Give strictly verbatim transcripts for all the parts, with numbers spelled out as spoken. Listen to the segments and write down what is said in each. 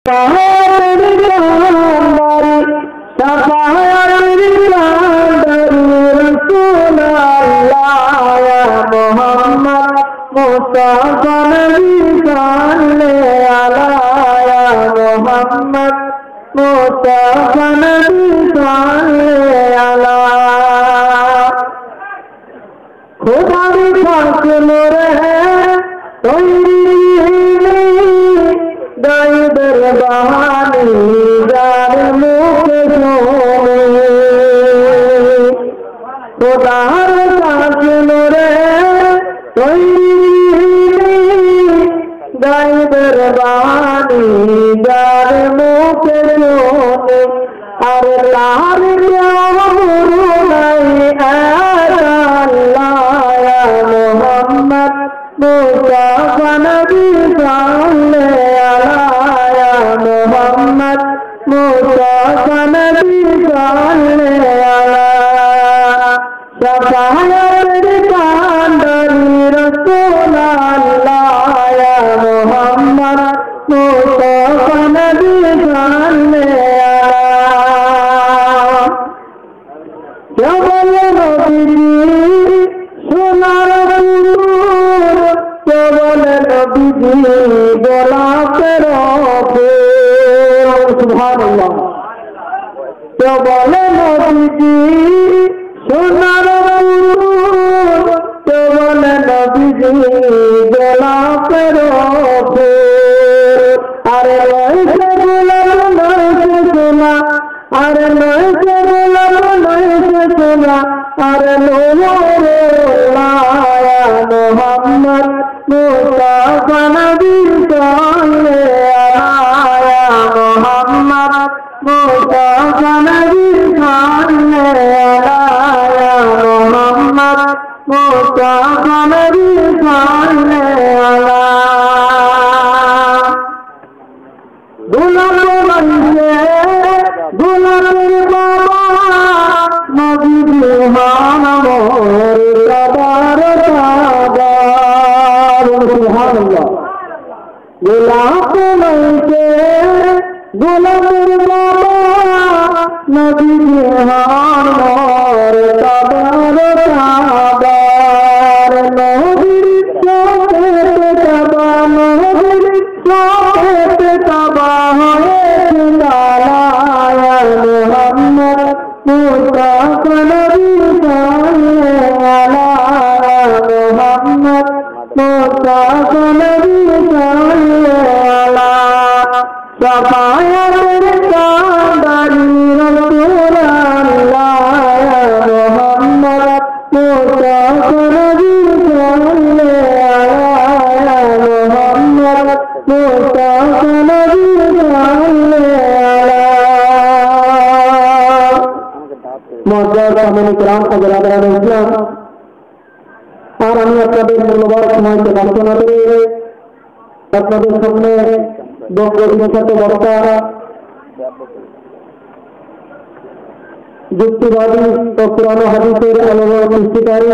যুক্তিবাদী ও কোরআন হাদিসের আলোচনা সৃষ্টিকারী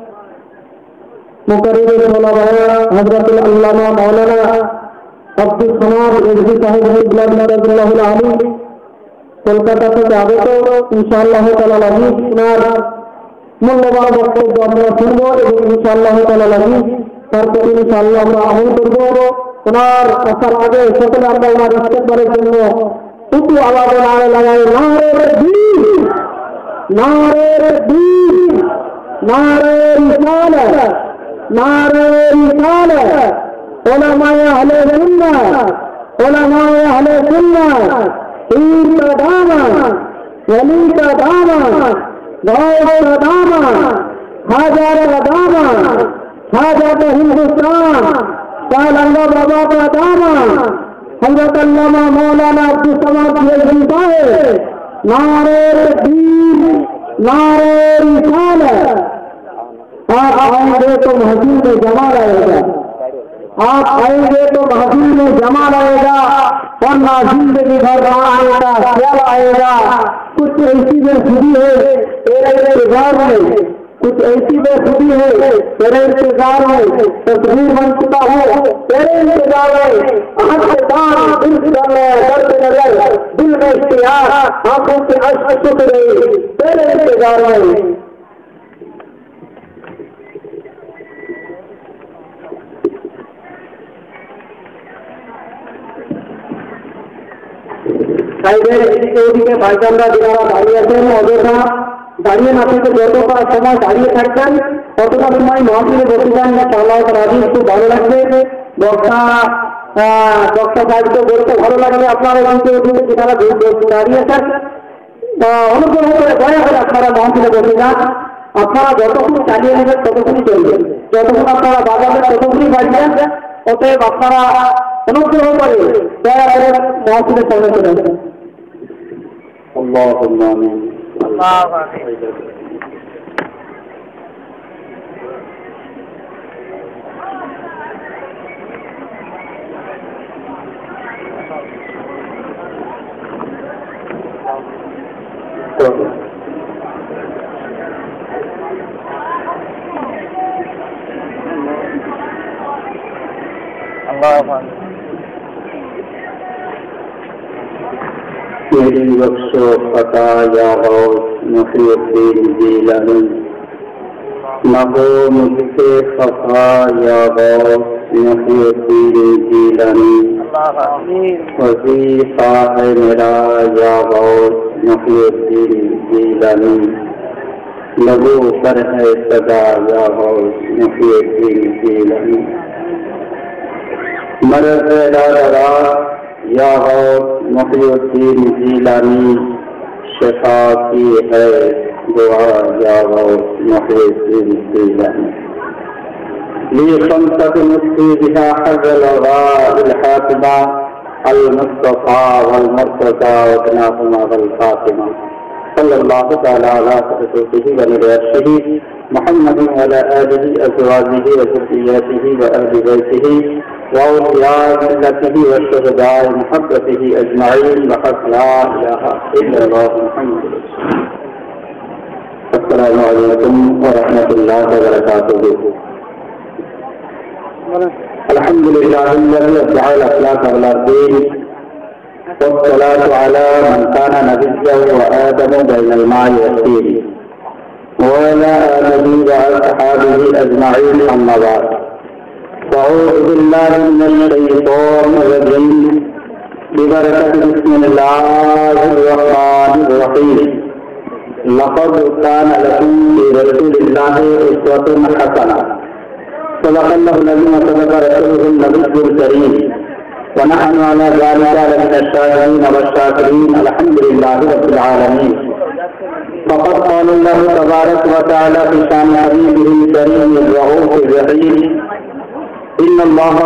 মুকাররির ওলামায়ে হযরতুল আল্লামা মাওলানা আব্দুল সামাদ রিজভী সাহেব রাদিয়াল্লাহু আনহু কলকাতা থেকে আগত ইনশাআল্লাহ তাআলা আজিজ ওনার মূল্যবান বক্তব্য আমরা শুনব এবং ইনশাআল্লাহ তাআলা আজিজ তার প্রতি ইনশাআল্লাহ আমরা আমল করব। ওনার আসার আগে সকলে আমরা ওনার ইস্তেকবারের জন্য উঁচু আওয়াজে নারে লাগাই নারে তাকবীর নারে তাকবীর নারে রিসালাত নারে রিসালাত উলামায়ে আহলে সুন্নাহ উলামায়ে আহলে সুন্নাহ পীর का दामन वली का दामन गौस का दामन हाजार का दामन हाजत हिंदुस्तान कालंगा बाबा का दामन हजरत अल्लामा मौलाना अब्दुल समाद रिजवी साहब नारे तकबीर नारे रिसालत। आप आएंगे तो महफिल में जमा रहेगा, आप आएंगे तो महफिल में जमा रहेगा, वरना जिंदगी भर रहा आएगा क्या आएगा। कुछ ऐसी बेखुदी है तेरे इंतजार में, कुछ ऐसी बेखुदी है तेरे इंतजार में, तस्वीर बन चुका हूँ तेरे इंतजार में। किया, आंखों से अश्क सूख गए, तेरे इंतजार में। সাইডের এদিকে ওদিকে ভাইজানরা যারা দাঁড়িয়ে আছেন অযথা দাঁড়িয়ে না থেকে যতটা সময় দাঁড়িয়ে থাকবেন ততটা সময় মহাসিনে বসে যান। আল্লাহ রাজি খুব ভালো লাগবে। বক্তা বক্তা সাহিত্য বলতে ভালো লাগলে আপনারা এদিকে ওদিকে যারা দাঁড়িয়েছেন অনুগ্রহ করে দয়া করে আপনারা মহাসিনে বসে যান। আপনারা যতক্ষণ চালিয়ে নেবেন ততক্ষণই চলবেন, যতক্ষণ আপনারা বাজাবেন ততক্ষণই বাজবেন। অতএব আপনারা অনুগ্রহ করে দয়া করে মহাসিনের সামনে চলে যাবেন। اللهم آمين اللهم آمين اللهم آمين मेरी बख्शो फता या गौस मुहियुद्दीन जीलानी, मगो मुझसे खफा या गौस मुहियुद्दीन जीलानी, वजीफा है मेरा या गौस मुहियुद्दीन जीलानी, लबों पर है सदा या गौस मुहियुद्दीन जीलानी, मर्द दवा या गौस मुहियुद्दीन जीलानी, शिफा की है दुआ या गौस मुहियुद्दीन जीलानी, ली खमसत मुफ्ती बिहा हज़ल वाल हातिमा अल मुस्तफा वल मुर्तज़ा व जनाहुमा वल फातिमा सल्लल्लाहु तआला अला रसूलिही व नबिय्यिही मुहम्मदिन व अला आलिहि अज़वाजिही व ज़ुर्रिय्यतिही व अहलि बैतिही وأولياء ملته وشهداء محبته أجمعين وحق لا إله إلا الله محمد رسول الله. السلام عليكم ورحمة الله وبركاته. الحمد لله الذي أبدع الأخلاق والدين والصلاة على من كان نبيا وآدم بين الماء والطين وعلى آله وأصحابه أجمعين أما بعد. أعوذ بالله من الشيطان الرجيم ببركة بسم الله الرحمن الرحيم. لقد كان لكم في رسول الله أسوة حسنة. صدق الله العظيم وصدق رسوله النبي الكريم ونحن على ذلك لمن الشاهدين والشاكرين الحمد لله رب العالمين. فقد قال الله تبارك وتعالى في شأن حبيبه الكريم الرؤوف الرحيم إن الله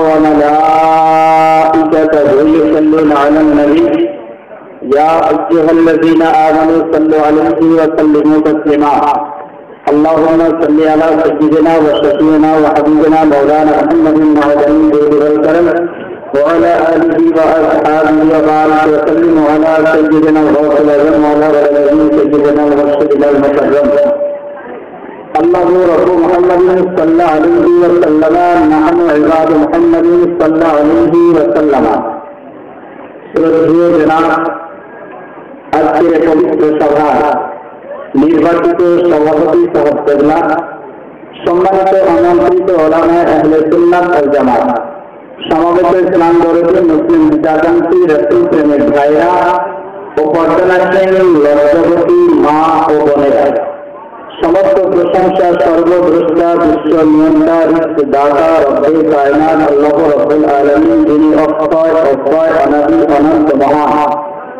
وملائكته يصلون على النبي يا أيها الذين آمنوا صلوا عليه وسلموا تسليما. اللهم صل على سيدنا وشفيعنا وحبيبنا مولانا محمد وعلى آله والكرم وعلى آله وأصحابه وبارك وسلم على سيدنا الغوث الأعظم وعلى آله سيدنا المرشد المكرم. الله رب محمد صلى عليه وسلم نحن عباد محمد صلى عليه وسلم. শ্রদ্ধেয় জনাব, আজকের পবিত্র সভার নির্বাচিত সভাপতি সাহেবরা, সম্মানিত আমন্ত্রিত ওলামায়ে আহলে সুন্নাত ওয়াল জামাত, সমবেত ইসলাম দরদি মুসলিম হিতাকাঙ্ক্ষী রাসূল প্রেমের ভাইরা ও পর্দানাসীন লজ্জাবতী মা ও বোনেরা, সমস্ত প্রশংসা সর্বদ্রষ্টা বিশ্ব নিয়ন্তা দাতা রব্বে কায়নাত আল্লাহ রব্বুল আলামিন, যিনি অক্ষয় অক্ষয় অনাদি অনন্ত মহান,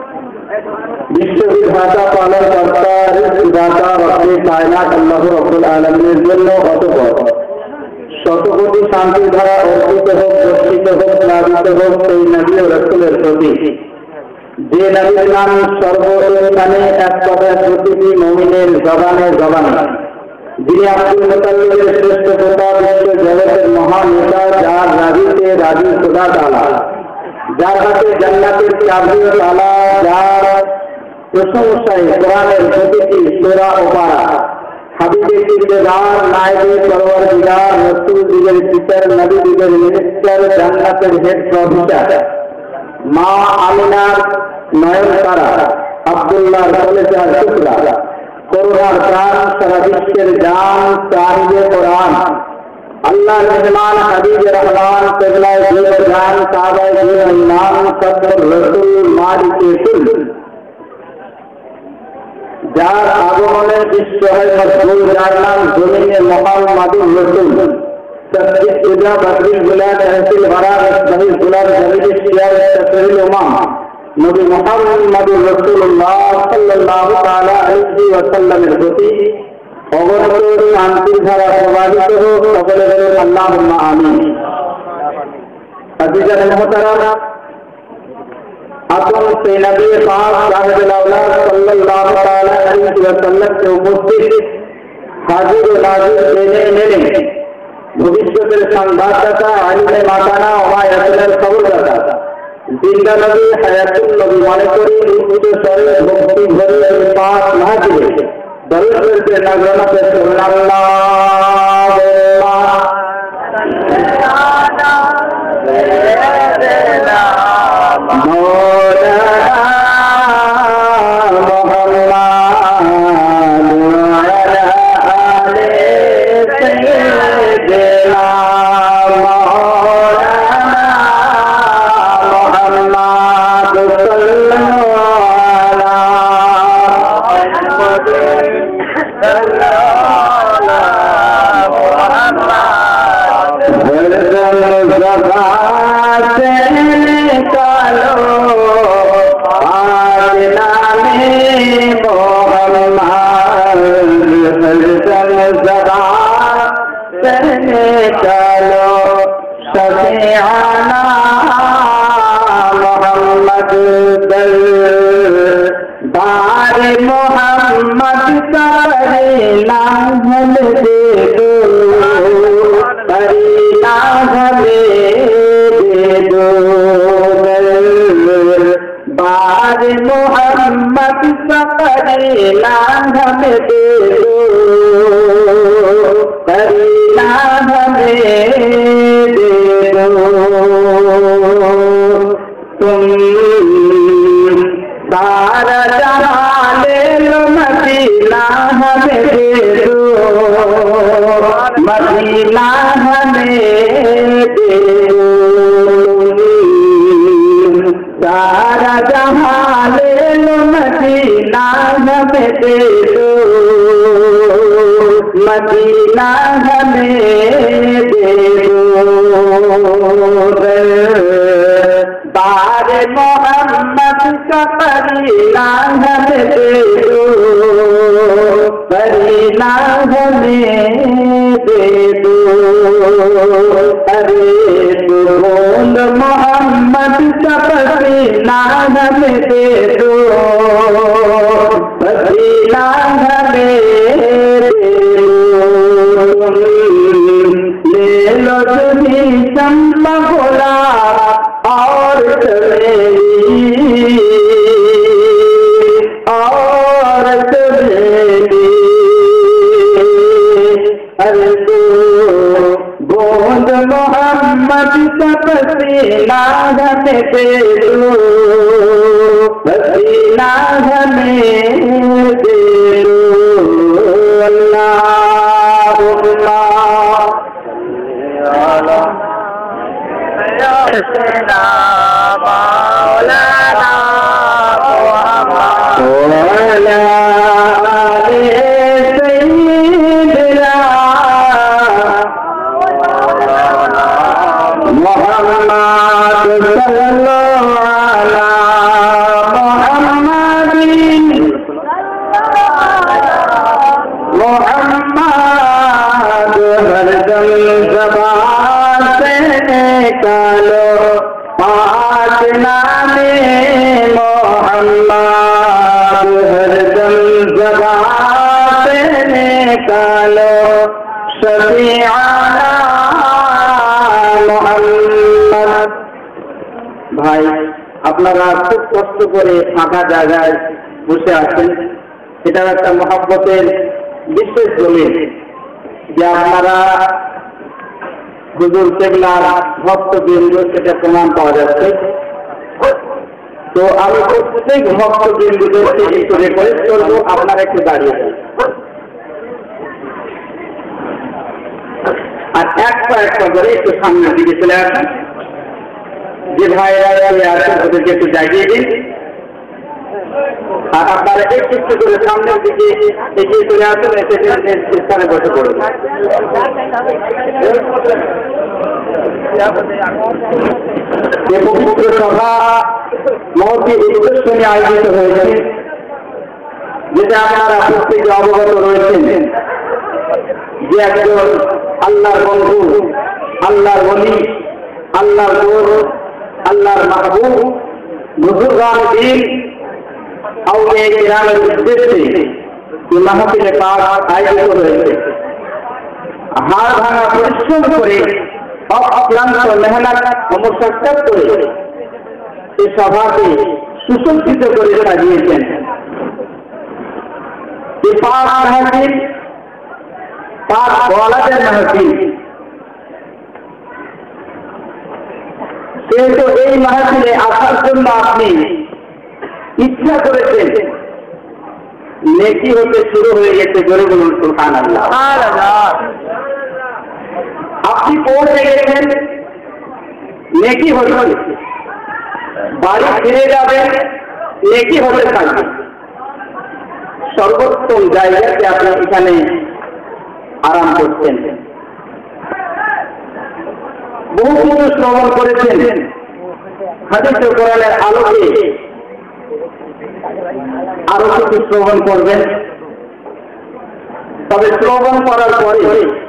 বিশ্ব বিধাতা পালন কর্তা দাতা রব্বে কায়নাত আল্লাহ রব্বুল আলামিনের জন্য অতঃপর শতকোটি শান্তির ধারা অর্পিত হোক, বর্ষিত হোক, প্লাবিত হোক সেই নবী ও রাসূলের প্রতি, যে নবীর নাম সর্বস্থানে এক কথায় প্রতিটি মুমিনের জবানে জবানে, যিনি আব্দুল মুতাল্লিবের শ্রেষ্ঠ পিতা, বিশ্ব জগতের মহান নেতা, যার রাজিতে রাজি খোদা তাআলা, যার হাতে জান্নাতের চাবি ও তালা, যার প্রশংসায় কোরআনের প্রতিটি সূরা ও পারা, হাবিবে কিরদার, নায়েবে পরওয়ারদিগার, রাসূল দিগের টিচার, নবী দিগের মিনিস্টার, জান্নাতের হেড প্রফেসর, মা আমিনার নয়ন তারা, রহমতুল্লাহর কলেজার টুকরা করুণার প্রাণ সারা বিশ্বের জান সাহিবে কোরআন আল্লাহর মেহমান হাবিবে রহমান কেবলায় দিয়ে জান সাহাবায়ে দিয়ে ইমাম সদর রসুল মালিকে কুল যার আগমনে বিশ্ব হয় মশগুল, যার নাম জমিনে মুহাম্মাদুর রসুল তসবিহ পূজা বকরির গুলা তহসিল বরার ইসলামী গুলার জমিনে শিয়ার তসরিল উমাম নবী মুহাম্মাদুর রাসূলুল্লাহ সাল্লাল্লাহু তাআলা আলাইহি ওয়াসাল্লামের প্রতি অগণিত শান্তির ধারা প্রবাহিত হোক, সকলে বলুন আল্লাহুম্মা আমিন। আজিজান মুহতারাম, আপন সে নবী পাক সাহেবুল আওলাদ সাল্লাল্লাহু তাআলা আলাইহি ওয়াসাল্লাম के उपस्थित हाजिर व नाजिर देने मेने ভবিষ্যতের সংবাদদাতা আলিমে মাকানা ওমায়াতুলের খবরদাতা জিন্দা নবী হায়াতুল নবী মনে করি উচ্চ স্বরে ভক্তি ভরে পাক মাহফিলে দরুদ পড়তে নগরনা पे मदीना हमें दे दो बार मोहम्मद का परीना हमें दे दो परीना हमें दे दो अरे तो बोल मोहम्मद का परीना हमें दे दो परीना हमें ले लो तुम्ही चंपा बोला और चमेली और चमेली अरे तो गोद मोहम्मद का पसीना हमें दे दो पसीना हमें दे दो सैयदना मौलाना मुहम्मद आले सैयदना मुहम्मद सल्लल्लाहु अला मुहम्मदिन मुहम्मद हरदम ज़बान से निकालो पाक नामे मोहम्मद हरदम ज़बान से निकालो शफीआना मोहम्मद। भाई আপনারা খুব কষ্ট করে ফাঁকা জায়গায় বসে আছেন, এটা একটা মহব্বতের বিশেষ দলিল যে আপনারা হুজুর কেবলার ভক্তবৃন্দ, সেটা প্রমাণ পাওয়া যাচ্ছে। তো আমি প্রত্যেক ভক্তবৃন্দদেরকে একটু রিকোয়েস্ট করবো আপনারা একটু দাঁড়িয়ে যান আর একটা একটা করে একটু সামনের দিকে চলে আসেন যে ভাইরা আছেন ওদেরকে একটু জাগিয়ে দিন আর আপনারা একটু একটু করে সামনের দিকে এগিয়ে চলে আসেন এসে স্থানে বসে পড়ুন যে পবিত্র সভা মহতি উদ্দেশ্য নিয়ে আয়োজিত হয়েছে যেটা আপনারা প্রত্যেকে অবগত রয়েছেন যে একজন আল্লাহর বন্ধু আল্লাহর ওলি আল্লাহর নূর আল্লাহর মাহবুব বুজুর্গান দ্বীন আউলিয়া কিরামের উদ্দেশ্যে এই মাহফিলে পাক আয়োজিত হয়েছে হাড় ভাঙা পরিশ্রম করে অক্লান্ত মেহনত ও মুশাক্কাত করে এই সভাকে সুসজ্জিত করে সাজিয়েছেন এই পাক মাহফিল পাক ওয়ালাদের মাহফিল কিন্তু এই মাহফিলে আসার জন্য আপনি ইচ্ছা করেছেন নেকি হতে শুরু হয়ে গেছে জোরে বলুন সুবহানাল্লাহ আপনি পৌঁছে গেছেন নেকি হতে বাড়ি ফিরে যাবেন নেকি হতে থাকবে সর্বোত্তম জায়গাতে আপনি এখানে আরাম করছেন বহু কিছু শ্রবণ করেছেন হাদিস ও কোরআনের আলোকে আরো কিছু শ্রবণ করবেন তবে শ্রবণ করার পরে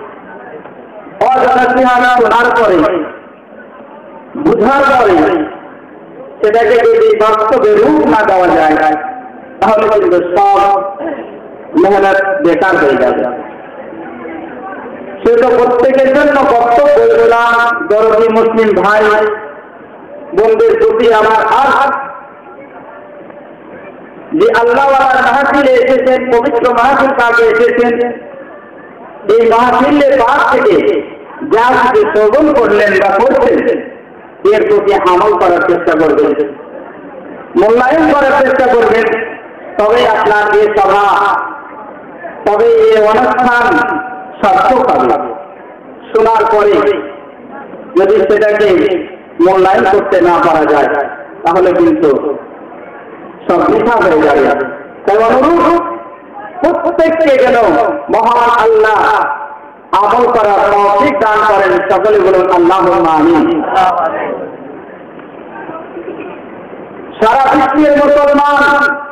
অজানা শোনার পরে বুঝার পরে সেটাকে যদি বাস্তবে রূপ না দেওয়া যায় তাহলে কিন্তু সব মেহনত বেকার হয়ে যাবে সে তো প্রত্যেকের জন্য কর্তব্য দরদি মুসলিম ভাই বোনদের প্রতি আমার আজ যে আল্লাহওয়ালার মাহফিলে এসেছেন পবিত্র মাহফিল পাকে এসেছেন এই মাহফিলের পাক থেকে যা কিছু শ্রবণ করলেন বা করছেন এর প্রতি আমল করার চেষ্টা করবেন মূল্যায়ন করার চেষ্টা করবেন তবে আপনার এই সভা তবে এই অনুষ্ঠান সার্থক হবে শোনার পরে যদি সেটাকে মূল্যায়ন করতে না পারা যায় তাহলে কিন্তু সব বৃথা হয়ে যাবে তাই অনুরূপ প্রত্যেককে যেন মহান আল্লাহ আমল করার তৌফিক দান করেন সকলে বলুন আল্লাহুম্মা আমিন সারা বিশ্বের মুসলমান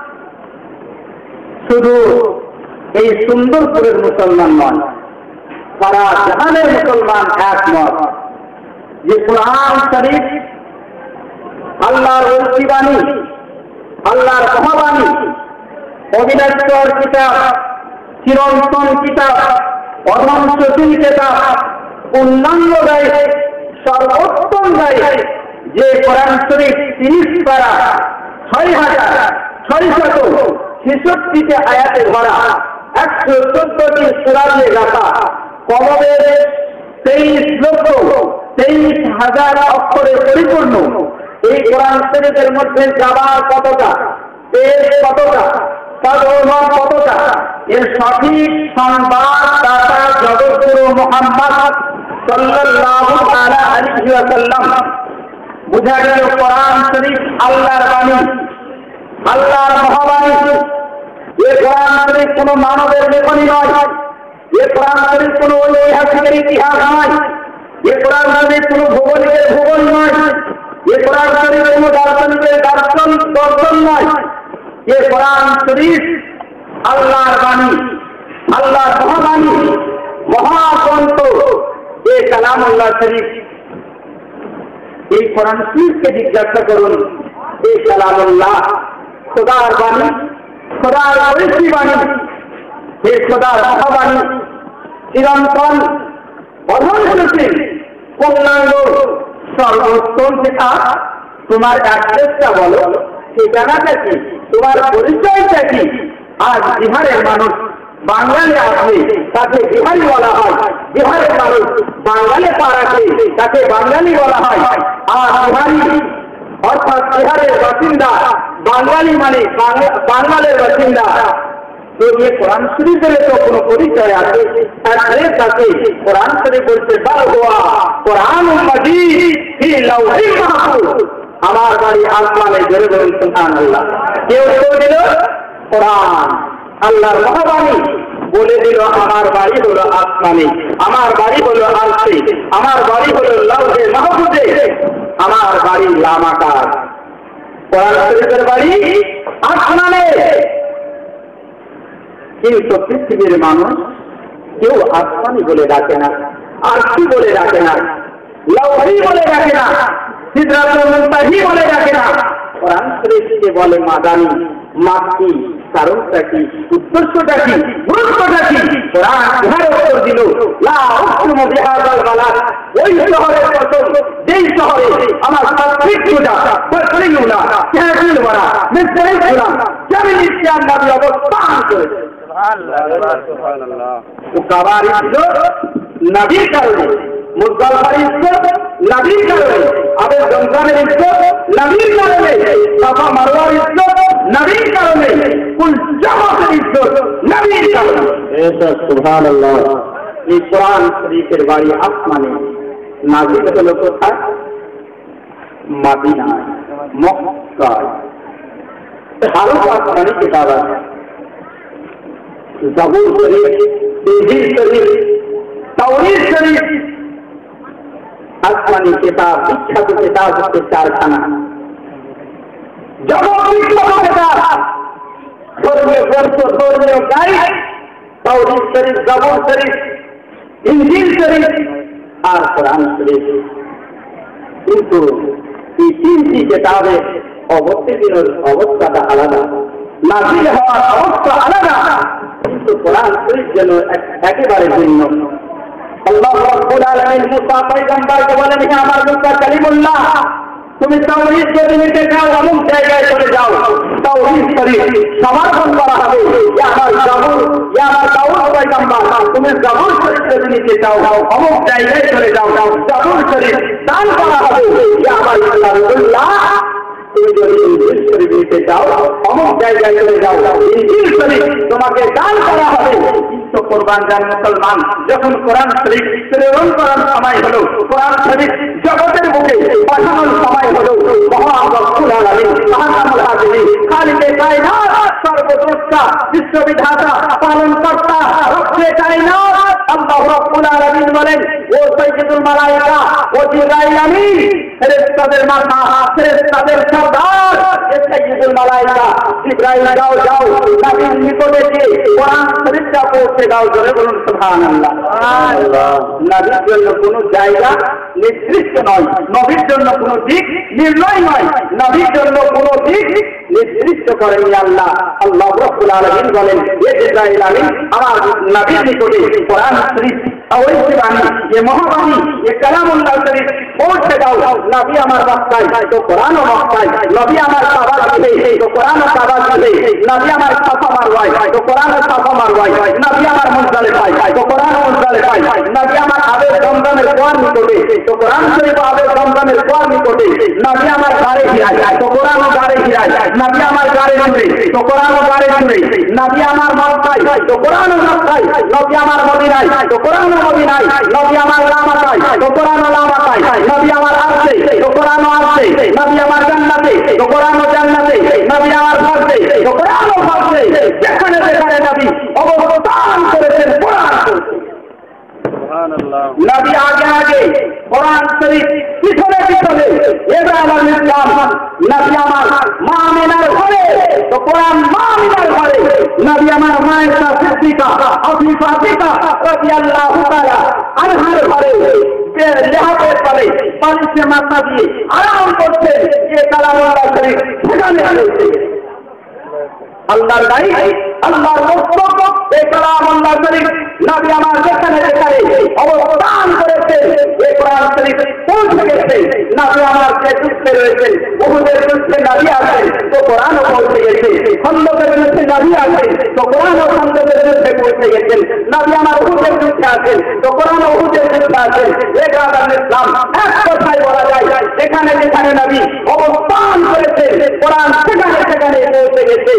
শুধু এই সুন্দরপুরের মুসলমান নয় সারা জাহানের মুসলমান একমত যে কুরআন শরীফ আল্লাহর ঐশীবাণী আল্লাহর মহাবাণী অবিনশ্বর কিতাব চিরন্তন কিতাব অধ্বংসশীল কিতাব পূর্ণাঙ্গ গায়ে সর্বোত্তম গায়ে যে কোরআন শরীফ তিরিশ পারা ছয় হাজার ছয়শত ছেষট্টিতে আয়াতে ভরা একশো চোদ্দটি সূরা দিয়ে গাঁথা কলমের তেইশ লক্ষ তেইশ হাজার অক্ষরে পরিপূর্ণ এই কোরআন শরীফের মধ্যে যাবার কতটা তেজ কতটা সদর্মা কতটা এর সঠিক সংবাদ দাতা জগৎগুরু মুহাম্মদ সাল্লাল্লাহু তাআলা আলাইহি ওয়াসাল্লাম বুঝা গেল কোরআন শরীফ আল্লাহর বাণী আল্লাহর মহাবাণী এই কোরআন শরীফ কোনো মানবের লেখনী নয় এই কোরআন শরীফ কোনো ঐতিহাসিকের ইতিহাস নয় এই কোরআন শরীফ কোনো ভৌগোলিকের ভূগোল নয় এই কোরআন শরীফ কোনো দার্শনিকের দর্শন দর্শন নয় এই কোরআন শরীফ আল্লাহর বাণী আল্লাহর মহাবাণী মহাগ্রন্থ এই কালামুল্লাহ শরীফ এই কোরআন শরীফকে জিজ্ঞাসা করুন এই কালামুল্লাহ খোদার বাণী খোদার ঐশী বাণী এই খোদার মহাবাণী চিরন্তন অধ্বংসশীল পূর্ণাঙ্গ সর্বোত্তম পিতা তোমার অ্যাড্রেসটা বলো ঠিকানাটা কি তোমার পরিচয়টা কি আজ বিহারের মানুষ বাঙালি আসলে তাকে বিহারি বলা হয় বিহারের মানুষ বাঙালি পাড়াকে তাকে বাঙালি বলা হয় আর বিহারি অর্থাৎ বিহারের বাসিন্দা, বাঙালি মানে বাঙালের বাসিন্দা, তো ये कुरान शरीफ में तो কোনো পরিচয় আছে? তাহলে তাকে কুরআন শরীফ বলতে বাল হুয়া কুরআনুল মাজিদ ফি লাওহিল মাহফুজ। আমার বাড়ি আসমানে, জোরে বলুন সুবহানাল্লাহ। কেউ উত্তর দিল কুরআন, আল্লাহর মহাবাণী বলে দিল আমার বাড়ি হলো আসমানে, আমার বাড়ি হলো আরশে, আমার বাড়ি হলো লাওহে মাহফুজে, আমার বাড়ি লামাকার। কুরআন শরীফের বাড়ি আসমানে। কিন্তু পৃথিবীর মানুষ কেউ আসমানি বলে ডাকে না, আরশি বলে ডাকে না, লাওহি বলে ডাকে না, সিদরাতুল মুনতাহি বলে ডাকে না। কুরআন শরীফকে বলে মাদানী, মাক্কি। কারণটা কি? উদ্দেশ্যটা কি? গুরুত্বটা কি? কুরআন ইহার উত্তর দিল, লা উকসিমু বিহাযাল বালাদ, ওই শহরের কসম যেই শহরে আমার তাফসীর সুদা বসরিউনা কাহিল বড়া মিসরি সুরা জামিল ইসলাম নবী অবস্থান করেছে। সুবহানাল্লাহ সুবহানাল্লাহ। তো কাবারি ছিল নবীর কারণে, মুজদালিফার ইজ্জত নবীর কারণে, আবে রমজানের ইজ্জত নবীর কারণে, সাফা মারওয়ার ইজ্জত নবীর কারণে, কুল জামাতের ইজ্জত নবীর কারণে। এসা সুবহানাল্লাহ। এই কুরআন শরীফের বাড়ি আসমানে, নাজিল হলো কোথায়? মদিনায়, মক্কায়। হারুন আসমানি কিতাব আছে, ज़बूर शरीफ, इंजील शरीफ, तौरीत शरीफ, आसमानी किताब, विख्यात किताब के कारखाना। जबूर किताब, धर्मीय ग्रंथ, धर्मीय गाइड, तौरीत शरीफ, ज़बूर शरीफ, इंजील शरीफ और कुरान शरीफ। किंतु এই তিনটি কিতাবে অবতীর্ণের অবস্থাটা আলাদা, নাযিল হওয়ার অবস্থা আলাদা, কিন্তু কোরআন শরীফ যেন একেবারে ভিন্ন। আল্লাহ রাব্বুল আলামিন মুসা পয়গম্বরকে বলেন, হে আমার মুসা কালিমুল্লাহ, তুমি তাওহীদ যদি নিতে চাও অমুক জায়গায় চলে যাও, তাওহীদ শরীফ সমর্পণ করা হবে। ইয়া আমার জাবুর, ইয়া আমার দাউদ পয়গম্বর, তুমি জাবুর শরীফ যদি নিতে চাও অমুক জায়গায় চলে যাও, জাবুর শরীফ দান করা হবে। ইয়া আমার রাসূলুল্লাহ, তুমি যদি ইনজিল শরীফ নিতে চাও অমুক জায়গায় চলে যাও, ইনজিল শরীফ তোমাকে দান করা হবে। কিন্তু কোরবান জান মুসলমান, যখন কোরআন শরীফ প্রেরণ করার সময় হলো, কোরআন শরীফ জগতের বুকে পাঠানোর সময় হলো, মহান রব্বুল আলামিন মাহকামুল হাকিমিন খালিকে কায়নাত সর্বদ্রষ্টা বিশ্ববিধাতা পালনকর্তা রব্বে কায়নাত আল্লাহ রাব্বুল আলামিন বলেন, ও সাইয়্যিদুল মালায়েকা, ও জিবরাইল আমিন, ফেরেশতাদের মাথা, ফেরেশতাদের সরদার, এ সাইয়্যিদুল মালায়েকা জিবরাইল, যাও যাও নবীর নিকটে গিয়ে কোরআন শরীফটা পড়তে দাও। জোরে বলুন সুবহানাল্লাহ। সুবহানাল্লাহ। নবীর জন্য কোনো জায়গা নির্দিষ্ট নয়, নবীর জন্য কোনো দিক নির্ণয় নয়, নবীর জন্য কোনো দিক নির্দিষ্ট করেন আল্লাহ। আল্লাহ রাব্বুল আলামিন বলেন, এ জিবরাইল আমিন, আমার নবীর নিকটে কোরআন শরীফ ওই বাণী, এ মহাবাণী, এ কালামুল্লাহ শরীফ পৌঁছে দাও। নবী আমার মক্কায়, তো কোরআনও মক্কায়। নবী আমার কাবা দিবে, তো কোরআনও কাবা দিবে। নবী আমার সাফা মারওয়ায়, তো কোরআনও সাফা মারওয়ায়। নবী আমার মুজদালিফায়, তো কোরআনও মুজদালিফায়। নবী আমার আবে জমজমের কুয়ার নিকটে, তো কোরআন শরীফ আবে জমজমের কুয়ার নিকটে। নবী আমার গাড়ে হিরায়, তো কোরআনও গাড়ে হিরায়। নবী আমার গাড়ে জুড়ে, তো কোরআনও গাড়ে জুড়ে। নবী আমার মক্কায়, তো কোরআনও মক্কায়। নবী আমার মদিনায়, তো কোরআনও মদিনায়। নবী আমার লামাকায়, তো কোরআনও লামাকায়। নবী আমার আরশে, তো কোরআনও আরশে। নবী আমার জান্নাতে, তো কোরআনও জান্নাতে। নবী আমার ফারশে, তো কোরআনও ফারশে। যেখানে যেখানে নবী অবস্থান করেছেন কোরআন করেছেন। সুবহানাল্লাহ। নবী আগে আগে, কোরআন শরীফ পিছনে পিছনে। ইব্রাহিম আলাইহিস সালাম নবী আমার মা আমিনার ঘরে, তো কোরআন মা আমিনার ঘরে। নবী আমার মায়ের সিদ্দিকা আবু ফাতিমা রাদিয়াল্লাহু তাআলা আনহার ঘরে লেহাতের তলে পানিতে মাথা দিয়ে আরাম করছেন। এ কালামুল্লাহ শরীফ সেখানে রয়েছে। আল্লাহর গাড়ি, আল্লাহর বক্তব্য, এ কালামুল্লাহ শরীফ নবী আমার যেখানে যেখানে অবস্থান করেছেন, এ কোরআন শরীফ পৌঁছে গেছে। নবী আমার যে যুদ্ধে রয়েছেন, উহুদের যুদ্ধে নবী আছেন, তো কোরআনও পৌঁছে গেছে। খন্দকের যুদ্ধে নবী আছেন, তো কোরআনও খন্দকের যুদ্ধে পৌঁছে বেঁচে গেছেন, নবী আমার উহুদের যুদ্ধে আছেন, তো কোরআন উহুদের যুদ্ধে আছেন। ইসলাম এক কথায় বলা যায় যেখানে যেখানে নবী অবস্থান করেছেন কোরআন সেখানে সেখানে পৌঁছে গেছে।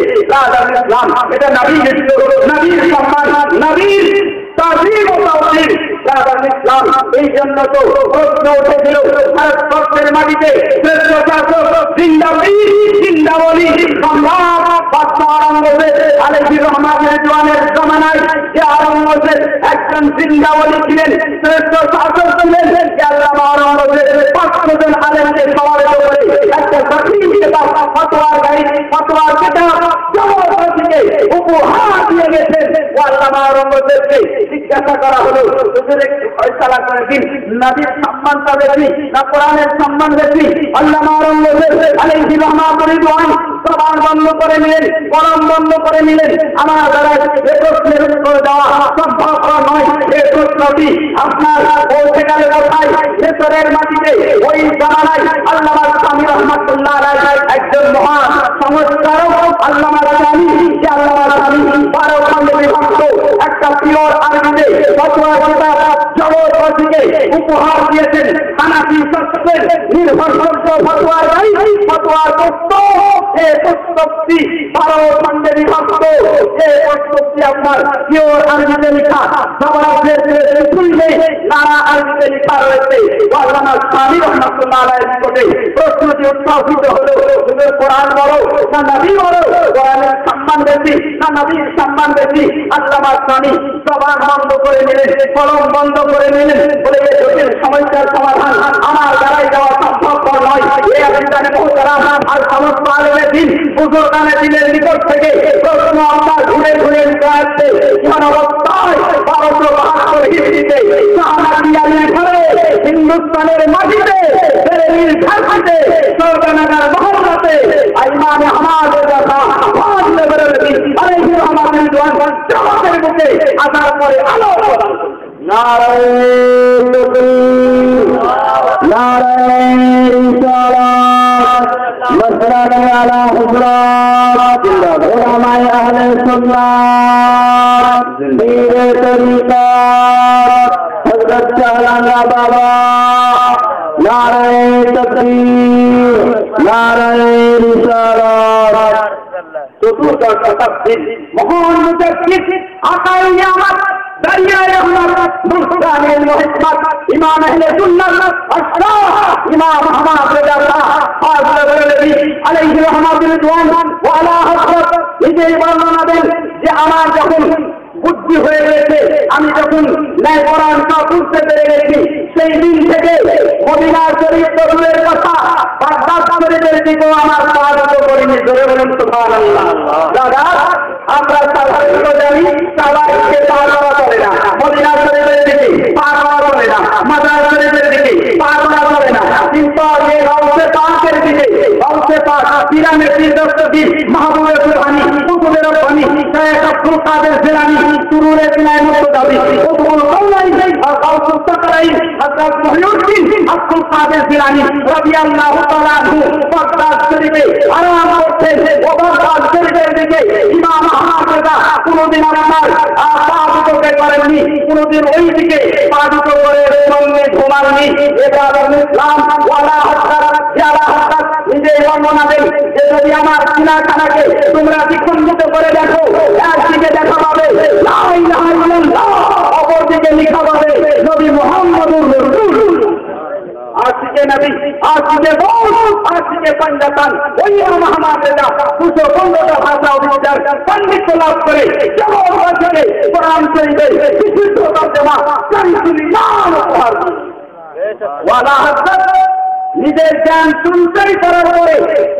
ইসলাম এটা নবীর নবীর সম্মান, নবীর তাজিম ও তাওহীদ। ইসলাম এই জন্য তো প্রশ্ন উঠেছিল ভারতবর্ষের মাটিতে শ্রেষ্ঠ শাসক জিন্দাবি জিন্দাবলি সম্রাট বাদশাহ আওরঙ্গজেব আলাইহির রহমাতুর রিদওয়ানের জমানায় যে আওরঙ্গজেব একজন জিন্দাবলি ছিলেন, শ্রেষ্ঠ শাসক ছিলেন। আল্লামা আওরঙ্গজেব পাঁচশো জন আলেমকে সমাবেত করে একটা সঠিক কিতাব ফতোয়ার গাইড ফতোয়ার কিতাব জবরদস্তিকে উপহার দিয়ে গেছেন। আল্লামা আওরঙ্গজেবকে জিজ্ঞাসা করা হলো, হুজুর একটু ফয়সালা করে দিন, নবীর সম্মানটা বেশি না কোরআনের সম্মান বেশি? আল্লামা আওরঙ্গজেব আলাইহির রহমাতুর রিদওয়ান জবান বন্ধ করে নিলেন, কলম বন্ধ করে নিলেন। আমার দ্বারা এ প্রশ্নের উত্তর দেওয়া সম্ভব নয়। এই প্রশ্নটি আপনার পৌঁছে গেল কোথায়? ভেতরের মাটিতে। ওই জামানায় আল্লামা সামি রহমাতুল্লাহ আলাইহি একজন মহান সংস্কারক আল্লামা সামি, যে আল্লামা সামি বারো খণ্ডে বিভক্ত একটা পিওর আরবিতে ফতোয়া কিতাব জবরদস্তিকে উপহার দিয়েছেন। হানাফি শাস্ত্রের নির্ভরযোগ্য ফতোয়ার গাইড ফতোয়ার পুস্তক। এই পুস্তকটি বারো খণ্ডে বিভক্ত। এই পুস্তকটি আপনার পিওর আরবিতে লেখা, জবরদস্তির খুললে নানা আরবিতে লেখা রয়েছে। আল্লামা সামি রহমাতুল্লাহ আলাইহির নিকটে প্রশ্নটি উত্থাপিত হলো, হুজুর কোরআন বলো না নবী বলো? কোরআনের সম্মান বেশি না নবীর সম্মান বেশি? আল্লামা সামি জবান বন্ধ করে নিলেন, কলম বন্ধ করে নিলেন। বলে এই জটিল সমস্যার সমাধান আমার দ্বারাই দেওয়া সম্ভব নয়। এই আবিষ্কারে মোহতারাম আর সমস্ত আলেমে দিন বুজুর্গানে দিনের নিকট থেকে প্রশ্ন আপনার ঘুরে ঘুরে নিতে আসছে। ইমান অবস্থায় বারোশো বাহাত্তর হিজরিতে শাহনাদিয়ালির ঘরে হিন্দুস্তানের মাটিতে বেরেলির ঘাটিতে সরকারনাগার মহল্লাতে ইমামে আমাদের কথা ফাজলে বেরেলভী আলাইহির রহমাতুর রিদওয়ান জগতের বুকে আসার পরে আলো প্রদান করলেন। নারায়ে তাকবীর, নারায়ে রিসালাত, মাসরানে আলা হুজরাত, উলামায়ে আহলে সুন্নাত, পীরে তরিকাত, হযরত শাহনামা বাবা। নারায়ে তাকবীর, নারায়ে রিসালাত। চতুর্দশ শতাব্দীর মহান মুজাদ্দিদ আকায়ে নিয়ামত দারিয়ায়ে রহমত মুফতাহুল মুহিব্বাত ইমাম আহলে সুন্নাত আশরাফ ইমাম আহমদ রেজা শাহ ফাজলে বেরেলভী আলাইহির রহমাতুর রিদওয়ান ওয়া আলা হযরত নিজেই বর্ণনা দেন যে আমার যখন বুদ্ধি হয়ে গেছে, আমি যখন ন্যায় কোরআনটা বুঝতে পেরে গেছি, সেই দিন থেকে মদিনার চরিত্র দূরের কথা বাগদাদ শরীফের দিকেও আমার সাহায্য করিনি। জোরে বলুন সুবহানাল্লাহ। দাদা আমরা সাধারণত জানি সালাতকে পা করা চলে না, মদিনার শরীফের দিকে পা করা চলে না, মাজার শরীফের দিকে পা করা চলে না, কিন্তু এই গাউসে পাকের দিকে গাউসে পাক পিরামিড দস্তগীর মাহবুবে সুবহানি কুতুবের রব্বানি শায়েখ আব্দুল কাদের জিলানী সুরুরে বিনায় মুক্তদাবি কুতুবুল কাউনাইন গাউসুল সাকরাইন হযরত মুহিউদ্দিন আব্দুল কাদের জিলানী রাদিয়াল্লাহু তাআলা আনহু বাগদাদ শরীফে আরাম করতেন। ও বাগদাদ শরীফের দিকে ইমাম আহমদ রেজা কোনদিন আপনার পা দুটো করেননি, কোনদিন ওই দিকে পা দুটো করে সঙ্গে ঘুমাননি। এটা ইসলাম ওয়ালা হযরত ইয়ালা হযরত নিজেই বর্ণনা দেন যে যদি আমার সিনাখানাকে তোমরা দ্বিখণ্ডিত করে দেখো, একদিকে দেখা পাবে লা ইলাহা ইল্লাল্লাহ, অপরদিকে লেখা পাবে নবী মুহাম্মদুর রাসূলুল্লাহ। আজকে নবী আজকে বল আজকে পঞ্জাতান ওই ইমাম রেজা দুশো পনেরোটা ভাষা উচ্চার পণ্ডিত লাভ করে জবাব বছরে কোরআন শরীফের বিশুদ্ধ তর্জমা কারিসুল ইমান উপহার ওয়ালা হযরত নিজের জ্ঞান সঞ্চয় করার পরে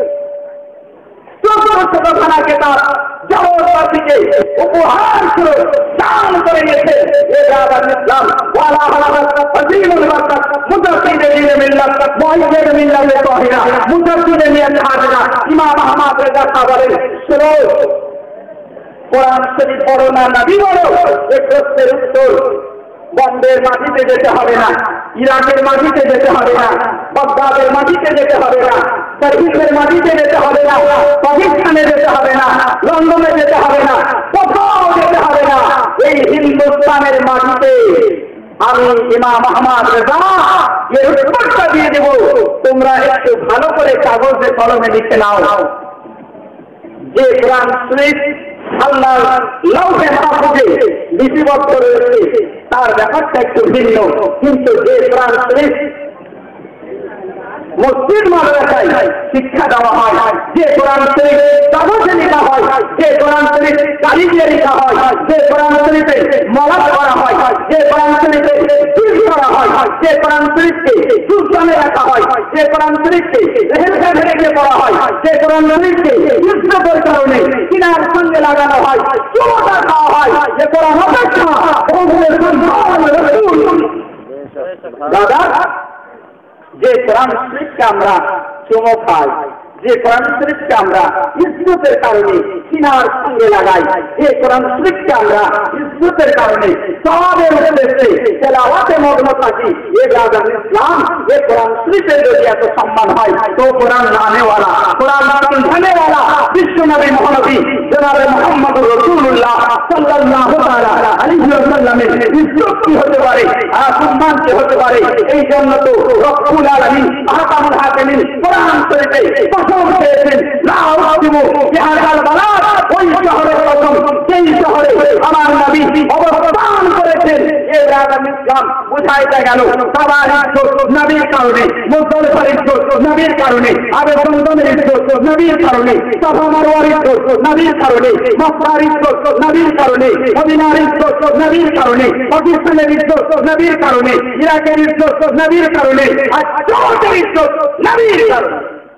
চোদ্দ শতখানা কেতাব জবরদস্তিকে উপহার করে দান করে গেছে। ইসলাম ওয়ালা হযরত আজিমুল বারকাত মুজাদ্দিদ দ্বীন মিল্লাত মুহিদ্দিন মিল্লাত তাহিরা মুজাদ্দিদ মিয়াত হাজরা ইমাম আহমদ রেজা সাহেব বলেন, শুনো কোরআন শরীফ পড়ো না নবী বলো। এই প্রশ্নের উত্তর বম্বের মাটিতে যেতে হবে না, ইরাকের মাটিতে যেতে হবে না, বাগদাদের মাটিতে যেতে হবে না, টার্কির মাটিতে যেতে হবে না, পাকিস্তানে যেতে হবে না, লন্ডনে যেতে হবে না, কোথাও যেতে হবে না। এই আমি ইমাম আহমদ রেজা এর উত্তরটা দিয়ে দেব, তোমরা একটু ভালো করে কাগজে কলমে লিখে নাও। যে কোরআন শরীফ আল্লাহর লৌহে মাহফুজে লিপিবদ্ধ রয়েছে তার ব্যাপারটা একটু ভিন্ন, কিন্তু যে কোরআন শরীফ মসজিদ মাদ্রাসায় শিক্ষা দেওয়া হয়, যে কোরআন শরীফ কাগজে লেখা হয়, যে কোরআন শরীফ কালি দিয়ে লেখা হয়, যে কোরআন শরীফে মলাট করা হয়, যে কোরআন শরীফে চুল করা হয়, যে কোরআন শরীফকে সুলতানে রাখা হয়, যে কোরআন শরীফকে রেখে রেখে পড়া হয়, যে কোরআন শরীফকে ইজ্জতের কারণে কিনার সঙ্গে লাগানো হয়, চুমোটা খাওয়া হয়, যে কোরআন অপেক্ষা দাদা যে কোরআন শরীফকে আমরা চুমো খাই, যে কোরআন শরীফকে আমরা ইজ্জতের কারণে সিনার সঙ্গে লাগাই, যে কোরআন শরীফকে আমরা ইজ্জতের কারণে সওয়াবের উদ্দেশ্যে তেলাওয়াতে মগ্ন থাকি, এ রাজার ইসলাম এ কোরআন শরীফের যদি এত সম্মান হয় তো কোরআন নামেওয়ালা, কোরআন সন্ধানেওয়ালা বিশ্বনবী মহানবী জনাবে মুহাম্মদুর রাসূলুল্লাহ সাল্লাল্লাহু তাআলা আলাইহি ওয়াসাল্লামের ইজ্জত কি হতে পারে, আর সম্মান কি হতে পারে। এই জন্য তো রব্বুল আলামিন আহকামুল হাকিমিন কোরআন শরীফে কসম খেয়েছেন, লা উকসিমু বিহাযাল বালাদ, ওই শহরের কসম সেই শহরে আমার নবী অবস্থান করেছেন। এই রাজার ইসলাম বুঝাইতে গেল সবার ইজ্জত নবীর কারণে, মুসলমানের ইজ্জত নবীর কারণে, আবে সন্তানের ইজ্জত নবীর কারণে, সাফা মারওয়ার ইজ্জত নবীর কারণে, মক্কার ইজ্জত নবীর কারণে, মদিনার ইজ্জত নবীর কারণে, পাকিস্তানের ইজ্জত নবীর কারণে, ইরাকের ইজ্জত নবীর কারণে, আর জগতের ইজ্জত নবীর কারণে।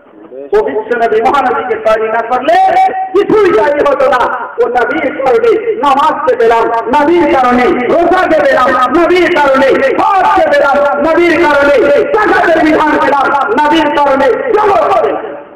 পবিত্র নবী মহানবীকে তৈরি না করলে কিছুই তৈরি হতো না। ও নবীর কারণে নামাজকে পেলাম, নবীর কারণে রোজাকে পেলাম, নবীর কারণে হজকে পেলাম, নবীর কারণে যাকাতের বিধান পেলাম, নবীর কারণে জগৎ হবে।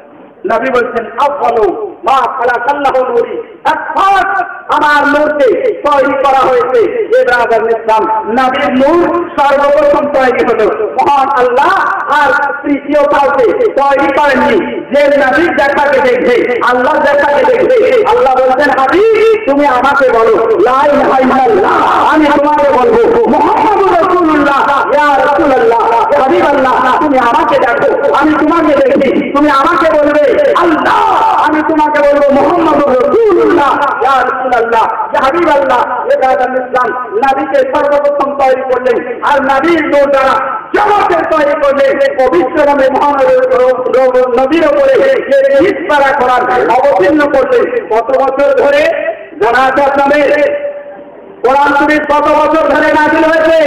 নবী বলছেন আফযালু মা খালাকাল্লাহু নূরি, অর্থাৎ আমার নূরকে তৈরি করা হয়েছে। ইব্রাহিম ইসলাম নবীর নূর সর্বপ্রথম তৈরি হলো, মহান আল্লাহ আর তৃতীয় কাউকে তৈরি করেননি। যে নবীর দেখাকে দেখবে আল্লাহ দেখাকে দেখবে। আল্লাহ বলছেন হাবিব তুমি আমাকে বলো লা ইলাহা ইল্লাল্লাহ, আমি তোমাকে বলবো মুহাম্মাদুর রাসূলুল্লাহ, ইয়া রাসূলুল্লাহ, ইয়া হাবিবাল্লাহ তুমি আমাকে দেখো, আমি তোমাকে দেখি, তুমি আমাকে বলবে আল্লাহ, আমি তোমাকে বলবো মুহাম্মাদুর রাসূলুল্লাহ, ইয়া রাসূলুল্লাহ, ইয়া হাবিবাল্লাহ। ইব্রাহিম ইসলাম নবীকে সর্বপ্রথম তৈরি করলেন, আর নবীর নূর দ্বারা জগতের তৈরি করলেন। পবিত্র নামে নবীর উপরে ইসরা করার অবতীর্ণ করলেন। কত বছর ধরে জানা আছে আপনাদের? কোরআন শরীফ কত বছর ধরে নাযিল হয়েছে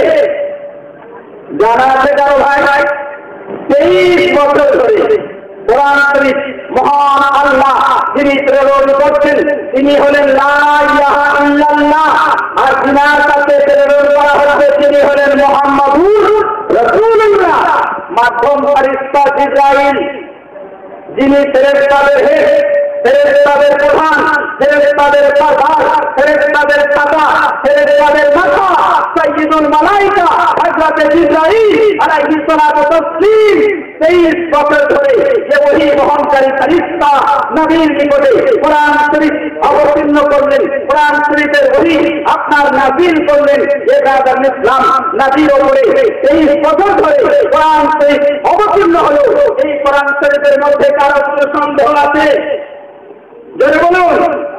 জানা আছে কারো ভাই? তেইশ বছর ধরে কোরআন শরীফ মহান আল্লাহ যিনি প্রেরণ করছেন তিনি হলেন লা ইলাহা ইল্লাল্লাহ, আর যিনার কাছে প্রেরণ করা হচ্ছে তিনি হলেন মুহাম্মাদুর রাসূলুল্লাহ। মাধ্যম ফেরেশতা জিবরাইল যিনি ফেরেশতাদের হেড, ফেরেশতাদের প্রধান, ফেরেশতাদের সরদার, ফেরেশতাদের চাচা, ফেরেশতাদের মাথা, সাইয়্যিদুল মালায়েকা হযরত জিবরাইল আলাইহিস সালাতু ওয়াস তাসলিম তেইশ বছর ধরে যে ওহী বহনকারী ফেরেশতা নবীর নিকটে কোরআন শরীফ অবতীর্ণ করলেন, কোরআন শরীফের ওহী আপনার নাযিল করলেন। ইব্রাহিম ইসলাম নবীর উপরে তেইশ বছর ধরে কোরআন শরীফ অবতীর্ণ হলো। এই কোরআন শরীফের মধ্যে কারো কোনো সন্দেহ আছে? যদি বলুন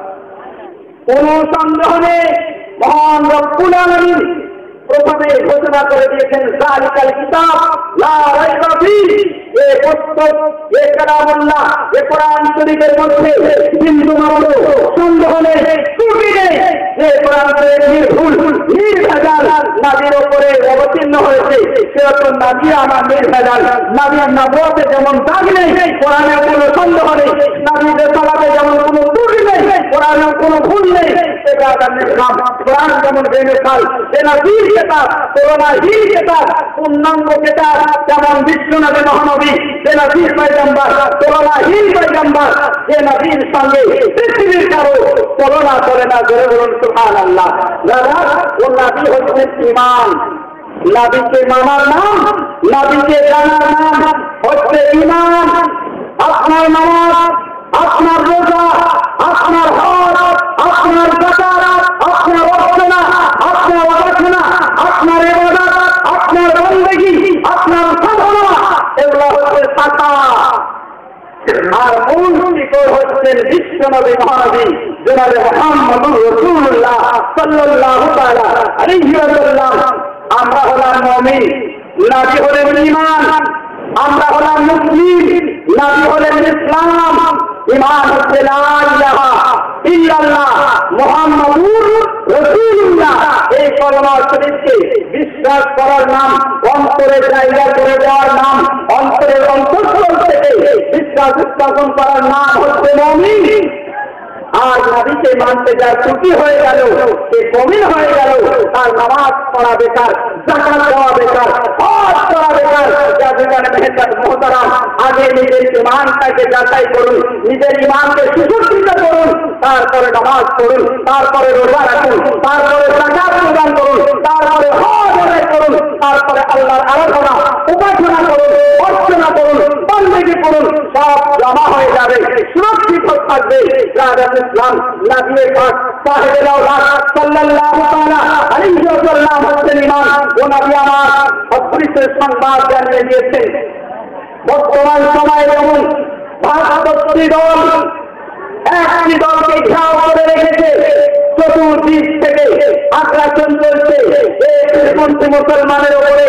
কোন সন্দেহ নেই। মহান রব্বুল আলামিন প্রথমে ঘোষণা করে দিয়েছেন যালিকাল কিতাব লা রাইবা ফীহি, এই পুস্তক এই কালামুল্লাহ এই কোরআন শরীফের মধ্যে বিন্দু মাত্র সন্দেহ নেই, ত্রুটি নেই। যে কোরআন শরীফ নির্ভুল নির্ভেজাল নবীর উপরে অবতীর্ণ হয়েছে, সেরকম নবী আমার নির্ভেজাল। নবীর নবুয়তে যেমন দাগ নেই, কোরআনে কোনো সন্দেহ নেই। নবীর রিসালাতে যেমন কোনো ত্রুটি নেই, কোরআনে কোনো ভুল নেই। ইব্রাহিম ইসলাম কোরআন যেমন বেমিসাল, বেনজির কিতাব, তুলনাহীন কিতাব, পূর্ণাঙ্গ কিতাব, যেমন বিশ্বনবী মহানবী বেনজির পয়গম্বর, তুলনাহীন পয়গম্বর, যে নবীর সঙ্গে পৃথিবীর কারো তুলনা করে না। জোরে বলুন সুবহানাল্লাহ। দাদা ও নবী হচ্ছেন ঈমান। নবীকে মানার নাম, নবীকে জানার নাম হচ্ছে ঈমান। আপনার নামাজ, আপনার রোজা, আপনার হজ, আপনার যাকাত, আপনার অর্চনা, আপনার উপাসনা, আপনার ইবাদত বিশ্বনবী মহানবী জনাবে মুহাম্মদুর রাসূলুল্লাহ সাল্লাল্লাহু তাআলা আলাইহি ওয়াসাল্লাম। আমরা হলাম মুমিন, নবী হলেন ঈমান। আমরা হলাম মুসলিম, নবী হলেন ইসলাম। ঈমান হচ্ছে লা ইলাহা ইল্লাল্লাহ মুহাম্মাদুর রাসূলুল্লাহ। এই কলেমা শরীফকে বিশ্বাস করার নাম, অন্তরে জায়গা করে দেওয়ার নাম, অন্তরের অন্তঃস্থল থেকে বিশ্বাস স্থাপন করার নাম হচ্ছে মুমিন। আর নবীকে মানতে যার ত্রুটি হয়ে গেল, সে মুমিন হয়ে গেল, তার নামাজ পড়া বেকার, যাকাত দেওয়া বেকার, হজ করা বেকার। যা বেকার মেহনত মোহতারাম, আগে নিজের ঈমানটাকে যাচাই করুন, নিজের ঈমানকে সুসজ্জিত করুন, তারপরে নামাজ পড়ুন, তারপরে রোজা রাখুন, তারপরে যাকাত প্রদান করুন, তারপরে হজ আদায় করুন, তারপরে আল্লাহর আরাধনা উপাসনা করুন, অর্চনা করুন, বন্দেগী করুন। সব জমা হয়ে যাবে, সুরক্ষিত থাকবে। ইসলাম নবী পাক সাহেবে আওলাদ সাল্লাল্লাহু তাআলা আলাইহি ওয়াসাল্লাম হচ্ছেন ঈমান। ও নবী আমার অদৃশ্য সংবাদ জানিয়ে দিয়েছেন। বর্তমান সময়ে যেমন ভারতবর্ষী দল একটি দলকে ঘেরাও করে রেখেছে, চতুর্দিক থেকে আগ্রাসন চলছে দেশপন্থী মুসলমানের উপরে,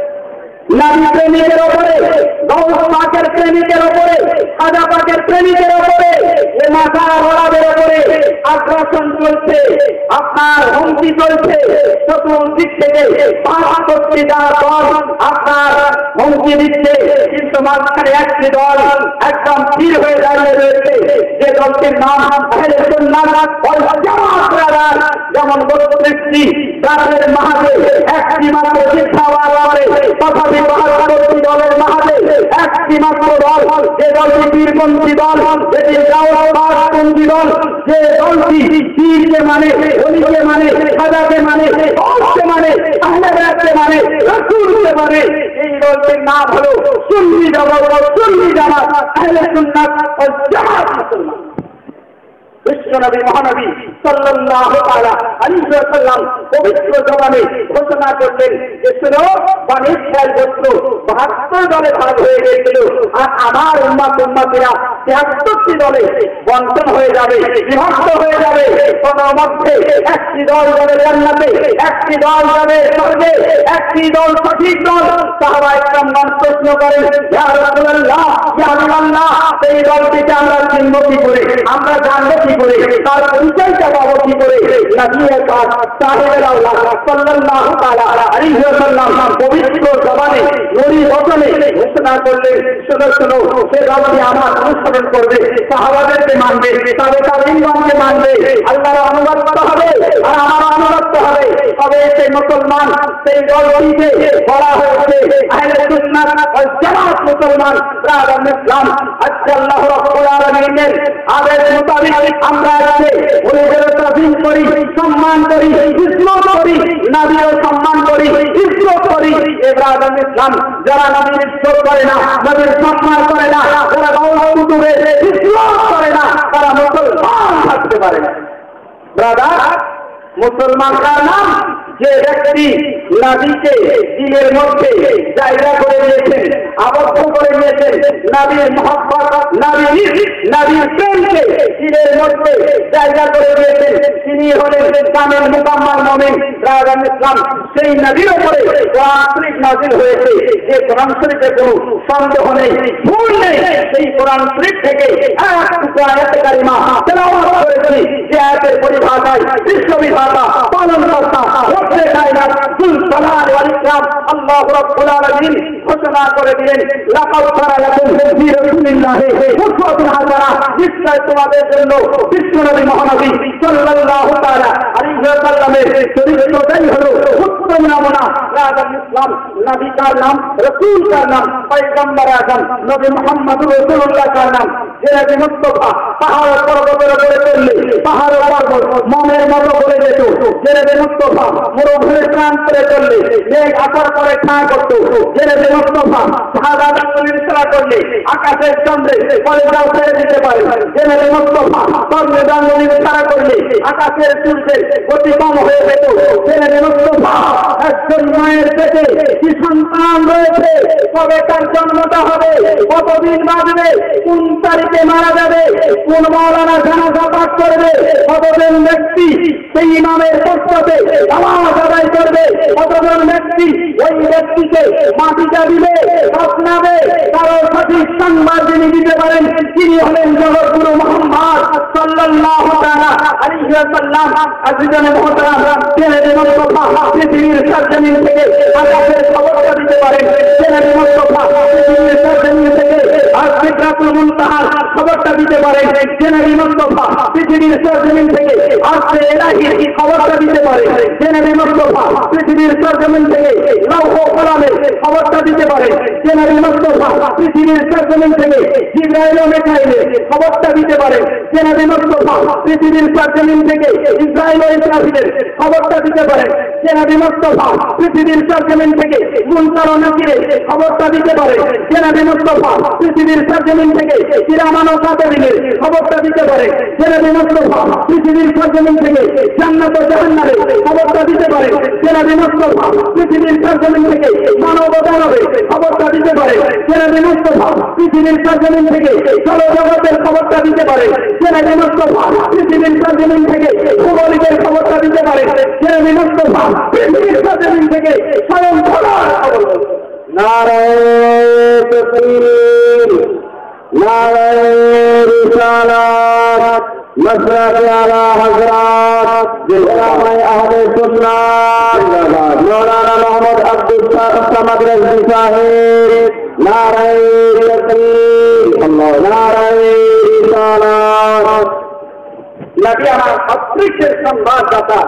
নারী প্রেমিকের ওপরে, গৌস পাকের প্রেমিকের ওপরে, খাজা পাকের প্রেমিকের ওপরে, এ মাথা ওড়াদের ওপরে আগ্রাসন চলছে, আপনার হুমকি চলছে চতুর্দিক থেকে। পাঁচটি দল আপনার হুমকি দিচ্ছে, কিন্তু মাঝখানে একটি দল একদম স্থির হয়ে দাঁড়িয়ে রয়েছে, যে দলটির নাম আহলে সুন্নাত ওয়াল জামাত। যেমন বত্রিশটি রাতের মাহাজে একটি মাত্র শিক্ষা করে তথাপি বাহাত্তরটি দলের মাহাজে একটি মাত্র দল, যে দলটি পীরপন্থী দল, যেটি দাওয়াতপন্থী দল, যে দলটি পীরকে মানে, ওলিকে মানে, খাজাকে মানে, গৌসকে মানে, আহলে বায়াতকে মানে, রাসূলকে মানে, এই দলটির নাম হলো সুন্নি জামাত। সুন্নি জামাত আহলে সুন্নাত ওয়াল জামাত মুসলমান। বিশ্বনবী মহানবী সাল্লাল্লাহু তাআলা আলাইহি ওয়াসাল্লাম পবিত্র জবানে ঘোষণা করলেন যে শোনো, বনী ইসরাঈল গোত্র বাহাত্তর দলে ভাগ হয়ে গিয়েছিল, আর আমার উম্মত উম্মতিরা তিয়াত্তরটি দলে বণ্টন হয়ে যাবে, বিভক্ত হয়ে যাবে। কোন মধ্যে একটি দল যাবে জান্নাতে, একটি দল যাবে স্বর্গে, একটি দল সঠিক দল। সাহাবায়ে কেরাম প্রশ্ন করেন, ইয়া রাসূলুল্লাহ, ইয়া হাবিবাল্লাহ, এই দলটিকে আমরা চিনব কি করে, আমরা জানব কি করে, তার পরিচয়টা পাবো কি করে? নবী পাক সাহেবে আওলাদ সাল্লাল্লাহু তাআলা আলাইহি ওয়াসাল্লাম পবিত্র জবানে নূরি বচনে ঘোষণা করলেন, শোনো শোনো, সে দলটি আমার অনুসরণ করবে, সাহাবাদেরকে মানবে, তবে তার ইমানকে মানবে, আল্লাহর অনুগত হবে আর আমার অনুগত হবে, তবে সেই মুসলমান, সেই দলটিকে বলা হয়েছে আহলে সুন্নাত ওয়াল জামাত মুসলমান। ব্রাদার ইসলাম আজকে আল্লাহ রাব্বুল আলামিনের আদেশ মোতাবেক আমরা আজকে ওদের তাজিম করি, সম্মান করি, ইজ্জত করি, নবীর সম্মান করি, ইজ্জত করি। এ ব্রাদার ইসলাম যারা নবীর ইজ্জত করে না, নবীর সম্মান করে না, যারা গৌরব কুতুবের ইসলাম করে না, তারা মুসলমান থাকতে পারে না। ব্রাদার, মুসলমান কার নাম? যে ব্যক্তি নবীকে দিলের মধ্যে জায়গা করে নিয়েছেন, আবদ্ধ করে নিয়েছেন, নবীর মহব্বত, নবীর নবীর প্রেমকে দিলের মধ্যে জায়গা করে দিয়েছেন, তিনি হলেন কামেল মুকাম্মাল মুমিন। ব্রাদার ইসলাম, সেই নবীর উপরে কোরআন শরীফ নাযিল হয়েছে, যে কোরআন শরীফে কোনো সন্দেহ নেই, ভুল নেই। সেই কোরআন শরীফ থেকে এক আয়াত কারিমা তেলাওয়াত করেছি, যে আয়াতের পরিভাষায় বিশ্ববিধাতা, পালনকর্তা, রব্বে কায়নাত, কুল সালাত ওয়াল ইকরাম আল্লাহু রাব্বুল আলামিন ঘোষণা করে দিলেন, লাকাদ কানা লাকুম ফি রাসূলিল্লাহি উসওয়াতুন হাসানাহ। নিশ্চয় তোমাদের জন্য বিশ্বনবী মহানবী সাল্লাল্লাহু তাআলা আলাইহি ওয়াসাল্লামের চরিত্রটাই হলো উত্তম নমুনা। ব্রাদার ইসলাম, নবী কার নাম, রাসূল কার নাম, পয়গম্বর আযম নবী মুহাম্মদুর রাসূলুল্লাহ কার নাম। যে নবী মুস্তাফা পাহাড় পর্বতের উপরে চললে পাহাড় পর্বত মমের মতো বলে যেত, যে নবী মুস্তাফা মরুভূমির প্রান্তরে চললে মেঘ আসার পরে ঠাঁ করতো, যে নবী মুস্তাফা শাহাদাত ইশরা করলে আকাশের চন্দ্রে পরে যাও ছেড়ে দিতে পারে, যে নবী মুস্তাফা স্বর্ণে দাঙ্গলি ইশরা করলে আকাশের সূর্যের গতি কম হয়ে যেত। জেনে মুস্তফা একজন মায়ের পেটে কি সন্তান রয়েছে, কবে তার জন্মটা হবে, কতদিন বাঁচবে, কোন তারিখে মারা যাবে, কোন মাওলানা জানাজা পাঠ করবে, কতজন ব্যক্তি সেই ইমামের পক্ষে নামাজ আদায় করবে, কতজন ব্যক্তি ওই ব্যক্তিকে মাটিটা দিবে, স্বপ্নাবে, কারো সঠিক সংবাদ যিনি দিতে পারেন তিনি হলেন জগৎগুরু মুহাম্মদ সাল্লাল্লাহু তাআলা আলাইহি ওয়াসাল্লাম। আজিজানে মুহতারাম, জেনে মুস্তফা পৃথিবীর সরজমিন থেকে আকাশের খবরটা দিতে পারেন। জেনে মুস্তফা পৃথিবীর সরজমিন থেকে আর সিদরাতুল মুনতাহার খবরটা দিতে পারেন। জেনে মুস্তফা পৃথিবীর সরজমিন থেকে আরশে ইলাহির খবরটা দিতে পারেন। জেনে মুস্তফা পৃথিবীর সরজমিন থেকে লৌহ কলমের খবরটা দিতে পারেন। জেনে মুস্তফা পৃথিবীর সরজমিন থেকে জিবরাইল ও মিকাইলের খবরটা দিতে পারেন। জেনে মুস্তফা পৃথিবীর সরজমিন থেকে ইসরাঈল ও ইসরাফিলের খবরটা দিতে পারেন। জেনে মুস্তফা পৃথিবীর সরজমিন থেকে মুনকার ও নাকিরের খবরটা দিতে পারেন। জেনে মুস্তফা পৃথিবীর সরজমিন থেকে কিরামান ও কাতিবিনের খবরটা দিতে পারেন। জেনে মুস্তফা পৃথিবীর সরজমিন থেকে জান্নাত ও জাহান্নামের খবরটা দিতে পারেন। জেনে মুস্তফা পৃথিবীর সরজমিন থেকে মানব ও দানবের খবরটা দিতে পারেন। জেনে মুস্তফা পৃথিবীর সরজমিন থেকে জড়জগতের খবরটা দিতে পারেন। জেনে মুস্তফা পৃথিবীর সরজমিন থেকে ভৌগোলিকের খবরটা দিতে পারেন। জেনে মুস্তফা পৃথিবীর সরজমিন থেকে স্বয়ং খোদার খবর। নারায়ে তাকবীর, নারায়ে রিসালাত, মশরাফে আলা হযরত জিলামায়ে আহলে সুন্নাত জিন্দাবাদ মাওলানা মুহাম্মদ আব্দুল সামাদ রাজভী সাহেব। নারায়ে তাকবীর, আল্লাহ, নারায়ে রিসালাত। নবী আমার অদৃশ্যের সংবাদদাতা,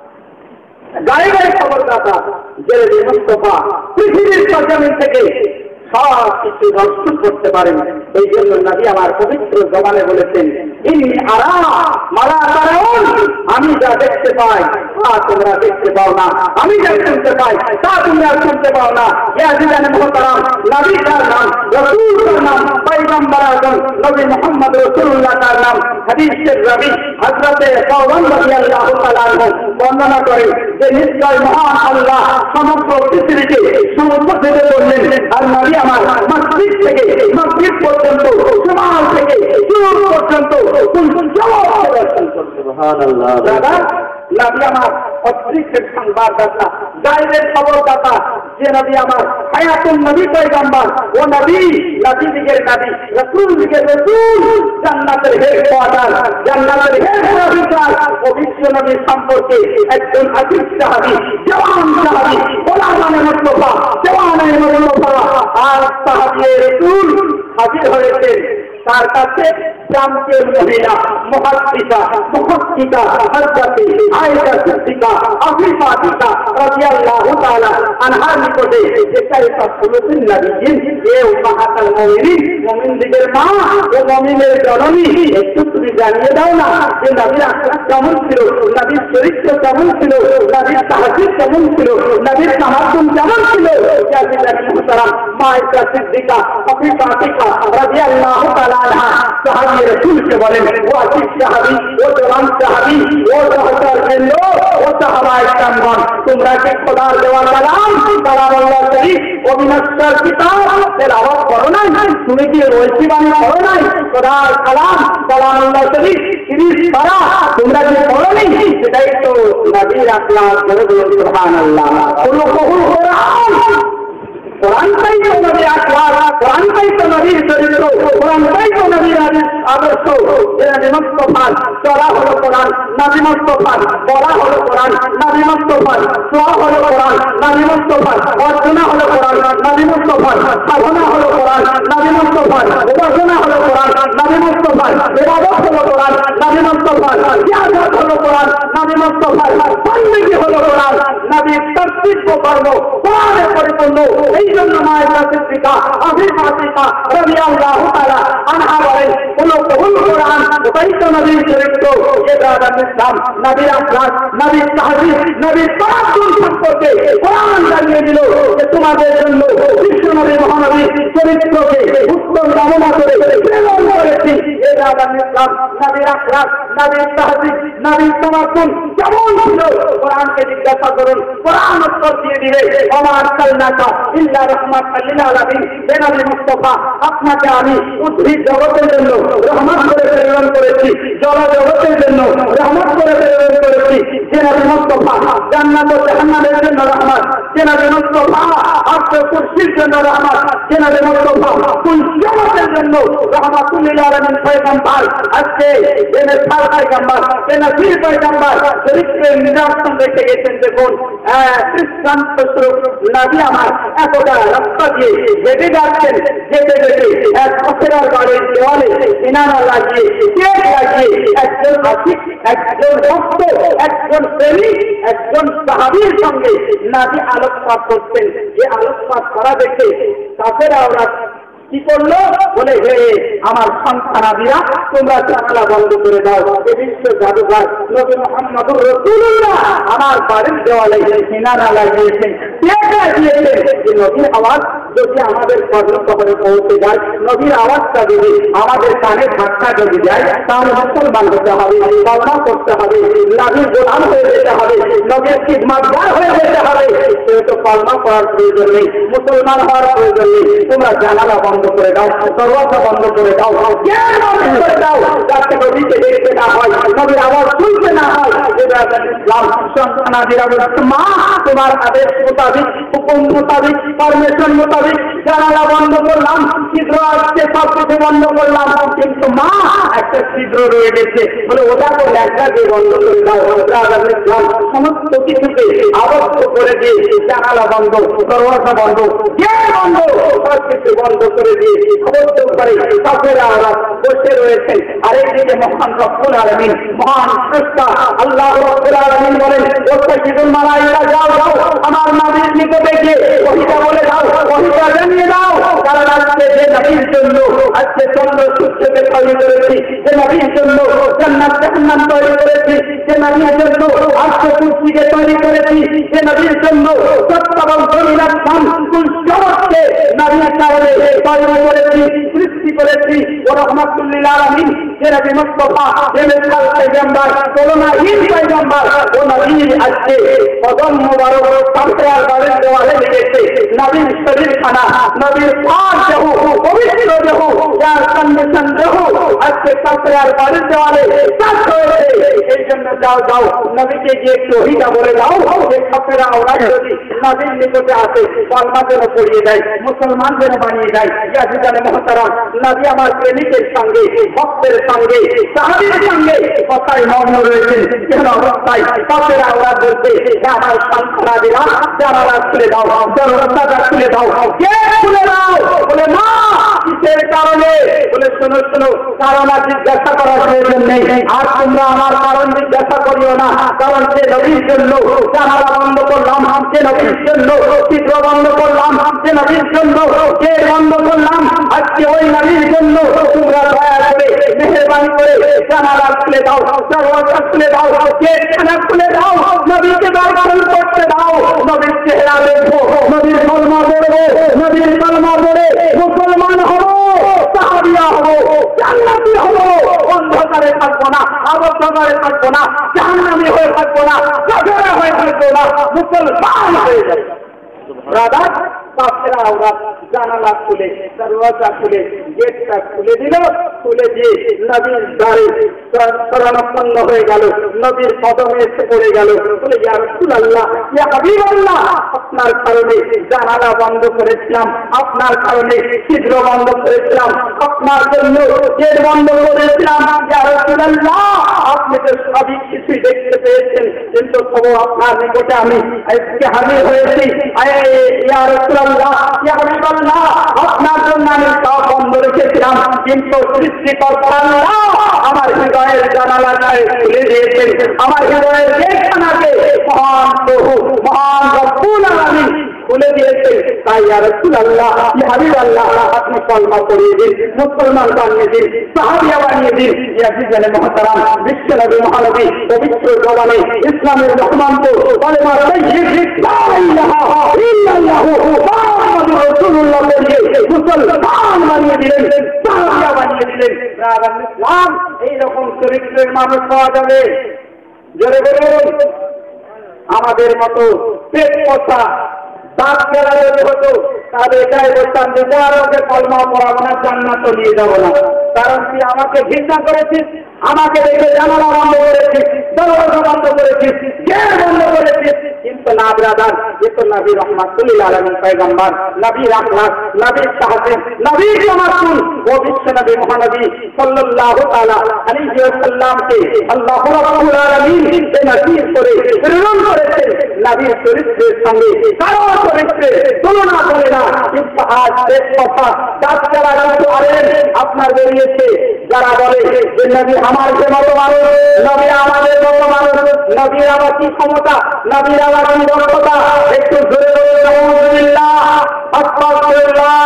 গায়েবের খবরদাতা জেনে মুস্তফা পৃথিবীর সরজমিন থেকে সব কিছু নষ্ট করতে পারেন। এই জন্য নবী আমার পবিত্র জবানে বলেছেন, ইন্নী আরা মালা তারাউন, আমি যা দেখতে পাই তা তোমরা দেখতে পাও না, আমি যা শুনতে পাই তা তোমরা শুনতে পাও না। ইয়া আজিজানে মুহতারাম, নবী তার নাম, রাসূল তার নাম, পয়গম্বর আযম নবী মুহাম্মদ রাসূলুল্লাহ তার নাম। হাদিসের রাবী হযরতে সাওবান রাদিয়াল্লাহু তাআলা আনহু বর্ণনা করে যে নিশ্চয় মহান আল্লাহ সমগ্র পৃথিবীকে সমুদ্র থেকে করলেন, আর নবী আমার মসজিদ থেকে মসজিদ পর্যন্ত, সমাজ থেকে দূর পর্যন্ত কোন কোন জবাব দর্শন করতে। সুবহানাল্লাহ। দাদা, নবী আমার অদৃশ্যের সংবাদদাতা, গায়েবের খবরদাতা, যে নবী আমার হায়াতুন নবী পয়গম্বর, ও নবী নবী দিগের নবী, রাসূল দিগের রাসূল, জান্নাতের হেডকোয়ার্টার, জান্নাতের হেডকোয়ার্টার ও বিশ্ব নবী সম্পর্কে একজন আশিক সাহাবী, জওয়ান সাহাবী, গোলামানে মুস্তফা, জওয়ানে মুস্তফা আর সাহাবী রাসূল হাজির হয়েছেন তার কাছে। জামতের মহিলা মুহাদ্দিসা মুহাক্কিকা হযরতে আয়েশা সিদ্দিকা আফিফা দিকা রাদিয়াল্লাহু তাআলা আনহার নিকটে যে কাইফা সুলুকুন নবীন, এ উম্মাহাতুল মুমিনিন, মুমিনদের মা ও মুমিনের জননী, একটু তুমি জানিয়ে দাও না যে নবীর আখলাক কেমন ছিল, নবীর চরিত্র কেমন ছিল, নবীর তাহজিদ কেমন ছিল, নবীর তামাদ্দুন কেমন ছিল। ইয়া আজিজানে মুহতারাম, মা আয়েশা সিদ্দিকা আফিফা দিকা রাদিয়াল্লাহু তাআলা আনহা সাহাবী রাসূলকে বলেন, ও আশিক সাহাবী, ও জওয়ান সাহাবী, ও সহচর বৃন্দ, ও সাহাবায়ে কেরামগণ, তোমরা কি খোদার দেওয়া কালাম, কালামুল্লাহ শরীফ ও বিনশ্বর কিতাব তেলাওয়াত করো নাই? তুমি কি রয়েছি বাণী করো নাই? খোদার কালাম কালামুল্লাহ শরীফ তিরিশ পারা তোমরা কি পড়ো নাই? সেটাই তো নবীর আখলাক। সুবহানাল্লাহ। কুল কুল কোরআন, কোরআনটাই তো নবীর আখলাক, কোরআনটাই তো নবীর চরিত্র, কোরআনটাই তো নবীর আদর্শ। জেনে মুস্তফা চলা হলো কোরআন, নবী মুস্তফা বলা হলো কোরআন, নবী মুস্তফা ছোঁয়া হলো কোরআন, নবী মুস্তফা অর্চনা হলো কোরআন, নবী মুস্তফা সাধনা হলো কোরআন, নবী মুস্তফা উপাসনা হলো কোরআন, নবী মুস্তফা ইবাদত হলো কোরআন, নবী মুস্তফা জিয়ারত হলো কোরআন, নবী মুস্তফা বন্দেগী হলো কোরআন, নবীর তরতিব কর্ম কোরআনে পরিপূর্ণ। এই জন্য মায়ের সিদ্দিকা আমির ফাতিমা রাদিয়াল্লাহু তাআলা আনহা বলেন, কোন বহুল কোরআন উপস্থিত নবীর চরিত্র ইবাদত ইসলাম নবীর আখলাক নবীর তাহজিব নবীর তাআজ্জুব সম্পর্কে কোরআন জানিয়ে দিল যে তোমাদের জন্য বিশ্ব নবী মহানবী চরিত্রকে উত্তম নমুনা করে প্রেরণ করেছি। ইবাদত ইসলাম নবীর আখলাক নবীর তাহজিব নবীর তাআজ্জুব কেমন ছিল কোরআনকে জিজ্ঞাসা করুন, কোরআন উত্তর দিয়ে দিবে ওমা আরসালনাকা ইল্লা রাহমাতাল লিল আলামিন। হে নবী মুস্তাফা, আপনাকে আমি উদ্ভিদ জগতের জন্য রহমত করে প্রেরণ করেছি, জল জগতের জন্য রহমত করে প্রেরণ করেছি। হে নবী মুস্তাফা, জান্নাত ও জাহান্নামের জন্য রহমত। হে নবী মুস্তাফা, আরশ ও কুরসির জন্য রহমত। হে নবী মুস্তাফা, কুল জগতের জন্য রহমাতুল লিল আলামিন পয়গম্বর। আজকে এনে সার পয়গম্বর এনে ফির পয়গম্বর চরিত্রের নিদর্শন রেখে গেছেন। দেখুন খ্রিস্টান নবী আমার এতটা রাস্তা দিয়ে হেঁটে যাচ্ছেন, যেতে যেতে এক অপেরার বাড়ির দেওয়ালে মিনারা লাগিয়ে কেক লাগিয়ে একজন আশিক একজন ভক্ত একজন প্রেমিক একজন সাহাবীর সঙ্গে নবী আলোকপাত করতেন। যে আলোকপাত করা দেখে কাফেরা ওরা কি করলো বলে, হে আমার সন্তানাদিরা তোমরা জানালা বন্ধ করে দাও। এ বিশ্ব জাদুঘর নবী মুহাম্মদুর রাসূলুল্লাহ আমার বাড়ির দেওয়ালে মিনারা লাগিয়েছেন, কেক লাগিয়েছেন। যে নবীর আওয়াজ যদি আমাদের কর্ণকবরে পৌঁছে যায়, নবীর আওয়াজটা যদি আমাদের কানে ধাক্কা যদি যায়, তাহলে মুসলমান হতে হবে, কলমা করতে হবে, নবীর গোলাম হয়ে যেতে হবে, নবীর খিদমতগার হয়ে যেতে হবে। সেহেতু কলমা করার প্রয়োজন নেই, মুসলমান হওয়ার প্রয়োজন নেই। তোমরা জানালা বন্ধ করে দাও, দরওয়াজা বন্ধ করে দাও, জ্ঞান বন্ধ করে দাও, যাতে নবীকে দেখতে না হয়, নবীর আওয়াজ শুনতে না হয়। ইসলাম সন্তানাদিরা বলছে, মা তোমার আদেশ মোতাবিক হুকুম মোতাবিক পারমিশন মোতাবিক জানালা বন্ধ করলাম, ছিদ্র আসছে সব কিছু বন্ধ করলাম, কিন্তু মা একটা ছিদ্র রয়ে গেছে, বলে ওটা তো একটা দিয়ে বন্ধ করে দাও। ইসলাম সমস্ত কিছুকে আবদ্ধ করে দিয়ে জানালা বন্ধ, দরওয়াজা বন্ধ, জ্ঞান বন্ধ, সব কিছু বন্ধ করে দিয়ে আবদ্ধ করে কাফেরা ওরা বসে রয়েছেন। আরেকদিকে মহান রব্বুল আলামিন মহান স্রষ্টা আল্লাহ রব্বুল আলামিন বলেন, ওয়াসতাজিদুল মালায়েকা যাও যাও আমার নবীর নিকটে গিয়ে ওহীটা বলে দাও, ওহীটা জানিয়ে দাও। কারণ আজকে যে নবীর জন্য আজকে চন্দ্র সূর্যকে তৈরি করেছি, যে নবীর জন্য জান্নাত জাহান্নাম তৈরি করেছি, যে নবীর জন্য আজকে কুরসিকে তৈরি করেছি, যে নবীর জন্য সত্তাবল জমিনাত ধাম কুল জগৎকে নবীর কারণে তৈরি করেছি, সৃষ্টি করেছি। ও রহমাতুল লিল আলামিন যে নবী মুস্তাফা যে মেসাল পয়গম্বর তুলনাহীন পয়গম্বর, ও নবী আজকে কদম মুবারক কাফেরার বাড়ির দেওয়ালে লেগেছে। নবীর শরীর খানা নবীর পাক দেহ পবিত্র দেহ যার কন্ডিশন দেহ আজকে কাফেরার বাড়ির দেওয়ালে কাজ হয়েছে। এই জন্য যাও যাও নবীকে গিয়ে একটু ওহীটা বলে দাও যে কাফেরা ওরা যদি নবীর নিকটে আসে কলমা যেন পড়িয়ে দেয়, মুসলমান যেন বানিয়ে দেয়। ইয়াজিদানে মুহতারাম নবী আমার প্রেমিকের সঙ্গে ভক্তের সঙ্গে সাহাবীর সঙ্গে কথায় মগ্ন রয়েছেন। কেন অবস্থায় কাফেরা ওরা বলছে, আমার সন্তানাদিরা জানালা খুলে দাও, দরওয়াজা খুলে দাও, কে খুলে দাও? বলে মা কিসের কারণে? বলে শোনো শোনো, কারণ আর জিজ্ঞাসা করার প্রয়োজন নেই, আর তোমরা আমার কারণ জিজ্ঞাসা করিও না। কারণ সে নবীর জন্য জানালা বন্ধ করলাম, সে নবীর জন্য ছিদ্র বন্ধ করলাম, সে নবীর জন্য কে বন্ধ করলাম। আজকে ওই নবীর জন্য তোমরা দয়া করে মেহেরবানি করে জানালা খুলে দাও, দরওয়াজা খুলে দাও, গেট খানা খুলে দাও, নবীকে দর্শন করতে দাও, নবীর চেহারা দেখবো, নবীর কলমা পড়বো, নবীর কলমা পড়ে মুসলমান হবো, সাহাবিয়া হবো, জান্নাতি হবো, অন্ধকারে থাকবো না, আবদ্ধকারে থাকবো না, জাহান্নামী হয়ে থাকবো না, কাফের হয়ে থাকবো না, মুসলমান হয়ে যাবে। ব্রাদার কাফেরা ওরা জানালা খুলে দরওয়াজা খুলে গেটটা খুলে দিল, খুলে দিয়ে নবীর দ্বারে শরণাপন্ন হয়ে গেল, নবীর কদমে এসে পড়ে গেল। বলে ইয়া রাসূলুল্লাহ, ইয়া হাবিবাল্লাহ, আপনার কারণে জানালা বন্ধ করেছিলাম, আপনার কারণে ছিদ্র বন্ধ করেছিলাম, আপনার জন্য গেট বন্ধ করেছিলাম। ইয়া রাসূলুল্লাহ, আপনি তো সবই কিছুই দেখতে পেয়েছেন, কিন্তু তবু আপনার নিকটে আমি আজকে হাজির হয়েছি। ইয়া রাসূলুল্লাহ, ইয়া হাবিবাল্লাহ, আপনার জন্য আমি সব বন্ধ রেখেছিলাম, কিন্তু সৃষ্টিকর্তা আল্লাহ আমার হৃদয়ের জানালাটায় খুলে দিয়েছেন, আমার হৃদয়ের গেটখানাকে মহান প্রভু মহান মহান রব্বুল আলামিন খুলে দিয়েছে। তাই ইয়া রাসূলুল্লাহ, ইয়া হাবিবাল্লাহ, আপনি কলমা পড়িয়ে দিন, মুসলমান বানিয়ে দিন, সাহাবিয়া বানিয়ে দিন। ইয়া জিজানে মুহতারাম, বিশ্বনবী মহানবী পবিত্র জবানে ইসলামের রহমান্ত কলেমা তাইয়্যিব লা ইলাহা ইল্লাল্লাহ মুহাম্মাদুর রাসূলুল্লাহ বলিয়ে মুসলমান বানিয়ে দিলেন, সাহাবিয়া বানিয়ে দিলেন। ইসলাম এইরকম চরিত্রের মানুষ পাওয়া যাবে। জোরে বলুন, আমাদের মতো পেট পচা দাঁত গেলা যদি হতো তাহলে এটাই বলতাম যে যারা কলমা পড়াবো না, জান্নাত নিয়ে যাবো না। কারণ তুই আমাকে ঘৃণা করেছিস, আমাকে দেখে জানালা বন্ধ করেছিস, দরজা বন্ধ করেছিস, গেট বন্ধ করেছিস। কিন্তু না ব্রাদার, এ তো নবী রহমাতুল্লিল আলামিন পয়গম্বর, নবীর আখলাক, নবীর সাহায্য, নবীর তামাক্কুন ও বিশ্ব নবী মহানবী সাল্লাল্লাহু তাআলা আলাইহি ওয়াসাল্লামকে আল্লাহ রাব্বুল আলামিন যে নসিব করে প্রেরণ করেছেন। নবীর চরিত্রের সঙ্গে কারো চরিত্রের তুলনা করে না। কিন্তু আজ এক কথা দাঁত চালা কিন্তু আরেন আপনার বেরিয়েছে, যারা বলে যে নবী আমার যে মতো মানুষ, নবী আমাদের মতো মানুষ, নবীর আবার কি ক্ষমতা, নবীর আবার কি দক্ষতা। একটু ধরে আলহামদুলিল্লাহ, আস্তাগফিরুল্লাহ।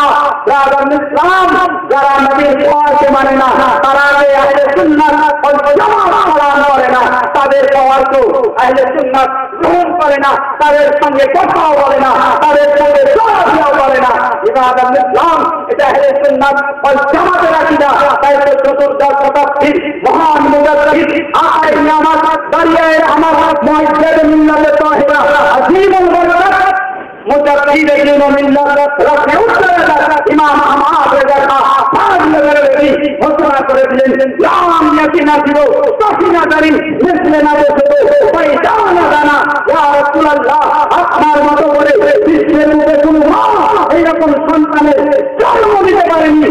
ইসলাম যারা নবীর পাওয়ারকে মানে না, তারা আহলে সুন্নাত ওয়াল জামাত পালন করে না, তাদের পাওয়ারকে আহলে সুন্নাত গ্রহণ করে না, তাদের সঙ্গে কথাও বলে না, তাদের সঙ্গে চলাফেরাও করে না। ইবাদত ইসলাম এটা আহলে সুন্নাত ওয়াল জামাতের আকীদা। তাই তো চতুর্দশ শতাব্দীর মহান মুজাদ্দিদ আয়ে নিয়ামত দারিয়ায়ে রহমত মুআজ্জেদ মিল্লাত তাহিরা আযীমুল বরকত মুজাদ্দিদ দ্বীন মিল্লাত রাফিউদ দারাজাত ইমাম আহমদ রেজা ফাজলুল্লাহি ঘোষণা করে দিলেন, লাম ইয়াকিনা ছিল সাফিনা দারি মিসলে না বসে পয়দানা দানা। ইয়া রাসূলুল্লাহ, আপনার মতো করে বিশ্বের মধ্যে কোনো মা এইরকম সন্তানের জন্ম দিতে পারেনি,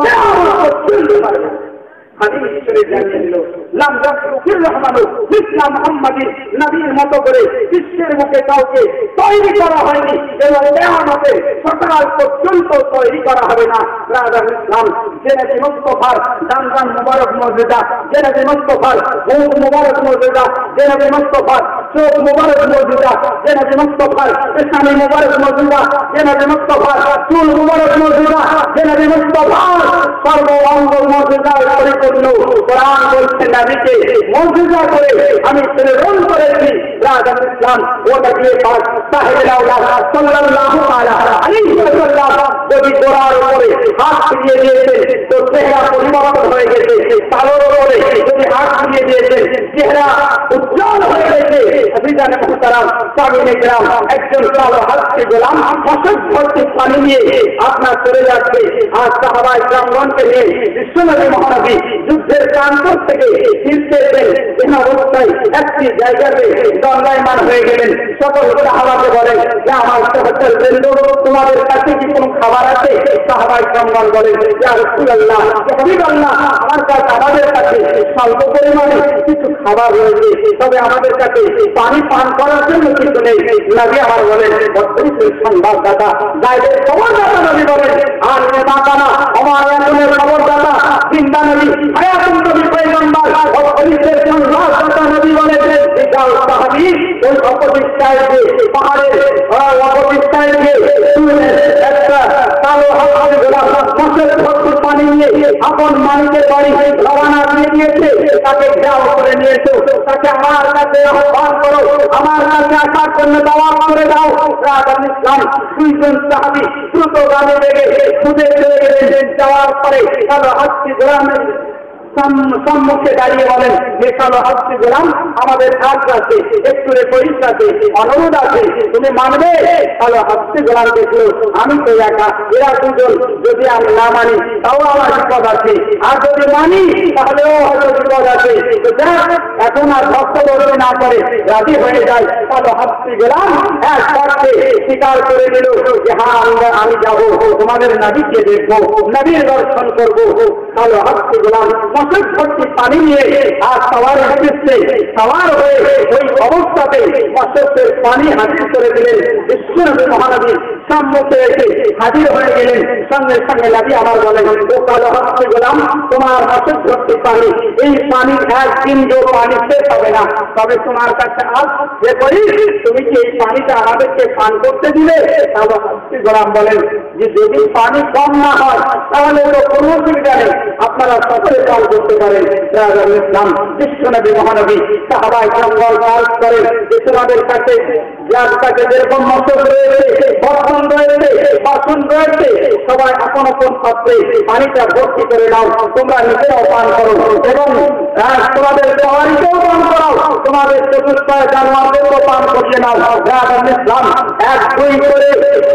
চলতে পারে না। হাদিস শরীফে জানিয়ে দিল, লাম ইয়াকুল রহমানু মিসলা মুহাম্মাদিন, নবীর মতো করে বিশ্বের মুখে কাউকে তৈরি করা হয়নি এবং কিয়ামতে সকাল পর্যন্ত তৈরি করা হবে না। রাজা ইসলাম জেনেছি মুস্তাফার দান দান মুবারক মর্যাদা, জেনেছি মুস্তাফার মুখ মুবারক মর্যাদা, জেনেছি মুস্তাফার চোখ মুবারক মর্যাদা, জেনেছি মুস্তাফার পেশানি মুবারক মর্যাদা, জেনেছি মুস্তাফার চুল মুবারক মর্যাদা, জেনেছি মুস্তাফার সর্ব অঙ্গ মর্যাদার পরিপূর্ণ। কোরআন বলছে নবীকে মুজিজা করে আমি প্রেরণ করেছি। রাজা ইসলাম ও নবী পাক সাহেব আল্লাহ সাল্লাল্লাহু আলাইহি ওয়াসাল্লাম যদি কোরআন উপরে হাত দিয়ে দিয়েছেন তো চেহারা পরিবর্তন হয়ে গেছে, তালোর উপরে যদি হাত দিয়ে দিয়েছেন চেহারা উজ্জ্বল হয়ে গেছে। হাবিজানে মুহতারাম সামিনে গ্রাম একজন কালো হাতকে গোলাম ফসল ভর্তি পানি নিয়ে আপনার চলে যাচ্ছে। আর সাহাবায়ে কেরামগণকে নিয়ে বিশ্বনবী মহানবী যুদ্ধের প্রান্তর থেকে ফিরতে এলেন। এই অবস্থায় একটি জায়গাতে দণ্ডায়মান হয়ে গেলেন। সকল সাহাবাকে বলেন যে আমার সাহাবাদের বৃন্দ, তোমাদের কাছে কি কোনো খাবার আছে? সাহাবায়ে কেরামগণ বলেন, ইয়া রাসূলুল্লাহ, ইয়া হাবিবাল্লাহ, আমার কাছে আমাদের কাছে স্বল্প পরিমাণে কিছু খাবার রয়েছে, তবে আমাদের কাছে পানি পান করার জন্য কিছু নেই। নবী আমার বলেন, বর্তমানের সংবাদদাতা গায়ের খবরদাতা নবী বলেন, আর নেতানা আমার এখনের খবরদাতা জিন্দা নবী হায়াতুন নবী পয়গম্বর ও পুলিশের সংবাদদাতা নবী বলেন, যাও সাহাবী ওই অপবিত্রায় যে পাহাড়ের অপবিত্রায় যে একটা কালো হাতের গোলাম ফসল ভর্তি পানি নিয়ে আপন মালিকের বাড়ি রওনা দিয়ে দিয়েছে। তাকে ঘেরাও করে নিয়েছো, তাকে আমার কাছে আহ্বান করো, আমার কাছে আসার জন্য দাওয়াত করে দাও। রাজা ইসলাম দুইজন সাহাবী দ্রুতগামী বেগে ছুটে চলে গেলেন। যাওয়ার পরে কালো হাতটি গোলামের সম্মুখে দাঁড়িয়ে বলেন, যে কালো হাতটি গোলাম আমাদের কাজ আছে, একটু রেকর্ডিং আছে, অনুরোধ আছে, তুমি মানবে? কালো হাতটি গোলাম দেখলো আমি তো একা, এরা দুজন, যদি আমি না মানি তাও আমার বিপদ আছে, আর যদি মানি তাহলেও হয়তো বিপদ আছে। তো দেখ এখন আর ভক্তবর্তী না করে রাজি হয়ে যায়। কালো হাতটি গোলাম এক পক্ষে স্বীকার করে দিল যে হ্যাঁ আমি যাবো, তোমাদের নবীকে দেখবো, নবীর দর্শন করবো। কালো হাতি গোলাম মশক ভর্তি পানি নিয়ে আর সওয়ার এসেছে, সওয়ার হয়ে ওই অবস্থাতে মশকের পানি হাজির করে দিলেন। বিশ্বনবী মহানবীর সম্মুখে এসে হাজির হয়ে গেলেন। সঙ্গে সঙ্গে নবী আমার বলেন, ও কালো হাতি গোলাম, তোমার মশক ভর্তি পানি, এই পানি একদিন যে পানি শেষ হবে না, তবে তোমার কাছে আজ যে করি, তুমি কি এই পানিটা আমাদেরকে পান করতে দিলে? কালো হাতি গোলাম বলেন যে যদি পানি কম না হয় তাহলে তো কোনো অসুবিধা নেই, আপনারা সকলে পান করতে পারেন। ইসলাম বিশ্বনবী মহানবী সাহাবায়ে জঙ্গল পার করেন যে তোমাদের কাছে যার কাছে যেরকম মশক রয়েছে, বর্তন রয়েছে, বাসন রয়েছে, সবাই আপন আপন পাত্রে পানিটা ভর্তি করে নাও, তোমরা নিজেরাও পান করো এবং তোমাদের সবাইকেও পান করাও, তোমাদের চতুর্থ জানোয়ারদেরকেও পান করতে নাও। ইসলাম এক দুই করে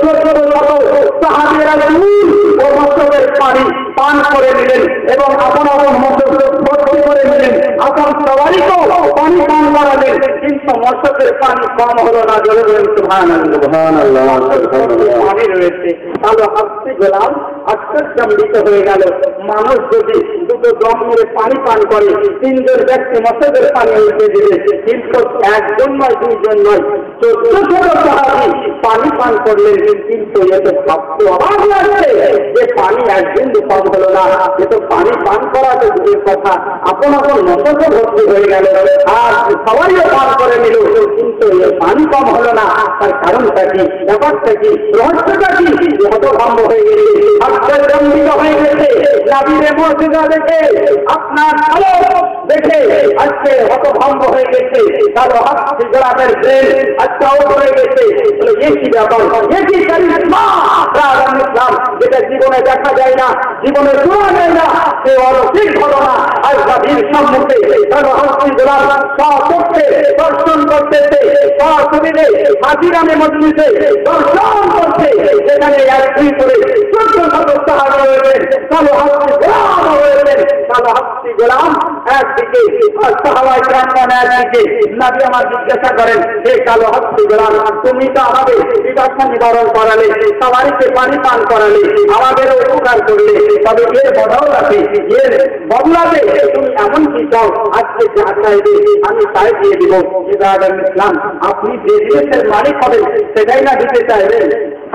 সাহাবীরা ও মশকের পানি পান করে নিলেন এবং আপন আপন মশক ভর্তি করে নিলেন, আপন সবাইকেও পানি পান করালেন, কিন্তু মশকের পানি কম হলো না। জোরে বলেন সুবহানাল্লাহ। পানি রয়েছে, কালো হাতি গোলাম আশ্চর্যান্বিত হয়ে গেল। মানুষ যদি দুটো দম মেরে পানি পান করে, তিনজন ব্যক্তি মশকের পানি উঠে দিলে, কিন্তু একজন নয়, দুইজন নয়, চোদ্দ শত সাহাবী পানি পান করলেন, কিন্তু এত ভাবতে অবাক লাগছে যে পানি একদিন কম হলো না। এ তো পানি পান করা তো দূরের কথা, আপন আপন মশকও ভর্তি হয়ে গেল আর সবাইও পান করে নিল, কিন্তু পানি কম হলো না। তার কারণটা কি, ব্যাপারটা কি, রহস্যটা কি? হতভম্ব হয়ে গেছে, আশ্চর্যান্বিত হয়ে গেছে। নবীর মুজিজা দেখে, আপনার আলো দেখে আজকে হতভম্ব হয়ে গেছে। কালো হাতি গোলামের ব্রেন আজকে আউট হয়ে গেছে। একই ব্যাপার, একই কারিশমা ইসলাম, যেটা জীবনে দেখা যায় না, জীবনে শোনা যায় না, সে অলৌকিক ঘটনা আজ নবীর সম্মুখে কালো হাতি গোলাম করতে দর্শন করতেছে, সশরীরে হাজিরানে মজলিসে দর্শন করছে, সেখানে এক দুই করে চোদ্দ শত সাহাবী রয়েছেন, কালো হাতি গোলাম রয়েছেন। কালো হাতি গোলাম একদিকে আর সাহাবায়ে কেরাম একদিকে। নবী আমার জিজ্ঞাসা করেন, হে কালো হাতি গোলাম, তুমি তো আমাদের বিবাসা নিবারণ করালে, সবাইকে পানি পান করালে, আমাদেরও উপকার করলে, তবে এর বদলাতে এর বদলাতে তুমি এমন কি চাও, আজকে যা চাইবে আমি তাই দিয়ে দিব। ইসলাম, আপনি যে জিনিসের মালিক হবেন সেটাই না দিতে চাইবেন?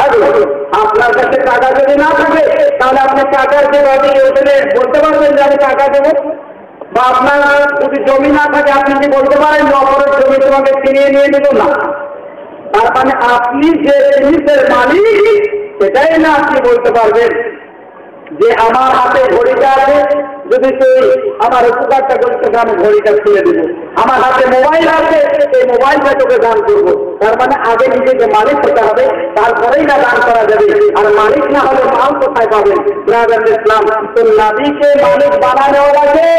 আপনার কাছে টাকা যদি না থাকে তাহলে আপনি টাকার যে বাড়ি ওখানে বলতে পারবেন যে আমি টাকা দেবো? বা আপনার যদি জমি না থাকে আপনি কি বলতে পারেন যে অপরের জমি তোমাকে ফিরিয়ে নিয়ে দেবো? না। তার মানে আপনি যে জিনিসের মালিক সেটাই না আপনি বলতে পারবেন যে আমার হাতে ঘড়িটা আছে, যদি তুই আমার উপকারটা করতে আমি ঘড়িটা খুলে দেবো। আমার হাতে মোবাইল আছে, এই মোবাইলটা তোকে দান করবো। তার মানে আগে নিজেকে মালিক হতে হবে, তারপরেই না দান করা যাবে। আর মালিক না হলে মাল কোথায় পাবেন? ইসলাম তো নবীকে মালিক বানানো আছে,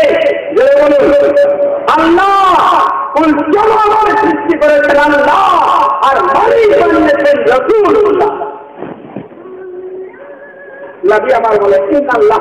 আল্লাহ সৃষ্টি করেছেন আল্লাহ, আর মালিক বানিয়েছেন রাসূলুল্লাহ। নবী আমার বলেন, আল্লাহ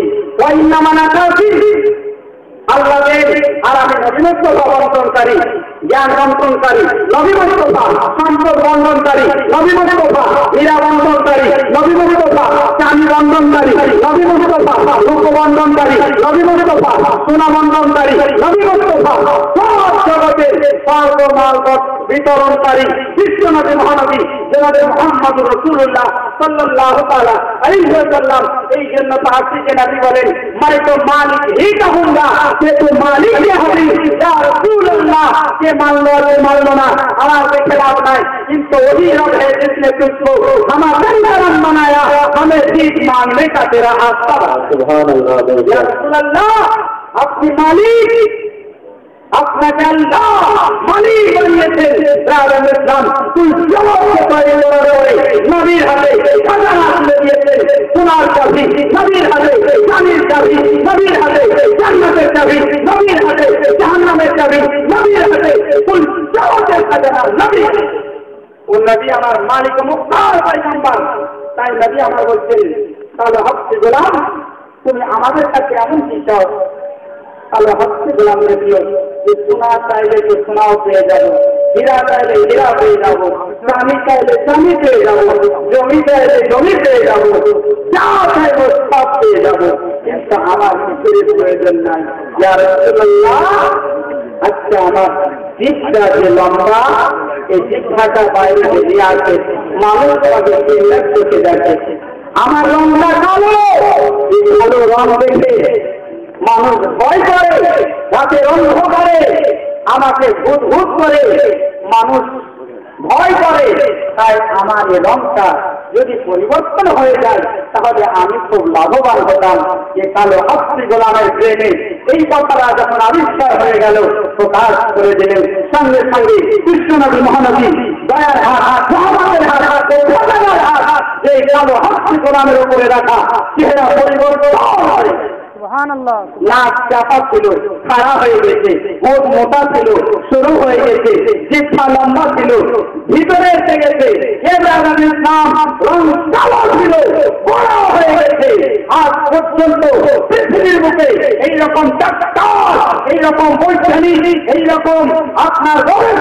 আল্লাহ আর আমি নবী মুস্তাফা বন্টনকারী, জ্ঞান বন্টনকারী নবী মুস্তাফা, সম্পদ বন্টনকারী নবী মুস্তাফা, হীরা বন্টনকারী নবী মুস্তাফা, চাঁদি বন্টনকারী নবী মুস্তাফা, রূপ বন্টনকারী নবী মুস্তাফা, সোনা বন্টনকারী নবী মুস্তাফা, সব জগতের সর্বমালবত বিতরণকারী বিশ্বনবী মহানবী জনাবে মুহাম্মদ রাসূলুল্লাহ সাল্লাল্লাহু তাআলা আলাইহি ওয়াসাল্লাম। এই জন্য তাহসিকে নবী বলেন, मैं तो मालिक ही कहूंगा, मैं तो मालिक ही हूँ या रसूलुल्लाह। के मान लो के मान लो ना, हमारे खिलाफ नहीं, किंतु वही रब है जिसने तुझको हमारा रब बनाया, हमें ठीक मानने का तेरा आस्था। सुभान अल्लाह। या रसूलुल्लाह, अपनी मालिक আপনাকে আল্লাহ মালিক বানিয়েছেন। ইসলাম তুই জগৎকে তৈরি করে নবীর হাতে খাজানা তুলে দিয়েছেন, সোনার চাবি নবীর হাতে, চাঁদির চাবি নবীর হাতে, জান্নাতের চাবি নবীর হাতে, জাহান্নামের চাবি নবীর হাতে, তুই জগতের খাজানা নবী। ও নবী আমার মালিক মুখতার পয়গম্বর। তাই নবী আমার বলছেন, তাহলে হচ্ছে গোলাম তুমি আমাদের কাছে এমন কি চাও? তাহলে হচ্ছে গোলামের প্রিয় যে সোনা চাইলে তো সোনাও পেয়ে যাবো, হীরা চাইলে হীরা পেয়ে যাবো, স্বামী চাইলে স্বামী পেয়ে যাবো, জমি চাইলে জমি পেয়ে যাবো, যা চাইবো সব পেয়ে যাবো। কিন্তু আমার কিছুর প্রয়োজন নাই। ইয়া রাসূলুল্লাহ, আচ্ছা আমার জিহ্বা যে লম্বা, এই জিহ্বাটা বাইরে বেরিয়ে আসে, মানুষ আমাকে চিন্তা চোখে দেখে। আমার রংটা কালো, এই কালো রং দেখে মানুষ ভয় করে, রাতের অন্ধকারে আমাকে ভূত ভূত করে মানুষ ভয় করে। তাই আমার এই রংটা যদি পরিবর্তন হয়ে যায় তাহলে আমি খুব লাভবান হতাম। যে কালো হাসি গোলামের প্রেমে এই কথাটা যখন আবিষ্কার হয়ে গেল, প্রকাশ করে দিলেন সঙ্গে সঙ্গে কৃষ্ণনবী মহানবী দয়ার হাত, রহমতের হাত, হাত হাত যে কালো হাসি গোলামের উপরে রাখা চেহারা পরিবর্তন হয়। সুবহানাল্লাহ। নাক চাপা ছিল, খাড়া হয়ে গেছে, ঠোঁট মোটা ছিল, সরু হয়ে গেছে, জিহ্বা লম্বা ছিল, ভিতরে এসে গেছে ইব্রাহিমের নাম রং কালো ছিল, বড় হয়ে গেছে। আজ পর্যন্ত পৃথিবীর বুকে এইরকম ডাক্তার, এইরকম বৈজ্ঞানিক, এইরকম আপনার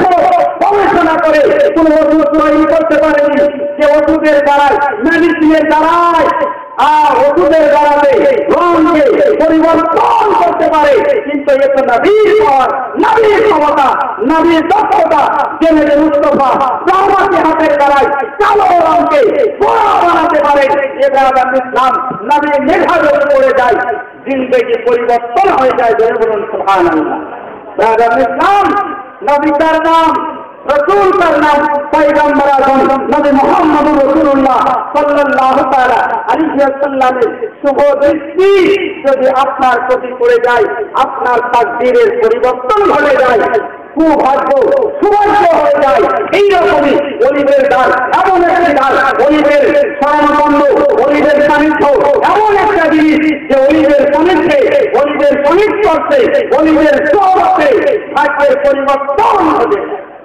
গবেষণা করে কোন ওষুধ তৈরি করতে পারেনি যে ওষুধের দ্বারায়, মেডিসিনের দ্বারায় আর ওষুধের দ্বারাতে রঙকে পরিবর্তন করতে পারে। কিন্তু এ তো নবীর পর, নবীর ক্ষমতা, নবীর দক্ষতা, জেনে মুস্তফা রহমতের হাতের দ্বারায় কালো রঙকে গোরা বানাতে পারে। ইব্রাহিম ইসলাম নবীর মেধাবে পড়ে যায়, জিন্দেগি পরিবর্তন হয়ে যায়। জয় বলুন সুবহানাল্লাহ। ইব্রাহিম ইসলাম নবী তার নাম, রসুল তার নাম, পয়গম্বর আযম নবী মুহাম্মদুর রাসূলুল্লাহ সাল্লাল্লাহু তাআলা আলাইহি ওয়াসাল্লামের শুভ দৃষ্টি যদি আপনার প্রতি পড়ে যায়, আপনার তাকদীরের পরিবর্তন ঘটে যায়, সুভাগ্য সুভাগ্য হয়ে যায়। এইরকমই অলিভের ডাল এমন একটি ডাল, অলিভের স্বয়ংবন্ধ, অলিভের সান্নিধ্য এমন একটা জিনিস যে অলিভের সান্নিধ্যে, অলিভের সান্নিধ্যে, অলিভের সোহবতে ভাগ্যের পরিবর্তন হবে।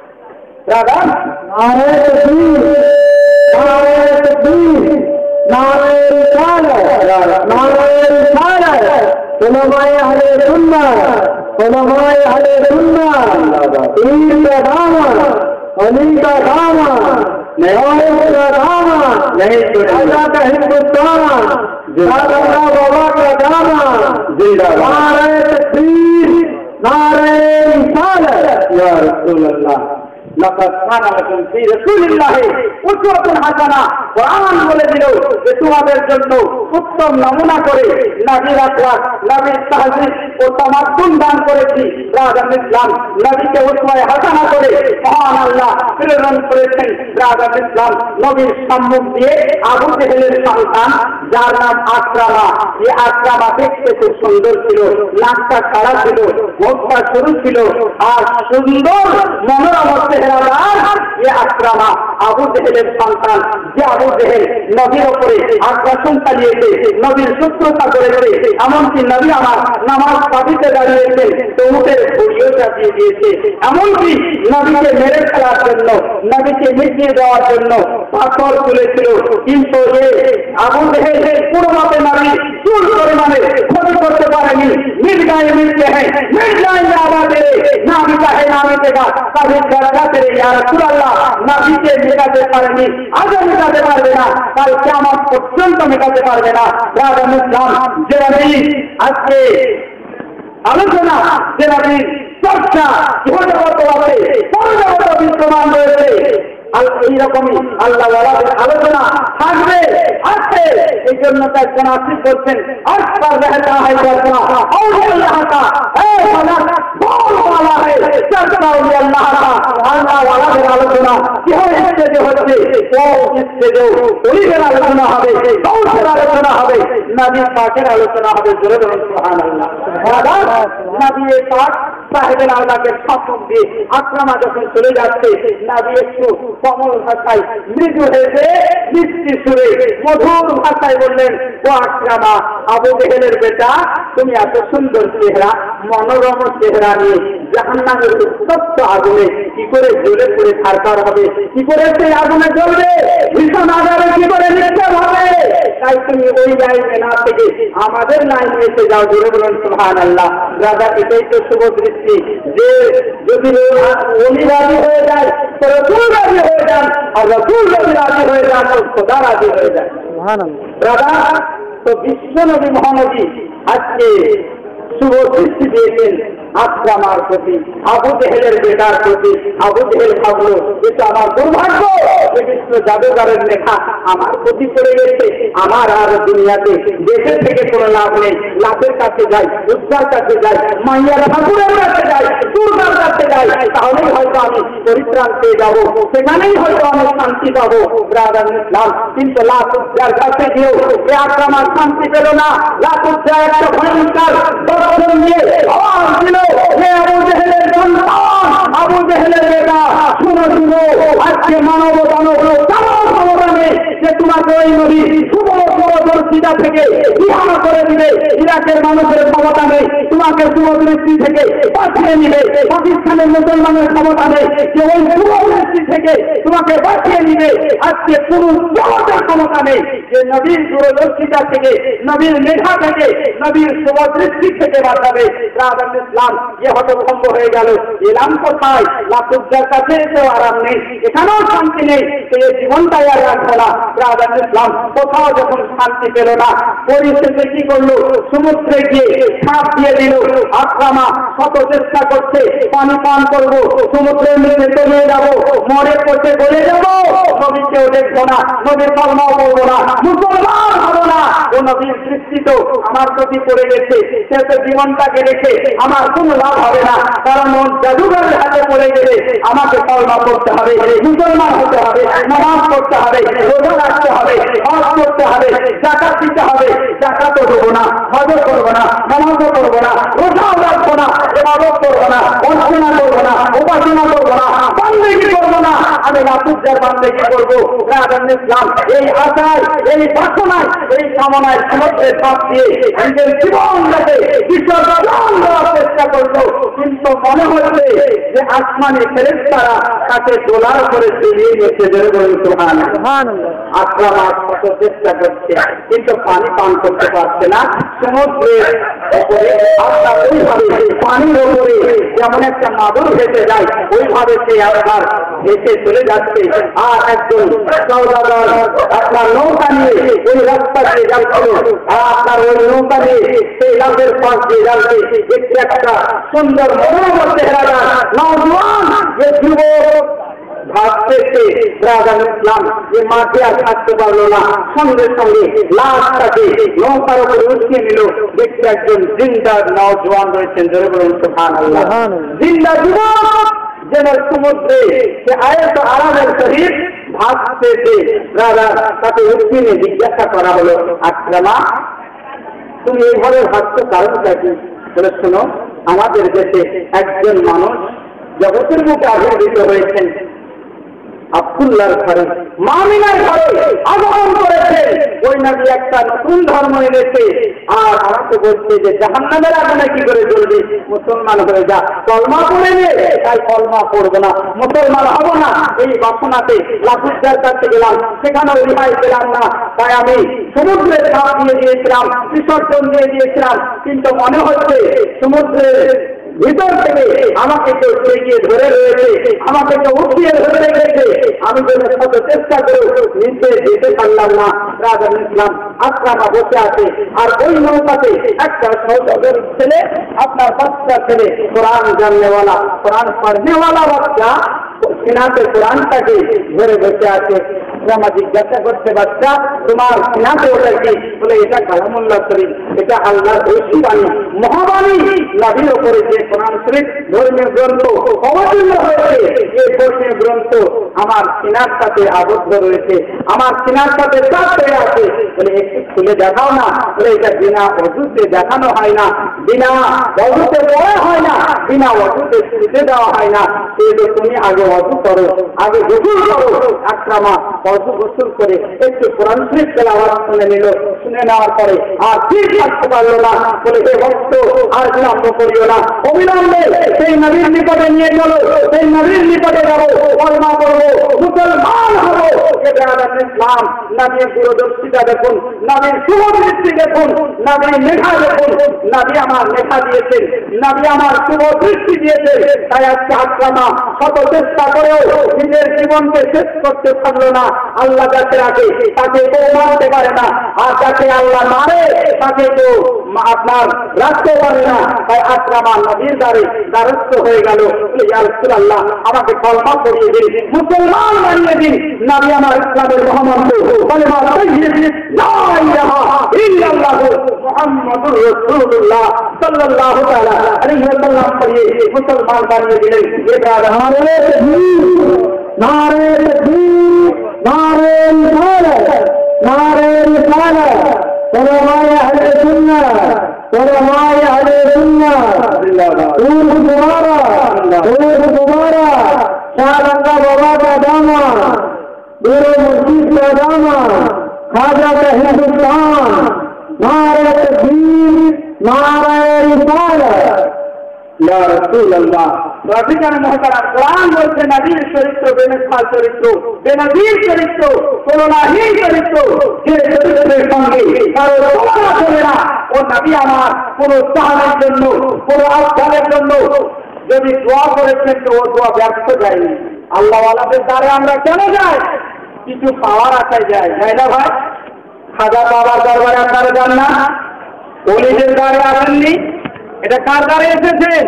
দাদা নারে তাকবীর, নারে তাকবীর, নারে রিসালাত, নারে রিসালাত, উলামায়ে আহলে সুন্নাহ, উলামায়ে আহলে সুন্নাহ, পীর का दामन, अली का दामन, नवाब का दामन, नहीं तो राजा का हिंदुस्तान, दादा बाबा का दामन, जिंदाबाद। नारे तकबीर, नारे रिसालत। या रसूल अल्लाह, লাকাদ কানা লাকুম ফি রাসূলিল্লাহি উসওয়াতুন হাসানা। কোরআন বলে দিল যে তোমাদের জন্য উত্তম নমুনা করে নবীর আকলাক, নবীর তাহজিব ও তামাদ্দুন দান করেছি। ইব্রাহিম ইসলাম নবীকে উসওয়ায়ে হাসানা করে মহান আল্লাহ প্রেরণ করেছেন। ইব্রাহিম ইসলাম নবীর সম্মুখ দিয়ে আবু জেহেলের সন্তান, যার নাম আকরামা, এই আকরামা দেখতে খুব সুন্দর ছিল, নাকটা খাড়া ছিল, মুখটা সরু ছিল, আর সুন্দর মনোরম চেহারাদার ये আকরামা আবু জেহেলের সন্তান, যে আবু জেহেল নবীর উপরে আগ্রাসন চালিয়েছে, নবীর শত্রুতা করেছে, এমনকি নবী আমার নামাজ পাঠিতে দাঁড়িয়েছে, দৌড়ের ঘুরিয়ে চাপিয়ে দিয়েছে, এমনকি নবীকে মেরে ফেলার জন্য, নবীকে মিটিয়ে দেওয়ার জন্য পাথর তুলেছিল। কিন্তু এ আবু জেহেল পুরোমাপে নবী চুল পরিমাণে ক্ষতি করতে পারেনি। মিট গায়ে মিটতে হ্যাঁ, মিট গায়ে আবাদ না মিটা है না মিটেगा, তবে দরজা তেরে ইয়া রাসূলুল্লাহ নবীকে মেটাতে পারেনি, আজও মেটাতে পারবে না, কাল কিয়ামত পর্যন্ত মেটাতে পারবে না। ইব্রাহিম ইসলাম যে নবী আজকে আলোচনা, যে নবী চর্চা ইহজগত আছে, পরজগত বিদ্যমান রয়েছে, এইরকমই আল্লাহ ওয়ালাদের আলোচনা থাকবে, আছে। এই জন্য তার জনাসি করছেন আকবার रहता है चर्चा और अल्लाह का है फलक बोल वाला है चर्चा और अल्लाह का। আল্লাহ ওয়ালাদের আলোচনা কি হচ্ছে, যে হচ্ছে ও স্টেজে ওলিদের আলোচনা হবে, গৌসের আলোচনা হবে, নবী পাকের আলোচনা হবে। জোরে বলুন সুবহানাল্লাহ। নবী পাক সাহেবের আল্লাহকে শাসন দিয়ে আকরামা যখন চলে যাচ্ছে, নবী একটু কমল ভাষায়, মৃদু হেসে, মিষ্টি সুরে, মধুর ভাষায় বললেন, ও আকরামা, আবু জেহেলের বেটা, তুমি এত সুন্দর চেহারা, মনোরম চেহারা নিয়ে জাহান্নামের উত্তপ্ত আগুনে কি করে জ্বলে পড়ে ছারখার হবে, কি করে সেই আগুনে জ্বলবে, ভীষণ আগুনে কি করে নিক্ষেপ হবে। তাই তুমি ওই লাইনে না থেকে আমাদের লাইনে এসে যাও। জোরে বলুন সুবহানাল্লাহ। রাজা এটাই তো শুভ দৃষ্টি, যে যদি ওলি রাজি হয়ে যায় তো রসুল রাজি হয়ে যান, আর রসুল যদি রাজি হয়ে যান তো খোদা রাজি হয়ে যায়। দাদা, তো বিশ্ব নবী মহানবী আজকে শুভ দৃষ্টি দিয়েছেন আকরামার প্রতি, আবু জেহেলের বেটার প্রতি। আবু জেহেল ভাবলো এটা আমার দুর্ভাগ্য, বিশ্ব জাদুঘরের লেখা আমার প্রতি পড়ে গেছে, আমার আর দুনিয়াতে দেশের থেকে কোনো লাভ নেই। লাভের কাছে যাই, উদ্ধার কাছে যাই, মাইয়ার ঠাকুরের কাছে যাই, দুর্গার কাছে যাই, তাহলেই হয়তো আমি পরিত্রাণ পেয়ে যাবো, সেখানেই হয়তো আমি শান্তি পাবো। ব্রাদার ইসলাম, কিন্তু লাভ উদ্ধার কাছে গিয়েও এ আকরামার শান্তি পেল না। লাভ উদ্ধার একটা ভয়ঙ্কর দর্শন দিয়ে আওয়াজ দিল, হে আবু জেহেলের সন্তান, আবু জেহেলের বেটা, শুনো শুনো, আজকে মানব দানব কারো ক্ষমতা নেই যে তোমাকে ওই নবী শুভ দূরদর্শিতা থেকে বিহার করে দিবে। ইরাকের মানুষের ক্ষমতা নেই তোমাকে শুভ দৃষ্টি থেকে বাঁচিয়ে নিবে। পাকিস্তানের মুসলমানের ক্ষমতা নেই যে ওই শুভ দৃষ্টি থেকে তোমাকে বাঁচিয়ে নিবে। আজকে কোন জগতের ক্ষমতা নেই যে নবীর দূরদর্শিতা থেকে, নবীর মেধা থেকে, নবীর শুভ দৃষ্টি থেকে বাঁচাবে। ইসলাম যে হতভম্ব হয়ে গেল, এলাম কোথায়? লাতুজ্জার কাছে এসেও আরাম নেই, এখানেও শান্তি নেই, এই জীবনটাই আর রাখবো না। ব্রাদার ইসলাম কোথাও যখন শান্তি পেল না, পরিশেষে কি করলো? সমুদ্রে গিয়ে ছাপ দিয়ে দিল। আকরামা শত চেষ্টা করছে, পানি পান করবো, সমুদ্রের নিচে চলে যাবো, মরে পড়তে গলে যাবো, নবীকেও দেখবো না, নবীর কলমাও করবো না, মুসলমান হবো না। ও নবীর দৃষ্টি তো আমার প্রতি পড়ে গেছে, সে তো জীবনটাকে রেখে আমার কোনো লাভ হবে না, কারণ ওর জাদুঘরের হাতে পড়ে গেলে আমাকে কলমা করতে হবে, মুসলমান হতে হবে, নামাজ পড়তে হবে, রোজা রাখতে হবে, হজ করতে হবে, জাকাত দিতে হবে। জাকাতও দেবো না, হজও করবো না, নামাজও করবো না, রোজাও রাখবো না, ইবাদত করবো না, অর্চনা করবো না, উপাসনা করবো না, বান্দেগি করবো না, আমি লাতুজ্জার বান্দেগি করবো। ইসলাম এই আশায়, এই বাসনায়, এই কামনায় সমুদ্রের পাশ দিয়ে নিজের জীবনটাকে বিসর্জন দেওয়ার চেষ্টা করলো, কিন্তু মনে হচ্ছে যে আসমানি ফেরেশতারা তাকে ডোলার করে চলিয়ে গেছে। আকরামা কত চেষ্টা করছে কিন্তু পানি পান করতে পারছে না। সমুদ্রের উপরে আপনার ওইভাবে পানির উপরে যেমন একটা মাদুর ভেসে যায়, ওইভাবে সে আপনার ভেসে চলে যাচ্ছে। আর একজন সওদাগর আপনার নৌকা নিয়ে ওই রাস্তা দিয়ে যাচ্ছিল, আর আপনার ওই নৌকা নিয়ে সেই রাতের পাশ দিয়ে যাচ্ছে। দেখতে একটা সুন্দর মনোরম চেহারা নওজোয়ান যে যুবক ভাবতেছে। ইসলাম যে মাঠে আর থাকতে পারলো না, সঙ্গে সঙ্গে লাশটাকে নৌকার উপরে উঠিয়ে নিল। দেখতে একজন জিন্দা নওজোয়ান রয়েছেন, জোরে বলুন সুবহানাল্লাহ। জিন্দা যুবক যেন সমুদ্রে সে আয়ত আরামের সহিত ভাবতেছে। রাজা তাকে উঠিয়ে নিয়ে জিজ্ঞাসা করা হলো, আকরামা তুমি এইভাবে ভাবছো কারণটা কি? বলে শোনো, আমাদের দেশে একজন মানুষ জগতের মুখে আবির্ভূত হয়েছেন, আব্দুল্লাহর ঘরে, মামিনার ঘরে আগমন করেছে। ওই নবী একটা নতুন ধর্ম এনেছে, আর আমাকে বলছে যে জাহান্নামের আগুনে কি করে জ্বলবে, মুসলমান হয়ে যা, কলমা পড়ে নে। তাই কলমা পড়বো না, মুসলমান হবো না। এই বাসনাতে লাতুজ্জার কাছে গেলাম, সেখানেও রেহাই পেলাম না। তাই আমি সমুদ্রের ঝাঁপ দিয়ে দিয়েছিলাম, বিসর্জন দিয়ে দিয়েছিলাম, কিন্তু মনে হচ্ছে সমুদ্রের ভিতর থেকে আমাকে কেউ এগিয়ে ধরে রয়েছে, আমাকে কেউ উঠিয়ে ধরে রেখেছে। আমি যেন কত চেষ্টা করে নিচে যেতে পারলাম না। রাজার ইসলাম আকরামা বসে আছে, আর ওই নৌকাতে একটা সৌদাগর ছেলে, আপনার বাচ্চা ছেলে, কোরআন জাননেওয়ালা, কোরআন পড়নেওয়ালা বাচ্চা, সিনাতে কোরআনটাকে ধরে বসে আছে। আকরামা জিজ্ঞাসা করছে, বাচ্চা তোমার সিনাতে ওটা কি? বলে এটা কালামুল্লাহ শরীফ, এটা আল্লাহর ঐশী বাণী, মহাবাণী। নবীর ওপরে যে কোরআন শরীফ ধর্মীয় গ্রন্থ অবতীর্ণ হয়েছে, এই ধর্মীয় গ্রন্থ আমার সিনার সাথে আবদ্ধ রয়েছে, আমার সিনার সাথে চাপ হয়ে আছে। বলে একটু খুলে দেখাও না। বলে এটা বিনা অজুতে দেখানো হয় না, বিনা অজুতে পড়া হয় না, বিনা অজুতে ছুটে দেওয়া হয় না। সেটা তুমি আগে অজু করো, আগে গোসল করো। আকরামা অজু গোসল করে একটু কোরআন শরীফ তেলাওয়াত শুনে নিল। শুনে নেওয়ার পরে আর ঠিক থাকতে পারলো না। বলে হে ভক্ত, আর বিলম্ব করিও না, অবিলম্বে সেই নবীর নিকটে নিয়ে চলো, সেই নবীর নিকটে যাবো, কলমা করবো, মুসলমান হবো। বেরাদাত ইসলাম, নবীর দূরদর্শিতা দেখুন, নবীর শুভদৃষ্টি দেখুন, নবীর মেধা দেখুন। নবী আমার মেধা দিয়েছেন, নবী আমার শুভদৃষ্টি দিয়েছেন। তাই আজকে আকরামা শত চেষ্টা করেও নিজের জীবনকে শেষ করতে পারল না। আল্লাহ যাকে রাখে তাকে কেউ মারতে পারে না, আর যাকে আল্লাহ মারে তাকে কেউ আপনার রাখতে পারে না। তাই আকরামা নবীর দ্বারে দ্বারস্থ হয়ে গেল। ইয়া রাসূলুল্লাহ, আমাকে কলমা পড়িয়ে দিন, মুসলমান বানিয়ে দিন। নবী আমার ইসলামের মহামন্ত্র কলেমা তাইয়্যিব লা ইলাহা ইল্লাল্লাহ মুহাম্মাদুর রাসূলুল্লাহ সাল্লাল্লাহু তাআলা আলাইহি ওয়াসাল্লাম পড়িয়ে মুসলমান বানিয়ে দিলেন। এটা নারে তাকবীর, নারে তাকবীর, নারে রিসালাত, নারে রিসালাত। ওলামায়ে আহলে সুন্নাহ, ওলামায়ে আহলে সুন্নাহ উর্দ দুবারা, উর্দ দুবারা শাহবাঙ্গা বাবা का दामन, गुरु मुर्शिद का दामन, खाजा का हिंदुस्तान। नारे तकबीर, नारे रिसालत, या रसूल अल्लाह। রাসূল মুহতারাম, কোরআন বলছে নবীর চরিত্র বেমিসাল চরিত্র, বেনজির চরিত্র, তুলনাহীন চরিত্র। যে চরিত্রের সঙ্গে কারো তুলনা চলে না। ও নবী আমার কোন সাহাবের জন্য, কোন আফগানের জন্য যদি দোয়া করেছেন তো ও দোয়া ব্যর্থ যায়নি। আল্লাহওয়ালাদের দ্বারে আমরা কেন যাই? কিছু পাওয়ার আশায় যাই, তাই না ভাই? খাজা বাবার দরবারে আপনারা যান না? ওলিদের দ্বারে আসেননি? এটা কার দ্বারে এসেছেন?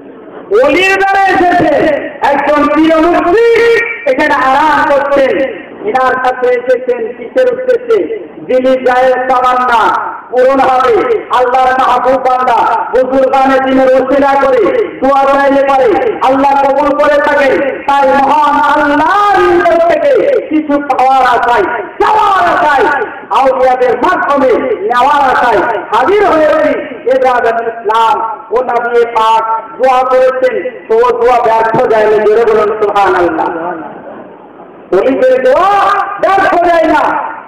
ওলির দ্বারে এসেছে। একজন প্রিয় মুসলিম এখানে আরাম করছেন, ইনার কাছে এসেছেন কিসের উদ্দেশ্যে? যিনি জায়েজ তামান্না পূরণ হবে, আল্লাহর মাহবুব বান্দা বুজুর্গানে দিনের ওসিলা করে দোয়া চাইলে পারে আল্লাহ কবুল করে থাকে। তাই মহান আল্লাহর নিকট থেকে কিছু পাওয়ার আশায়, চাওয়ার আশায়, আউলিয়াদের মাধ্যমে নেওয়ার আশায় হাজির হয়েছি। বেরাদাত ইসলাম ও নবী পাক দোয়া করেছেন তো ও দোয়া ব্যর্থ যায়নি। জোরে বলুন সুবহানাল্লাহ। ওলিদের দোয়া ব্যর্থ যায় না।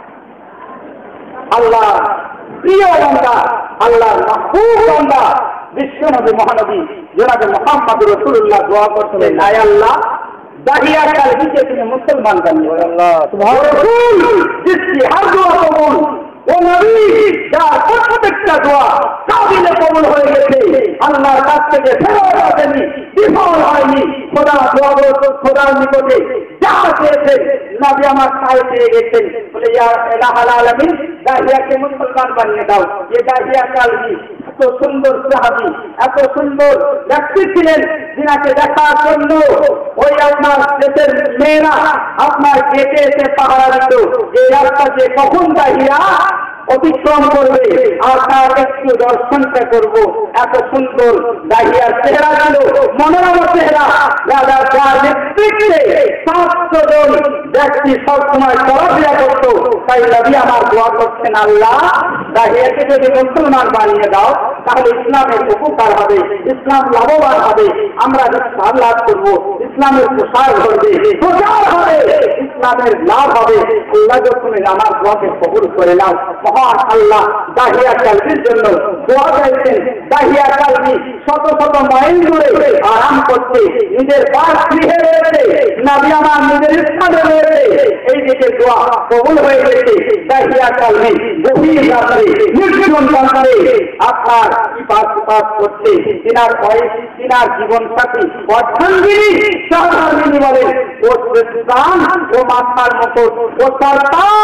আল্লাহ প্রিয় বান্দা, আল্লাহর মাহবুব বান্দা বিশ্বনবী মহানবী জনাবে মুহাম্মদুর রাসূলুল্লাহ দোয়া করছিলেন, আয় আল্লাহ দাহিয়া কালবিকে তুমি মুসলমান বানিয়ে আল্লাহ সুবহানাল্লাহ। जिसकी हर दुआ कबूल, ও নবী যার প্রত্যেকটা দোয়া কাবিলে কবুল হয়ে গেছে, আল্লাহর কাছ থেকে ফেরত আসেনি, বিফল হয়নি। খোদা দোয়া খোদার নিকটে যা চেয়েছেন নবী আমার তাই পেয়ে গেছেন। বলে ইয়া ইলাহাল আলামিন, দাহিয়াকে মুসলমান বানিয়ে দাও। এ দাহিয়া কালবি এত সুন্দর সাহাবী, এত সুন্দর ব্যক্তি ছিলেন, যিনাকে দেখার জন্য ওই আপনার দেশের মেয়েরা আপনার গেটে এসে পাহারা দিত। এই রাস্তা যে কখন দাহিয়া অতিক্রম করবে আর তার একটু দর্শনটা করবো। এত সুন্দর দাহিয়ার চেহারা ছিল, মনোরম চেহারা। রাজা যার নেতৃত্বে সাতশো জন ব্যক্তি সবসময় চলাফেরা করতো। তাই নবী আমার দোয়া করছেন, আল্লাহ দাহিয়াকে যদি মুসলমান বানিয়ে দাও তাহলে ইসলামের উপকার হবে, ইসলাম লাভবান হবে, আমরা ইসলাম লাভ করবো, ইসলামের প্রসার ঘটবে, প্রচার হবে, ইসলামের লাভ হবে। আল্লাহ যখন আমার দোয়াকে কবুল করে নাও। মহান আল্লাহ দাহিয়া কালবির জন্য দোয়া চাইছেন। দাহিয়া কালবি শত শত মাইল দূরে আরাম করছে, নিজের বাস গৃহে রয়েছে, নবী আমার নিজের স্থানে রয়েছে। এই দিকে দোয়া কবুল হয়ে গেছে। দাহিয়া কালবি গভীর রাত্রে নির্জীবন রাত্রে আপনার ইবাদত পাঠ করছে। তিনার বয়স, তিনার জীবন সাথী অর্ধাঙ্গিনী সহধর্মিনী বলেন, ও প্রাণ ও মাথার মতো ও তার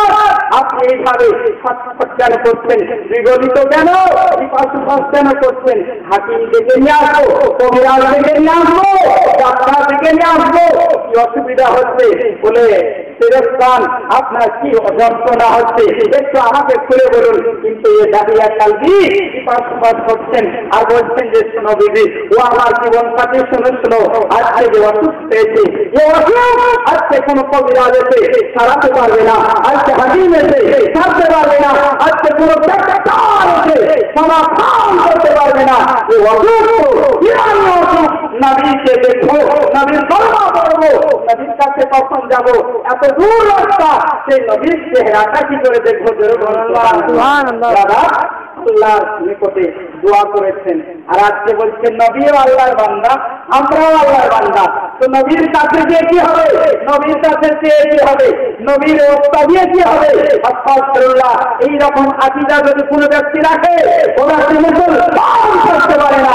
আপনি এইভাবে কেন করছেন? বিগলিত কেন? বিপাশাস কেন করছেন? হাকিম থেকে নিয়ে আসবো, কবিরাজ থেকে নিয়ে আসবো, ডাক্তার থেকে নিয়ে আসবো, কি অসুবিধা হচ্ছে? বলে ফেরেশতান আপনার কি যন্ত্রণা হচ্ছে একটু আমাকে খুলে বলুন। কিন্তু এ দাহিয়া কালবি বিপাশাস করছেন আর বলছেন যে শোনো বিবি, ও আমার জীবন সাথী শুনে শোনো, আজকে যে অসুখ পেয়েছে, এ অসুখ আজকে কোনো কবিরাজ এসে সারাতে পারবে না, আজকে হাকিম এসে সারতে পারবে না, আজকে কোনো ডাক্তার এসে সমাধান করতে পারবে না। এ অসুখ ইরানি অসুখ। নবীকে দেখবো, নবীর কলমা পড়বো, নবীর কাছে কখন যাবো? এত দূর রাস্তা, সেই নবীর চেহারাটা কি করে দেখবো? আল্লাহর নিকটে দোয়া করেছেন আর আজকে বলছেন নবীও আল্লাহর বান্দা, আমরাও আল্লাহর বান্দা। তো নবীর কাছে গিয়ে কি হবে? নবীর কাছে চেয়ে কি হবে? নবীর অবস্থা দিয়ে কি হবে? আস্তাগফিরুল্লাহ। এইরকম আকীদা যদি কোনো ব্যক্তি রাখে, কোন ব্যক্তি মুসলমান করতে পারে না।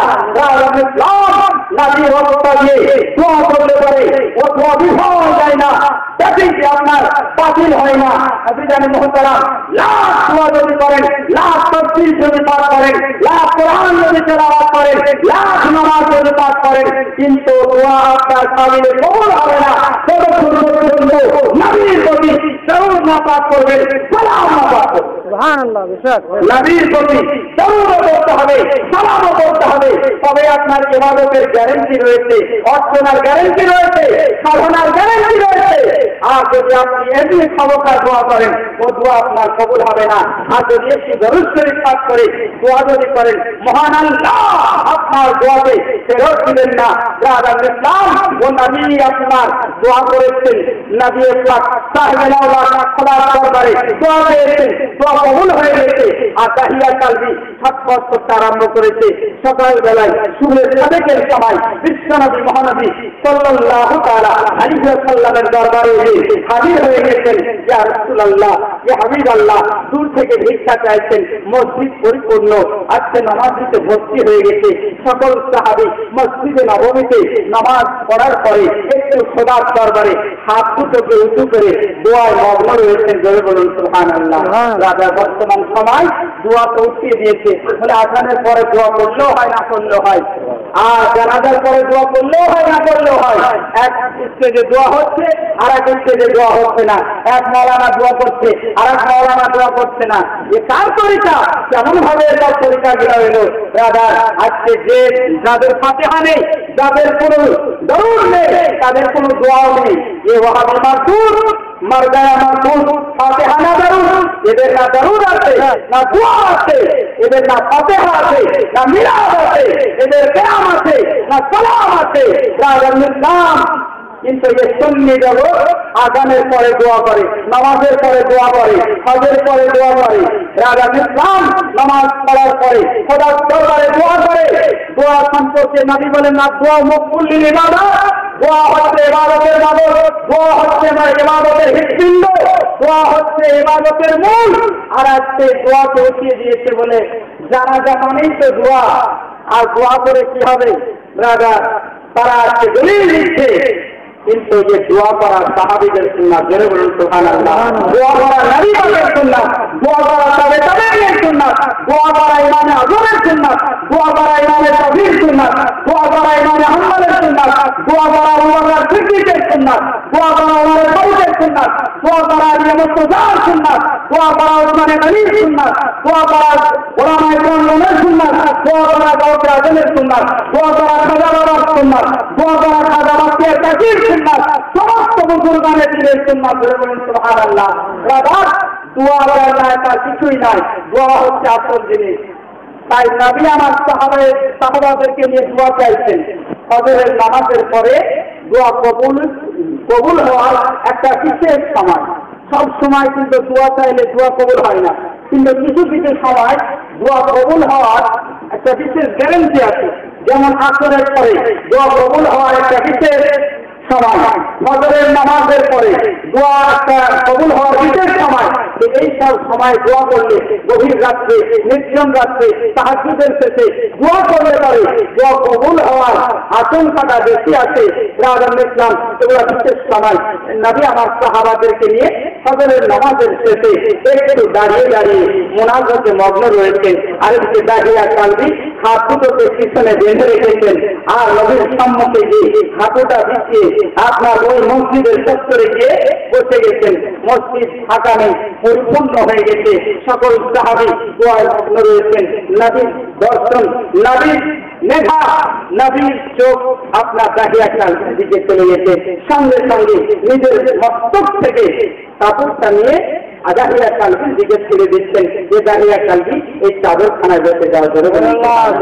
নবীর অবস্থা দিয়ে দোয়া করলে পারে, ও দোয়া বিফল যায় না, দেখি যে আপনার বাতিল হয় না। আপনি জানেন মুহতারাম, লাখ দোয়া যদি করেন, লাখ তাফসীর যদি পাঠ করেন, লাখ কোরআন যদি তেলাওয়াত করেন, লাখ নামাজ যদি পাঠ করেন, কিন্তু দোয়া আপনার কাবিলে কবুল হবে না যতক্ষণ পর্যন্ত নবীর প্রতি দরুদ না পাঠ করবেন, সালাম না পাঠ করবেন। সুবহানাল্লাহ। নবীর প্রতি দরুদ পড়তে হবে, সালাম পড়তে হবে, তবে আপনার ইবাদতের গ্যারান্টি রয়েছে, অর্চনার গ্যারান্টি রয়েছে, সাধনার গ্যারান্টি রয়েছে। আর যদি আপনি এমনি খামোখা দোয়া করেন, ও দোয়া আপনার কবুল হবে না। আর যদি একটি দরুদ শরীফ পাঠ করে দোয়া যদি করেন, মহান আল্লাহ আপনার দোয়াকে ফেরত দিবেন না। যারা ইসলাম ও নবী আপনার দোয়া করেছেন, নবী পাক সাহেবের আওলাদ খোদার দরবারে দোয়া পেয়েছেন, দোয়া কবুল হয়ে গেছে। আর তাহিয়া কালবি ছটফট করতে আরম্ভ করেছে। সকালবেলায় সুরের সাদেকের সময় বিশ্বনবী মহানবী সাল্লাল্লাহু তাআলা আলাইহি ওয়াসাল্লামের দরবারে এসে হাজির হয়ে গেছেন। ইয়া রাসূলুল্লাহ, ইয়া হাবিবাল্লাহ, দূর থেকে ভিক্ষা চাইছেন। মসজিদ পরিপূর্ণ, আজকে নামাজ দিতে ভর্তি হয়ে গেছে। সকল সাহাবী মসজিদে নববীতে নামাজ পড়ার পরে একটু খোদার দরবারে হাত দুটোকে উঁচু করে দোয়ায় মগ্ন রয়েছেন। জোরে বলুন সুবহানাল্লাহ। রাজা বর্তমান সময় দোয়া উঠিয়ে দিয়েছে, বলে আজানের পরে দোয়া করলেও হয়, না করলেও হয়, আর জানাজার পরে দোয়া করলেও হয়, না করলেও হয়। এক স্টেজে দোয়া হচ্ছে, আর এক স্টেজে দোয়া হচ্ছে না। এক মাওলানা দোয়া করছে, আর এক মাওলানা দোয়া করছে না। এ কার তরিকা? কেমন ভাবে এটার তরিকা গিরা হইল? রাজা আজকে যে যাদের ফাতিহা নেই, যাদের কোনো দরুদ নেই, তাদের কোনো দোয়াও নেই। এ ওয়াহাবি মাসুদ মার গায়া মাসুদ ফাতিহা না দরুদ, এদের না দরুদ আছে, না দোয়া আছে, এদের না ফাতিহা আছে, না মিলাদ আছে, এদের কিয়াম আছে, না সালাম আছে। রাজা ইসলাম কিন্তু এই সুন্নি জগৎ আজানের পরে দোয়া করে, নামাজের পরে দোয়া করে, হজের পরে দোয়া করে। রাজা ইসলাম নামাজ পড়ার পরে খোদার দরবারে দোয়া করে। দোয়া সম্পর্কে নবী বলেন না, দোয়া মকবুল ইবাদত, দোয়া হচ্ছে ইবাদতের মাবুদ, দোয়া হচ্ছে ইবাদতের হৃৎপিণ্ড, দোয়া হচ্ছে ইবাদতের মূল। আর আজকে দোয়াকে উঠিয়ে দিয়েছে বলে জানাজা মানেই তো দোয়া। আর দোয়া করে কি হবে? রাজা তারা আজকে দলিল দিচ্ছে, কিন্তু যে দোয়া করা সাহাবীদের সুন্নাত, জোরে বলুন সুবহানাল্লাহ। দোয়া করা নবী পাকের সুন্নাত, দোয়া করা তাবে তাবেঈনের সুন্নাত, দোয়া করা ইমামে আযমের সুন্নাত, দোয়া করা ইমামে তাবঈর সুন্নাত, দোয়া করা ইমামে আহমদের সুন্নাত, দোয়া করা উমর সিদ্দিকের সুন্নাত, দোয়া করা উমর ফারুকের সুন্নাত, দোয়া করা আলী মুর্তজার সুন্নাত, দোয়া করা উসমান গনির সুন্নাত, দোয়া করা উলামায়ে কেরামের সুন্নাত, দোয়া করা গাউসে আজমের সুন্নাত, দোয়া করা খাজা বাবার সুন্নাত, দোয়া করা খাজা বাবার তাকির সুন্নাত, সমস্ত বুজুর্গানের দিনের সুন্নাত। বলে বলেন সুবহানাল্লাহ। রাজা দোয়া করার নাই, তার কিছুই নাই, দোয়া হচ্ছে আসল জিনিস। তাই নবী আমার সাহাবায়ে সাহাবাদেরকে নিয়ে দোয়া চাইছেন। ফজরের নামাজের পরে দোয়া কবুল কবুল হওয়ার একটা বিশেষ সময়। সব সময় কিন্তু দোয়া চাইলে দোয়া কবুল হয় না, কিন্তু কিছু কিছু সময় দোয়া কবুল হওয়ার একটা বিশেষ গ্যারান্টি আছে। যেমন আসরের পরে দোয়া কবুল হওয়ার একটা বিশেষ সময়, ফজরের নামাজের পরে দোয়া একটা কবুল হওয়ার বিশেষ সময়। এই সব সময় দোয়া করলে, গভীর রাত্রে, নির্জন রাত্রে, তাহাজ্জুদের শেষে দোয়া করলে পারে দোয়া কবুল হওয়ার আশঙ্কাটা বেশি আছে। রাজা ইসলাম এগুলো বিশেষ সময় নবী আমার সাহাবাদেরকে নিয়ে ফজরের নামাজের শেষে একটু দাঁড়িয়ে দাঁড়িয়ে মুনাজাতে মগ্ন রয়েছেন। আরেকটি দাঁড়িয়ে কালবি হাত দুটোকে পিছনে বেঁধে রেখেছেন, আর নবীর সম্মুখে গিয়ে হাতুটা বিছিয়ে আপনার ওই মসজিদের চত্বরে গিয়ে বসে গেছেন। মসজিদ ফাঁকা নেই, পরিপূর্ণ হয়ে গেছে। সকল সাহাবী দোয়ায় মগ্ন রয়েছেন। নবীর দর্শন, নবীর মেধা, নবীর চোখ আপনার দাহিয়া কালবির দিকে চলে গেছে। সঙ্গে সঙ্গে নিজের মস্তক থেকে কাপড়টা নিয়ে দাহিয়া কালবির দিকে ছেড়ে দিচ্ছেন, যে দাহিয়া কালবি এই চাদরখানায় বসে যাওয়া ধরে বলেন।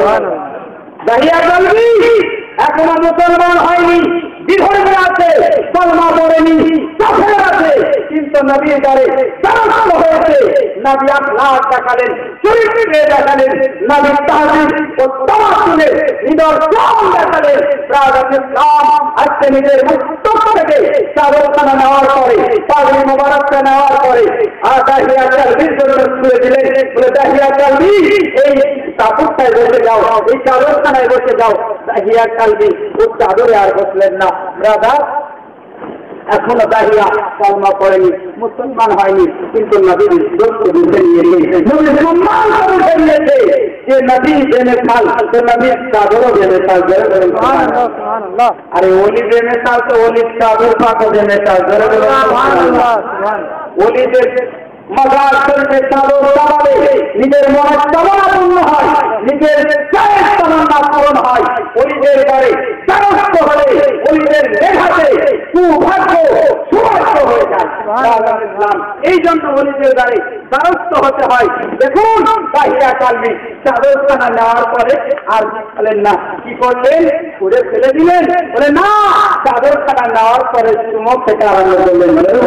দাহিয়া কালবি এখনো মুসলমান হয়নি, বিধর্মী আছে, কলমা পড়েনি, কাফের আছে, কিন্তু নবীর দ্বারে সারাস্ত হয়েছে। নবী আপনার দেখালেন, চরিত্রে দেখালেন, নবীর তাহজিব ও তাওয়াসুলের নিদর্শন দেখালেন। রাজা ইসলাম আজকে আজকে নিজের মস্তক থেকে চাদরখানা নেওয়ার পরে পাগড়ি মোবারকটা নেওয়ার পরে আর দাহিয়া কালবির জন্য খুলে দিলেন, বলে দাহিয়া কালবি এই কাপড়টায় বসে যাও, এই চাদরখানায় বসে যাও। দাহিয়া কালবি ও চাদরে আর বসলেন না। ব্রাদার, এখনো দাহিয়া কলমা পড়েনি, মুসলমান হয়নি, কিন্তু নবীর ইজ্জত বুঝে নিয়েছে, নবীর সম্মান বুঝে নিয়েছে যে নবী বেমিসাল, তো নবীর চাদরও বেমিসাল। আরে ওলি বেমিসাল তো ওলির চাদর পাকও বেমিসাল। ওলিদের মাজার শরীফে চাদর চালালে নিজের মনের চামনা পূর্ণ হয়, নিজের চায়ের চামনা পূরণ হয়। ওলিদের বাড়ি দ্বারস্থ হলে ওলিদের লেখাতে সুভাগ্য সুভাগ্য হয়ে যায়। এই জন্য ওলিদের বাড়ি দ্বারস্থ হতে হয়। দেখুন দাহিয়া কালবি চাদরখানা নেওয়ার পরে আর বলেন না, কি করলেন? ছুড়ে ফেলে দিলেন? বলে না, চাদরখানা নেওয়ার পরে চুমক থেকে আরম্ভ করলেন।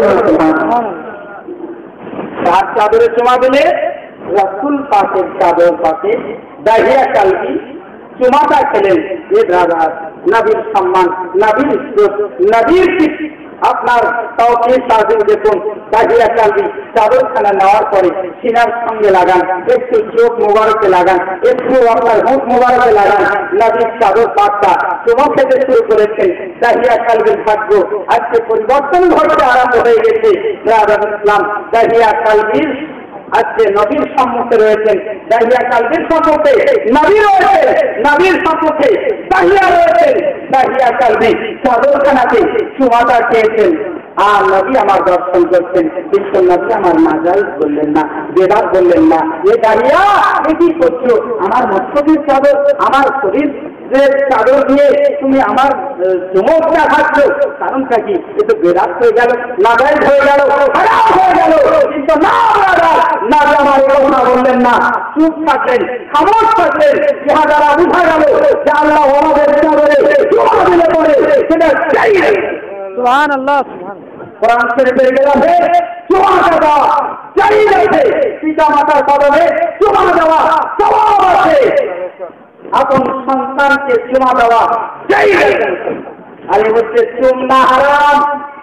তার চাদরে চুমা দিলে রাসূল পাকের চাদর পাকে দাহিয়া কালবি চুমাটা খেলেন। এ দাদা, নবীর সম্মান, নবীর ইজ্জত, নবীর আপনার তাওকীর তাজিম দেখুন। দাহিয়া কালবি চাদরখানা নেওয়ার পরে সিনার সঙ্গে লাগান, একটু চোখ মোবারকে লাগান, একটু আপনার মুখ মোবারকে লাগান। নবীর চাদর পাকটা চুমা খেতে শুরু করেছেন। দাহিয়া কালবির ভাগ্য আজকে পরিবর্তন ঘটতে আরম্ভ হয়ে গেছে। ইসলাম দাহিয়া কালবির আজকে নবীর সম্মুখে রয়েছেন, দাহিয়া কালবির সম্মুখে নবী রয়েছে, নবীর সম্মুখে দাহিয়া রয়েছেন। দাহিয়া কালবি চাদরখানাতে চুমাটা খেয়েছেন আর নবী আমার দর্শন করছেন। বিশ্ব নবী আমার মাজাল বললেন না, বেদাত বললেন না, এ দাহিয়া এ কি করছো? আমার মস্তকের চাদর, আমার শরীর যে চাদর দিয়ে তুমি আমার চুমকটা খাচ্ছ, কারণটা কি? এ তো বেদাত হয়ে গেল, নাজায়েজ হয়ে গেল, হারাম হয়ে গেল। কিন্তু না ব্রাদার, না আমার কথা বললেন না, চুপ থাকলেন, খামোশ থাকলেন। যাহা দ্বারা বুঝা গেল যে আল্লাহ আমাদের চাদরে চুমা দিলে পরে সেটা চাই। সুবহানাল্লাহ, কোরআন শরীফে গেছে চুমা দেওয়া চাই যাইছে, পিতা মাতার কদমে চুমা দেওয়া সওয়াব আছে। আপন সন্তানকে চুমা দেওয়া চাই যাইছে। আরে বলছে চুমনা হারাম,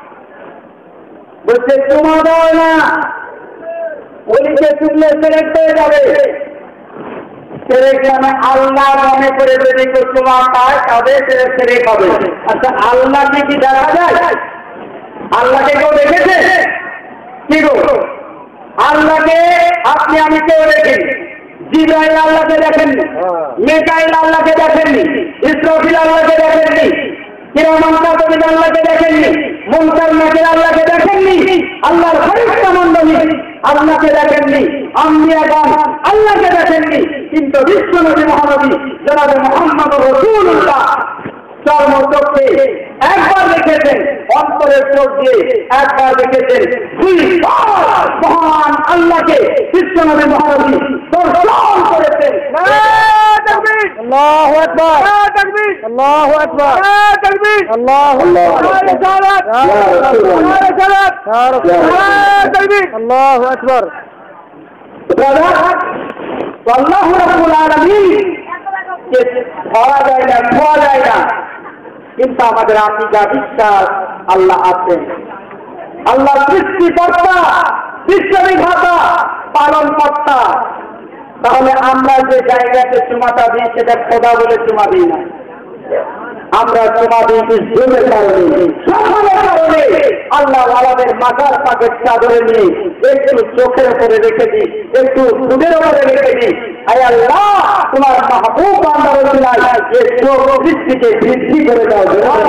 বলছে চুমা দেওয়া না, ওলিকে চুমলে সেরেক হয়ে যাবে। সেরেক মানে আল্লাহ মনে করে যদি কেউ চুমা পায় তবে সেরে সেরেক হবে। আচ্ছা, আল্লাহকে কি দেখা যায়? আল্লাহকে কেউ দেখেছে? কি গো, আল্লাহকে আপনি আমি কেউ দেখি? জিবরাইল আল্লাহকে দেখেননি, মিকাইল আল্লাহকে দেখেননি, ইসরাফিল আল্লাহকে দেখেননি, কিরামান কাতিবিন আল্লাহকে দেখেননি, মুনকার নাকির আল্লাহকে দেখেননি, আল্লাহর ফেরেশতা মণ্ডলী আল্লাহকে দেখেননি, আম্বিয়াগণ আল্লাহকে দেখেননি। কিন্তু বিশ্ব নবী মহানবী জনাবে মুহাম্মদ রাসূলুল্লাহ চর্মচক্ষে একবার দেখেছেন, অন্তরের চোখ দিয়ে একবার দেখেছেন। দুইবার মহান আল্লাহকে বিশ্ব নবী মহানবী দর্শন করেছেন। আল্লাহু আকবার, তাকবীর, আল্লাহু আকবার, তাকবীর, আল্লাহু আকবার, রিসালাত, রিসালাত, তাকবীর, আল্লাহু আকবার। আল্লাহু রাব্বুল আলামিন কে ধরা যায় না, ধরা যায় না, কিন্তু আমাদের আকীদা বিশ্বাস আল্লাহ আছেন। আল্লাহ সৃষ্টিকর্তা, বিশ্ববিধাতা, পালন কর্তা। তাহলে আমরা যে জায়গাতে চুমাটা দিই সেটা খোদা বলে চুমা দিই না, আমরা চুমা দিই জুমের কারণে, সকলের কারণে। আল্লাহ ওয়ালাদের মাথার পাকের চাদরে নিয়ে একটু চোখের উপরে রেখে দিই, একটু সুদের উপরে রেখে দিই। আয় আল্লাহ, তোমার মাহবুব বান্দার উসিলায় এই চোখ দৃষ্টিকে বৃদ্ধি করে দাও।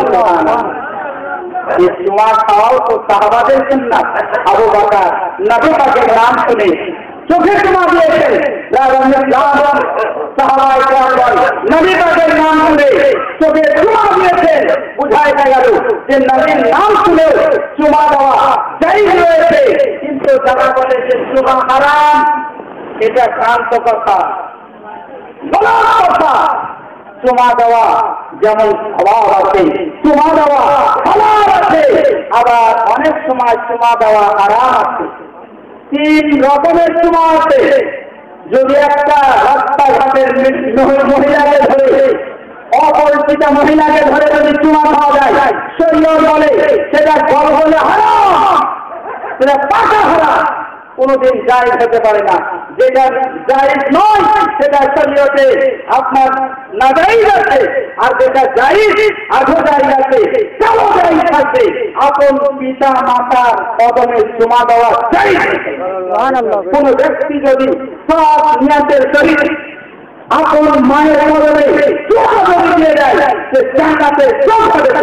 এই চুমা খাওয়াও তো সাহাবাদের সুন্নাত। আবু বকর নবী পাকের নাম শুনে চোখে চুমা দিয়েছেন, সাহাবায়ে কেরাম নবী পাকের নাম শুনে চোখে চুমা দিয়েছেন। বুঝাই গেল যে নবীর নাম শুনে চুমা দেওয়া জায়েজ রয়েছে। কিন্তু যারা বলে যে চুমা হারাম, এটা ভ্রান্ত কথা, গলত কথা। চুমা দেওয়া যেমন স্বভাব আছে, চুমা দেওয়া হালাল আছে, আবার অনেক সময় চুমা দেওয়া হারাম আছে। তিন রকমের চুমা আছে। যদি একটা রাস্তাঘাটের মহিলাকে ধরে অপরিচিতা মহিলাকে ধরে যদি চুমা খাওয়া যায়, শরীয়ত বলে সেটা গল হলে হারাম, সেটা পাকা হারাম, কোনদিন জায়েজ হতে পারে না। যেটা জায়েজ নয় সেটা শরীয়তে আপনার নাজায়েজ আছে, আর যেটা জায়েজ আধো জায়েজ আছে, কালো জায়েজ আছে। আপন পিতা মাতার কদমে চুমা দেওয়া জায়েজ। কোন ব্যক্তি যদি সব নিয়তের সহিত আপন মায়ের কদমে চুমা যদি দিয়ে দেয়, সে জান্নাতে চলে যাবে।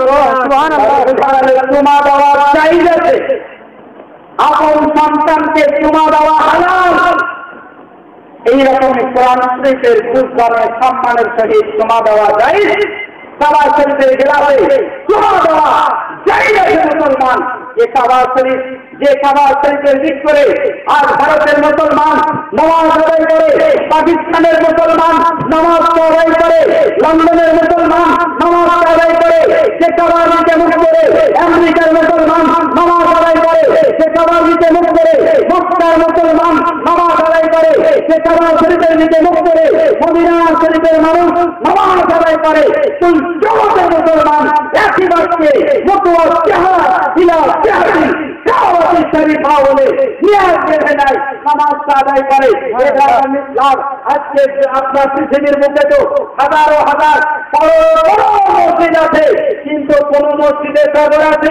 চুমা দেওয়া জায়েজ আছে। আপন সন্তানকে চুমা দেওয়া হালাল। এইরকম কোরআন শরীফের বুঝদানের সম্মানের সহিত চুমা দেওয়া যায়। কাবা শরীফের গেলাতে চুমা দেওয়া যায় আছে মুসলমান। যে কাবা শরীফ যে কাবা শরীফের দিক করে আজ ভারতের মুসলমান নামাজ আদায় করে, পাকিস্তানের মুসলমান নামাজ আদায় করে, লন্ডনের মুসলমান নামাজ আদায় করে, যে কাবার নিচে মুখ করে আমেরিকার মুসলমান নামাজ আদায় করে, যে কাবার নিচে মুখ করে মক্কার মুসলমান নামাজ আদায় করে, যে কাবা শরীফের নিচে মুখ করে মদিনা শরীফের মানুষ নামাজ আদায় করে। তুই জগতের মুসলমান একই বাক্যে মতুয়া চেহারা ইলা চেহারি কাওয়াতি শরীফা বলে নিয়াজ বেঁধে নেয়, নামাজ আদায় করে। এটা ইসলাম। আজকে আপনার পৃথিবীর মধ্যে তো হাজারো হাজার বড় বড় মসজিদ আছে, কিন্তু কোন মসজিদে চাদর আছে?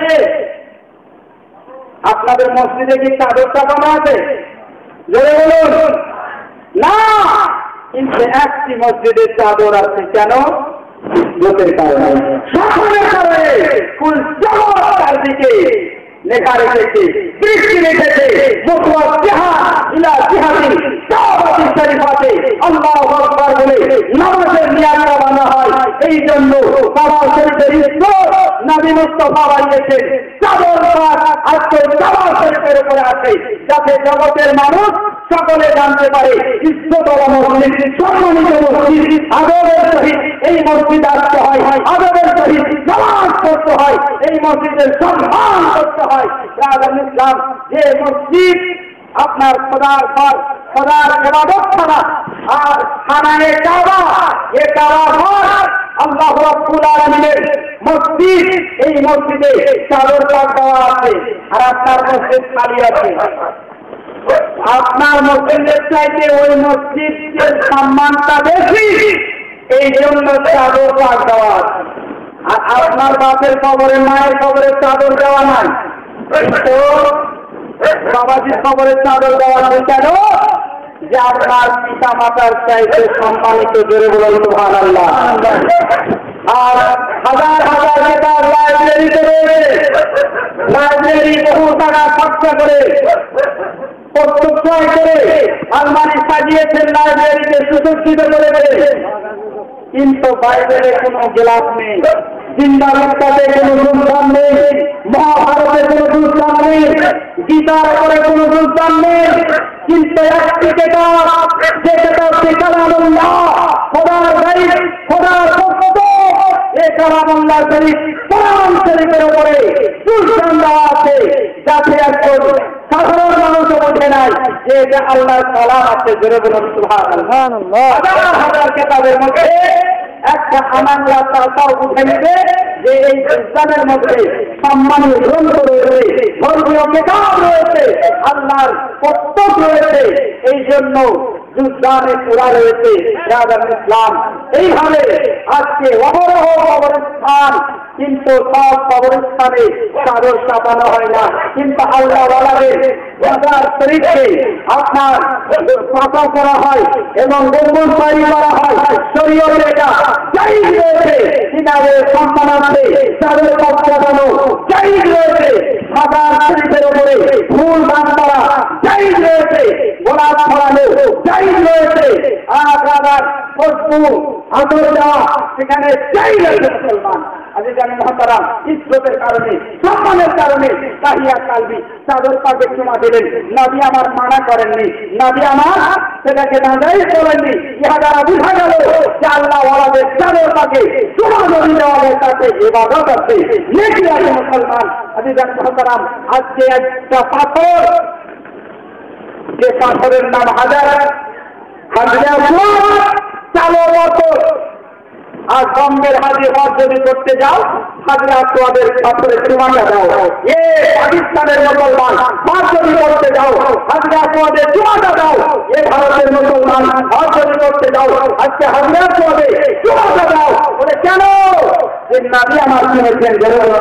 আপনাদের মসজিদে কি চাদর চাপানো আছে? জোরে বলুন না। কিন্তু একটি মসজিদের চাদর আছে। কেন? লোকের কারণে, শাসনের কারণে। কুল জগৎ তার দিকে লেখা রেখেছে, দৃষ্টি রেখেছে। মুসলমান জিহাদ ইলা জিহাদি কাওয়াতি শরীফাতে আল্লাহু আকবার বলে নামাজের নিয়াত বানা হয়। এই জন্য কাবা শরীফের ইজ্জত নবী মুস্তাফা বানিয়েছেন। চাদর পাক আজকে কাবা শরীফের উপরে আছে, যাতে জগতের মানুষ সকলে জানতে পারে ইজ্জতওয়ালা মসজিদ, সম্মানিত মসজিদ। আদবের সহিত এই মসজিদ আসতে হয়, আদবের সহিত নামাজ পড়তে হয়, এই মসজিদের সম্মান করতে হয়। ইসলাম যে মসজিদ আপনার খোদার ঘর, খোদার ইবাদত ছাড়া আর খানায়ে কাবা, এ কাবা ঘর আল্লাহ রাব্বুল আলামিনের মসজিদ, এই মসজিদে চাদর পাক দেওয়া আছে, আর আপনার মসজিদ খালি আছে। আপনার মসজিদের চাইতে ওই মসজিদের সম্মানটা বেশি, এই জন্য চাদর পাক দেওয়া আছে। আর আপনার বাপের কবরে, মায়ের কবরে চাদর দেওয়া নাই, তো বাবাজির কবরে চাদর দেওয়া নেই। কেন? যে আপনার পিতা মাতার চাইতে সম্মানিত। জোরে বলুন সুবহানাল্লাহ। আর হাজার হাজার কিতাব লাইব্রেরিতে রয়েছে, লাইব্রেরি বহু টাকা খরচা করে প্রত্যয় করে আলমারি সাজিয়েছেন, লাইব্রেরিতে সুসজ্জিত করে দেবে, কিন্তু বাইবেলে কোনো গ্লাস নেই, জিন্দাবিত্তাতে কোনো দুর্দান নেই, মহাভারতে কোনো দুর্দান নেই, গীতার উপরে কোনো দুর্দান নেই। কিন্তু একটি কেতাব, যে কেতাবটি কালামুল্লাহ, খোদার গাইড, খোদার বক্তব্য, এই কালামুল্লাহ শরীফ কোরআন শরীফের উপরে দুর্দান দেওয়া আছে, যাতে একজন সাধারণ মানুষও বোঝে নাই যে এটা আল্লাহর কালাম আছে। জোরে বলুন সুবহানাল্লাহ। হাজার হাজার কেতাবের মধ্যে একটা আমানলা তাও উঠে নিবে যে এই ইসলামের মধ্যে সম্মানীয় গ্রন্থ রয়েছে, ধর্মীয় কেতাব রয়েছে, আল্লাহর প্রত্যক্ষ রয়েছে, এই জন্য দুর্দানে পুরা রয়েছে ইসলাম। এইভাবে আজকে অহরহ কবরস্থান, কিন্তু সব কবরস্থানে চাদর চাপানো হয় না, কিন্তু আল্লাহ ওয়ালাদের বাজার শরীফকে আপনার পাতা করা হয় এবং গম্বুজ তৈরি করা হয়। শরীয়তে এটা জায়েজ রয়েছে, কিনারে সম্মান আছে, চাদর চাপানো জায়েজ রয়েছে, বাজার শরীফের উপরে ফুল দান করা জায়েজ রয়েছে, গোলাপ ছড়ানো জায়েজ রয়েছে, আর আপনার খুশবু আদর দেওয়া সেখানে জায়েজ আছে। মুসলমান আজিজ আমি মহতারাম, ইজ্জতের কারণে, সম্মানের কারণে তাহিয়া কালবি চাদর পাকে চুমা দিলেন। নবী আমার মানা করেননি, নবী আমার সেটাকে নাজায়েজ করেননি। ইহা দ্বারা বোঝা গেল যে আল্লাহ ওয়ালাদের চাদর পাকে চুমা যদি দেওয়া হয় তাতে ইবাদত আছে, নেকি আছে। মুসলমান আজিজ আমি মহতারাম, আজকে একটা পাথর, যে পাথরের নাম হাজার হাজার চালো পাথর, আর বম্বের হাজির হজ যদি করতে যাও, হাজরা তোমাদের পাথরে চুমাটা দাও। এ পাকিস্তানের মুসলমান হজ যদি করতে যাও, হাজরা তোমাদের চুমাটা দাও। এ ভারতের মুসলমান হজ যদি করতে যাও, আজকে হাজরা তোমাদের চুমাটা দাও। বলে কেন? যে নবী আমার শুনেছেন,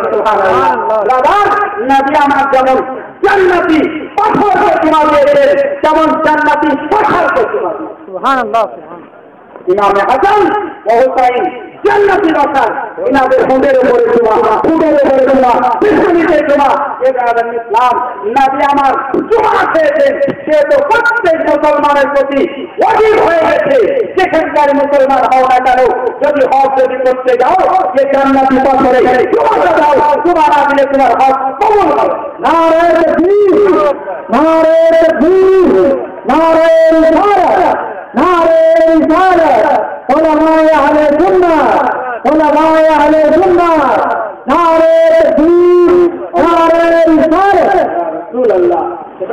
দাদা নবী আমার যেমন জান্নাতি পাথরকে চুমা দিয়েছেন, তেমন জান্নাতি পাথরকে চুমা দিয়েছেন। সুবহানাল্লাহ। ইমামে হাসান ও হুসাইন জান্নাতি পাথর, ইনাদের হুঁটের উপরে চুমা, হুঁটের উপরে চুমা, পিছনিতে চুমা। এবার ইসলাম নবী আমার চুমা খেয়েছেন, সে তো প্রত্যেক মুসলমানের প্রতি ওয়াজিব হয়ে গেছে। সেখানকার মুসলমান হও না কেন, যদি হজ যদি করতে যাও, যে জান্নাতি পাথরে চুমাটা দাও, চুমা না দিলে তোমার হজ কবুল হবে। নারে তাকবীর, নারে তাকবীর, নারে রিসালাত, নারে রিসালাত। উলামায়ে আহলে সুন্নাহ, উলামায়ে আহলে সুন্নাহ, নারে তাকবীর, নারে রিসালাত। রাসূলুল্লাহ।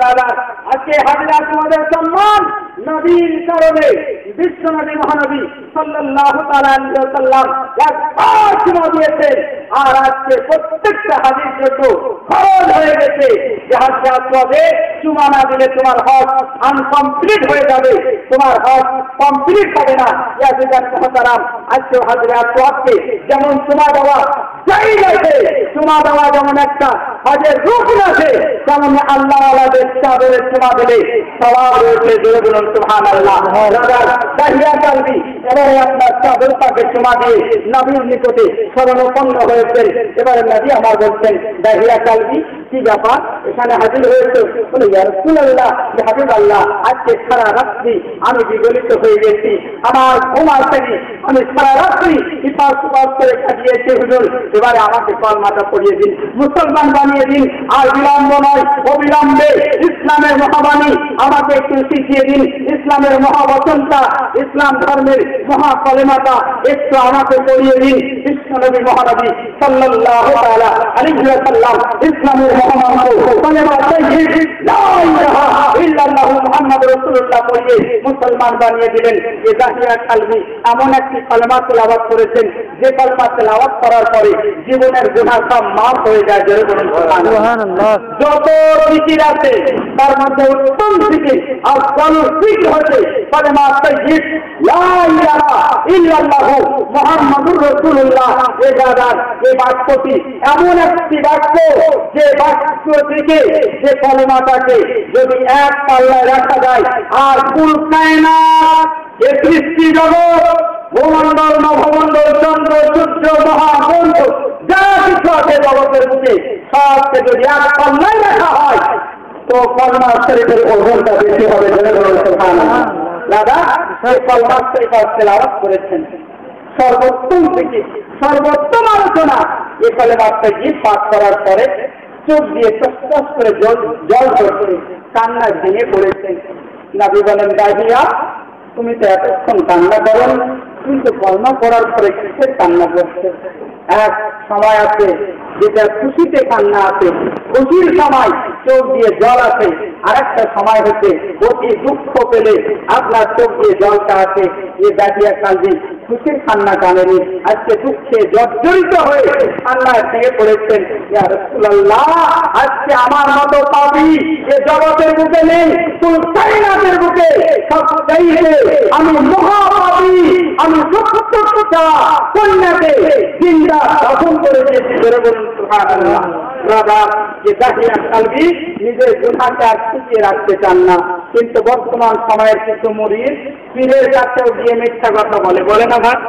আজকে হাজরা তোমাদের সম্মান নবীর কারণে, বিশ্ব নবী মহানবী সাল্লাল্লাহু তাআলা আলাইহি ওয়াসাল্লাম একবার চুমা দিয়েছেন। আর আজকে প্রত্যেকটা হাজির জন্য খরচ হয়ে গেছে যে হাজরা তোমাদের চুমা না দিলে তোমার হজ আনকমপ্লিট হয়ে যাবে, তোমার হজ কমপ্লিট হবে না। ইয়াজিদান মুহতারাম, আজকে হাজরা তোমাকে যেমন চুমা দেওয়া জায়েজ আছে, চুমা দেওয়া যেমন একটা হজের রুকন আছে, তেমন আল্লাহ ওয়ালাদের চাদরের চুমা দিলে সওয়াব রয়েছে। জোরে বলুন সুবহানাল্লাহ। দাহিয়া কালবি এবারে আপনার চাদর পাকে চুমা দিয়ে নবীর নিকটে শরণাপন্ন হয়েছেন। এবারে নবী আমার বলছেন, দাহিয়া কালবি কি ব্যাপার, এখানে হাজির হয়েছে? বলে ইয়া রাসূলুল্লাহ, হাবিবাল্লাহ, আজকে সারা রাত্রি আমি বিগলিত হয়ে গেছি, আমার ঘুম আসেনি, আমি সারা রাত্রি ইপাস উপাস করে কাটিয়েছি হুজুর। এবারে আমাকে কলমাটা পড়িয়ে দিন, মুসলমান বানিয়ে দিন। আর বিলম্ব নয়, অবিলম্বে ইসলামের মহাবাণী আমাকে একটু শিখিয়ে দিন, ইসলামের মহাবচনটা, ইসলাম ধর্মের মহা কলেমাটা একটু আমাকে পড়িয়ে দিন। বিশ্বনবী মহানবী সাল্লাল্লাহু তাআলা আলাইহি ওয়াসাল্লাম ইসলামের মহামন্ত্র কলেমা তাওহীদ লা ইলাহা ইল্লাল্লাহু মুহাম্মাদুর রাসূলুল্লাহ পড়িয়ে মুসলমান বানিয়ে দিলেন। এই দাহিয়া কালবি এমন একটি কলেমা তেলাওয়াত করেছেন, যে কলেমা তেলাওয়াত করার পরে জীবনের গুনাহ সব মাফ হয়ে যায়। জোরে বলুন সুবহানাল্লাহ। যত জিকির আছে তার মধ্যে উত্তম জিকির আফজাল জিকির হচ্ছে কলেমা তাওহীদ লা ইলাহা ইল্লাল্লাহু মুহাম্মাদুর রাসূলুল্লাহ। এই দাদার এই বাক্যটি এমন একটি বাক্য, যে বাক্য থেকে যে কলেমাটাকে যদি এক পাল্লায় রাখা যায়, আর কুল কায়নাত, এই সৃষ্টি জগৎ, ভূমণ্ডল, নভমণ্ডল, চন্দ্র, সূর্য, মহামন্ড, যা কিছু আছে জগতের বুকে, সবকে যদি এক পাল্লায় রাখা হয়, তো কলমা শরীফের ওজনটা বেশি হবে। সুবহানাল্লাহ। দাদা এই কলমা শরীফ তেলাওয়াত করেছেন, সর্বোত্তম থেকে সর্বোত্তম আলোচনা। এই কলেমা তাওহীদ পাঠ করার পরে চোখ দিয়ে টস করে জল জল পড়ছে, কান্না ভেঙে পড়েছেন। নবী বলেন, দাহিয়া তুমি তো এতক্ষণ কান্না করো, কিন্তু কলমা পড়ার পরে কিসের কান্না করছে? এক সময় আছে যেটা খুশিতে কান্না আছে, খুশির সময় চোখ দিয়ে জল আছে। আর একটা সময় হচ্ছে অতি দুঃখ পেলে আপনার চোখ দিয়ে জলটা আছে। এ দাহিয়া কালবি খুশির কান্না কানেনি, আজকে দুঃখে জর্জরিত হয়ে কান্নায় ভেঙে পড়েছেন। ইয়া রাসূলুল্লাহ, আজকে আমার মতো পাপী এ জগতের বুকে নেই, কুল কায়নাতের বুকে সবচাইতে আমি মহাপাপী, আমি সত্যটা কন্যাকে জিন্দা দাফন করে দিয়েছি। জোরে বলুন সুবহানাল্লাহ। রাজা যে দাহিয়া কালবি নিজের গুনাহকে আর লুকিয়ে রাখতে চান না, কিন্তু বর্তমান সময়ের কিছু মুরিদ পীরের কাছেও গিয়ে মিথ্যা কথা বলে, বলে না ভাই?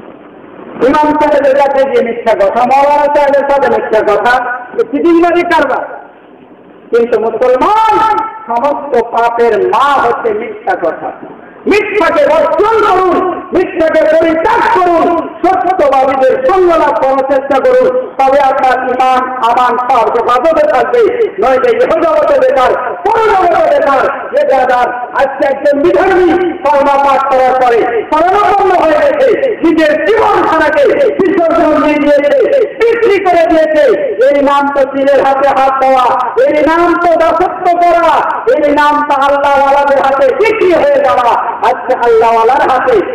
ইমাম সাহেবের কাছে গিয়ে মিথ্যা কথা, মাওলানা সাহেবের সাথে মিথ্যা কথা, পৃথিবীবাদী কারবার। কিন্তু মুসলমান সমস্ত পাপের মা হচ্ছে মিথ্যা কথা। মিথ্যাকে বর্জন করুন, মিথ্যাকে পরিত্যাগ করুন, সত্যবাদীদের সঙ্গ লাভ করার চেষ্টা করুন, তবে আপনার ইমান আমান সব জগতে থাকবে। নইলে ইহজগতে বেকার, পরজগতে বেকার। যে দাদার আজকে একজন বিধর্মী কলমা পাঠ করার পরে শরণাপন্ন হয়ে গেছে, নিজের জীবন খানাকে বিসর্জন দিয়ে দিয়েছে, বিক্রি করে দিয়েছে। এই নাম তো পীরের হাতে হাত দেওয়া, এই নাম তো দাসত্ব করা, এই নাম তো আল্লাহওয়ালাদের হাতে বিক্রি হয়ে যাওয়া। আজকে আল্লাহওয়ালার হাতে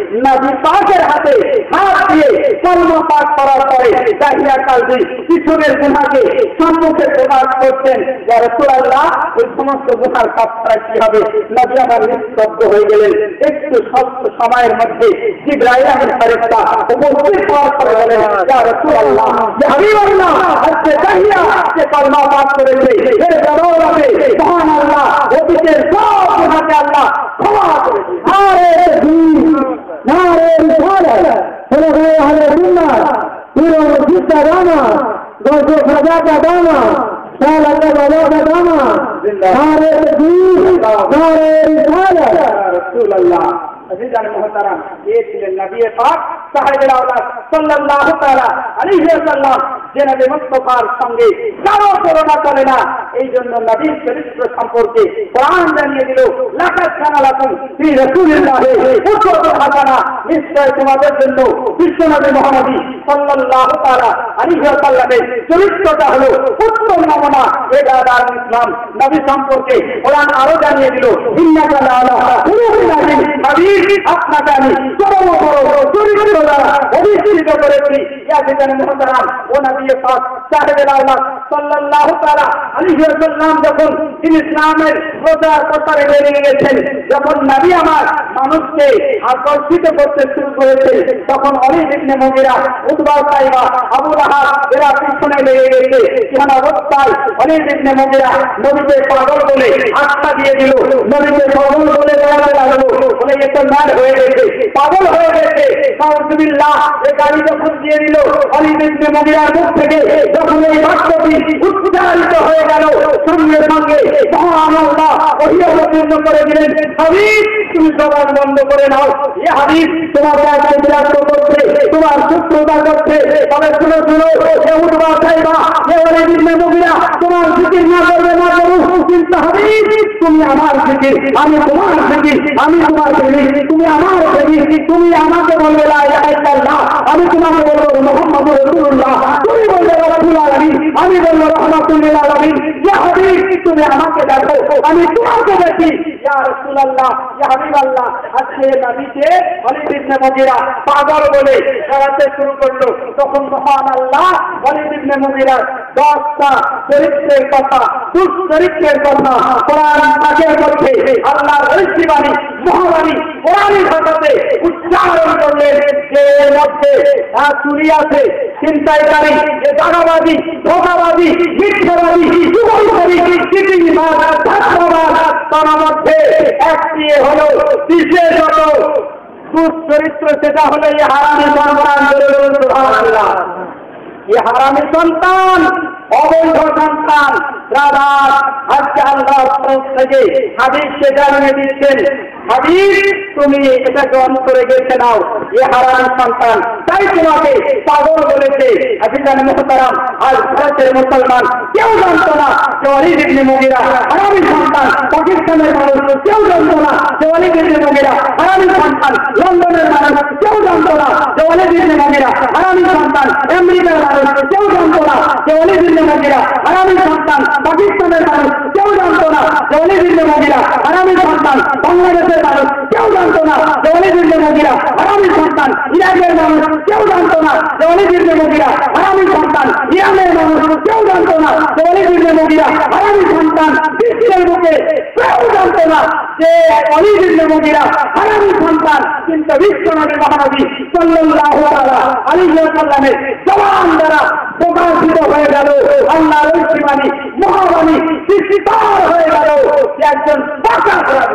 নবী পাকের হাতে হাত দিয়ে কলমা পাঠ করার পরে দাহিয়া কালবি পিছনের গুনাহকে সম্মুখে প্রকাশ করতেন, ইয়া রাসূলুল্লাহ ওই সমস্ত গুনার কাফারা কি হবে? নবী আমার নিস্তব্ধ হয়ে গেলেন। একটু স্বল্প সময়ের মধ্যে জিবরাইল আলাইহিস ফেরেশতা উপস্থিত হওয়ার পরে বলেন, ইয়া রাসূলুল্লাহ, ইয়া হাবিবাল্লাহ, আজকে দাহিয়া যে কলমা পাঠ করেছে এর বদৌলতে মহান আল্লাহ অতীতের সব গুনাহকে আল্লাহ ক্ষমা করে দিয়েছেন। নারে তাকবীর, নারে রিসালাত, খোলাফায়ে আহলে সুন্নাহ, পীর ও মুর্শিদা দামা, গৌস ও খাজা কা দামা, শাহ আল্লাহ বাবা কা দামা, নারে তাকবীর, নারে রিসালাত। রাসূলুল্লাহ अज़ीज़ान मोहतरम, ये ছিলেন নবী পাক সাহেবের আওলাদ সাল্লাল্লাহু তাআলা আলাইহি ওয়াসাল্লাম, যে নবী মুস্তাফার সঙ্গে কারো তুলনা চলে না। এই জন্য নবীর চরিত্র সম্পর্কে কোরআন জানিয়ে দিল, লাকাদ কানা লাকুম ফি রাসূলিল্লাহি উসওয়াতুন হাসানাহ, নিশ্চয় তোমাদের জন্য বিশ্বনবী মুহাম্মদ সাল্লাল্লাহু তাআলা আলাইহি ওয়াসাল্লামের চরিত্রটা হলো উত্তম নমুনা। এটা দারুল ইসলাম নবী সম্পর্কে কোরআন আরো জানিয়ে দিল, ইন্নাকা লাআলা খুলুকিন আযীম, নবী আপনাকে আমি চরম বড় চরিত্র দ্বারা অভিষিক্ত করেছি। ইয়াজিদান মুহতারাম, ও নবী পাক সাহেবের আওলাদ সাল্লাল্লাহু তাআলা আলাইহি ওয়াসাল্লাম যখন দিন ইসলামের প্রচার প্রসারে বেরিয়ে গেছেন, যখন নবী আমার মানুষকে আকর্ষিত করতে শুরু করেছে, তখন ওলীদ ইবনে মুগীরা, উতবা, সাইবা, আবু লাহাব এরা পিছনে লেগে গেছে। এমন অবস্থায় ওলীদ ইবনে মুগীরা নবীকে পাগল বলে আখ্যা দিয়ে দিল, নবীকে পাগল বলে বলা লাগলো, বলে এ তো ম্যাড হয়ে গেছে, পাগল হয়ে গেছে। নাউযুবিল্লাহ, এ গালি যখন দিয়ে দিল ওলীদ ইবনে মুগীরার মুখ থেকে, যখন এই বাক্যটি উচ্চারিত হয়ে গেল, সঙ্গে সঙ্গে মহান আল্লাহ ওহী অবতীর্ণ করে দিলেন, হাবিব তুমি জবান বন্ধ করে নাও। এ হাবিব তোমার কাছে বিরাজ করছে, তোমার শত্রুতা করছে, তবে শুনো শুনো, এ উতবা, সাইবা, এ ওলীদ ইবনে মুগীরা তোমার জিকির না করবে না করুক, কিন্তু হাবিব তুমি আমার জিকির, আমি তোমার জিকির, আমি তোমার জিকির, তুমি আমার জিকির, তুমি আমাকে বলবে লা ইলাহা ইল্লাল্লাহ, আমি তোমাকে বলবো মুহাম্মাদুর রাসূলুল্লাহ, তুমি বলবে রাব্বুল আলামিন, আমি বলবো রাহমাতুল লিল আলামিন। ইয়া হাবিব তুমি আমাকে দেখো, আমি তোমাকে দেখি। ইয়া রাসূলুল্লাহ, ইয়া হাবিবাল্লাহ, আজকে নবীকে ওলীদ ইবনে মুগীরা পাগল বলে করাতে শুরু করলো। তখন মহান আল্লাহ ওলীদ ইবনে মুগীরার দশটা চরিত্রের কথা, দুশ্চরিত্রের কথা কোরআন পাকের মধ্যে আল্লাহর ঐশী বাণী, মহাবাণী কোরআনের ভাষাতে উচ্চারণ করলেন, যে এর মধ্যে চুরি আছে, ছিনতাইকারী, দাগাবাজি, ধোঁকাবাজি, মিথ্যাবাজি, যুবলবাজি, চিটিংবাজ, ধাপ্পাবাজ, তার মধ্যে একটি হলো বিশেষত দুশ্চরিত্র, সেটা হলো এই হারামি সন্তান। সুবহানাল্লাহ, এই হারামি সন্তান, অবৈধ সন্তান। দাদা আজকে আল্লাহ থেকে হাদিসকে জানিয়ে দিচ্ছেন, হাদিস তুমি এটাকে অন্তরে গেছে নাও, এ হারামি সন্তান, তাই তোমাকে পাগল বলেছে। আজিজান মুহতারাম, আজ ভারতের মুসলমান কেউ জানতো না যে ওলীদ ইবনে মুগীরা হারামি সন্তান। পাকিস্তানের মানুষ কেউ জানতো না যে ওলীদ ইবনে মুগীরা হারামি সন্তান। লন্ডনের মানুষ কেউ জানতো না যে ওলীদ ইবনে মুগীরা হারামি সন্তান। আমেরিকার মানুষ কেউ জানতো না যে ওলীদ ইবনে মুগীরা হারামি সন্তান। পাকিস্তানের মানুষ কেউ জানতো না যে ওলীদ ইবনে মুগীরা হারামি সন্তান। বাংলাদেশের মানুষ কেউ জানতো না যে ওলীদ ইবনে মুগীরা হারামি সন্তান। ইরাকের মানুষ কেউ জানতো না যে ওলীদ ইবনে মুগীরা হারামি সন্তান। ইরানের মানুষ কেউ জানতো না যে ওলীদ ইবনে মুগীরা হারামি সন্তান। বিশ্বের বুকে কেউ জানতো না যে ওলীদ ইবনে মুগীরা হারামি সন্তান। কিন্তু বিশ্বনবী মহানবী সাল্লাল্লাহু তাআলা আলাইহি ওয়াসাল্লামের জবান দ্বারা প্রকাশিত হয়ে গেল আল্লাহর ঐশী বাণী, মহাবাণী সৃষ্টিকার হয়ে গেল একজন পাকা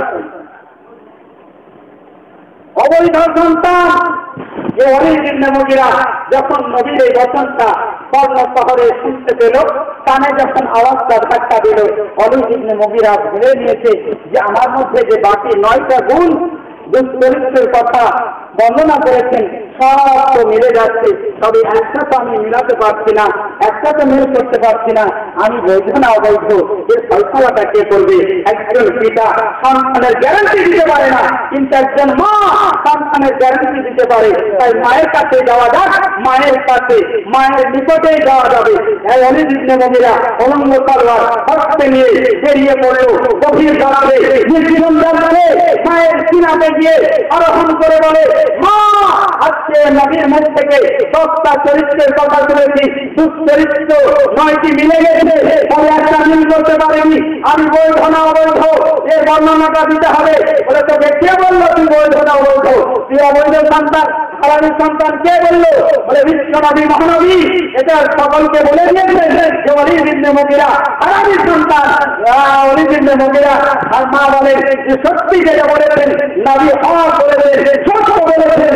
অবৈধ সন্তান। যে ওলীদ ইবনে মুগীরা যখন নবীর এই বচনটা কর্ণ শহরে শুনতে পেল, কানে যখন আওয়াজটা ধাক্কা দিল, ওলীদ ইবনে মুগীরা ভেবে নিয়েছে যে আমার মধ্যে যে বাকি নয়টা গুণ দুশ্চরিত্রের কথা বর্ণনা করেছেন, সব তো মিলে যাচ্ছে, তবে একটা তো আমি মিলাতে পারছি না, একটা তো মিল করতে পারছি না, আমি বৈধ না অবৈধ এর ফয়সালাটা কে করবে? একজন পিতা সন্তানের গ্যারান্টি দিতে পারে না, কিন্তু একজন মা সন্তানের গ্যারান্টি দিতে পারে। তাই মায়ের কাছে যাওয়া যাক, মায়ের কাছে মায়ের নিকটেই যাওয়া যাবে। ওয়ালিদ ইবনে মুগীরা অলঙ্গ তলোয়ার হস্তে নিয়ে বেরিয়ে পড়ল গভীর রাত্রে, নির্জীবন রাত্রে মায়ের সিনাতে গিয়ে আরোহণ করে বলে, মা আজকে নবীর মুখ থেকে দশটা চরিত্রের কথা শুনেছি, দুশ্চরিত্র নয়টি মিলে গেছে, তবে একটা মিল করতে পারেনি, আমি বৈধ না অবৈধ এর বর্ণনাটা দিতে হবে। বলে তোকে কে বললো তুই বৈধ না অবৈধ? তুই অবৈধ সন্তান, হারামির সন্তান কে বললো? বলে বিশ্বনবী মহানবী এটা সকলকে বলে দিয়েছেন যে ওয়ালিদ ইবনে মুগীরা হারামির সন্তান। ওয়ালিদ ইবনে মুগীরা আর মা বলেন যে সত্যি যেটা বলেছেন নবী হক বলেছেন, সত্য বলেছেন,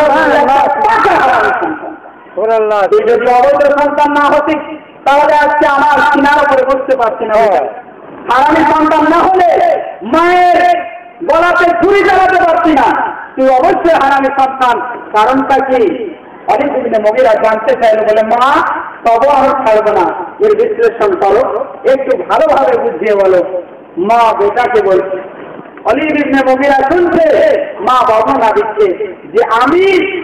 তুই যদি অবৈধ সন্তান না হতি তাহলে আজকে আমার সিনার উপরে বসতে পারছি না। হারামি সন্তান না হলে মায়ের গলাতে ছুরি চালাতে পারছি না, তুই অবশ্যই হারামি সন্তান। কারণটা কি? ওয়ালিদ ইবনে মুগীরা জানতে চাইল, বলে মা তবু আমি ছাড়বো না, এর বিশ্লেষণ করো, একটু ভালোভাবে বুঝিয়ে বলো। মা বেটাকে বলছে, ওয়ালিদ ইবনে মুগীরা শুনছে মা বর্ণনা দিচ্ছে যে আমি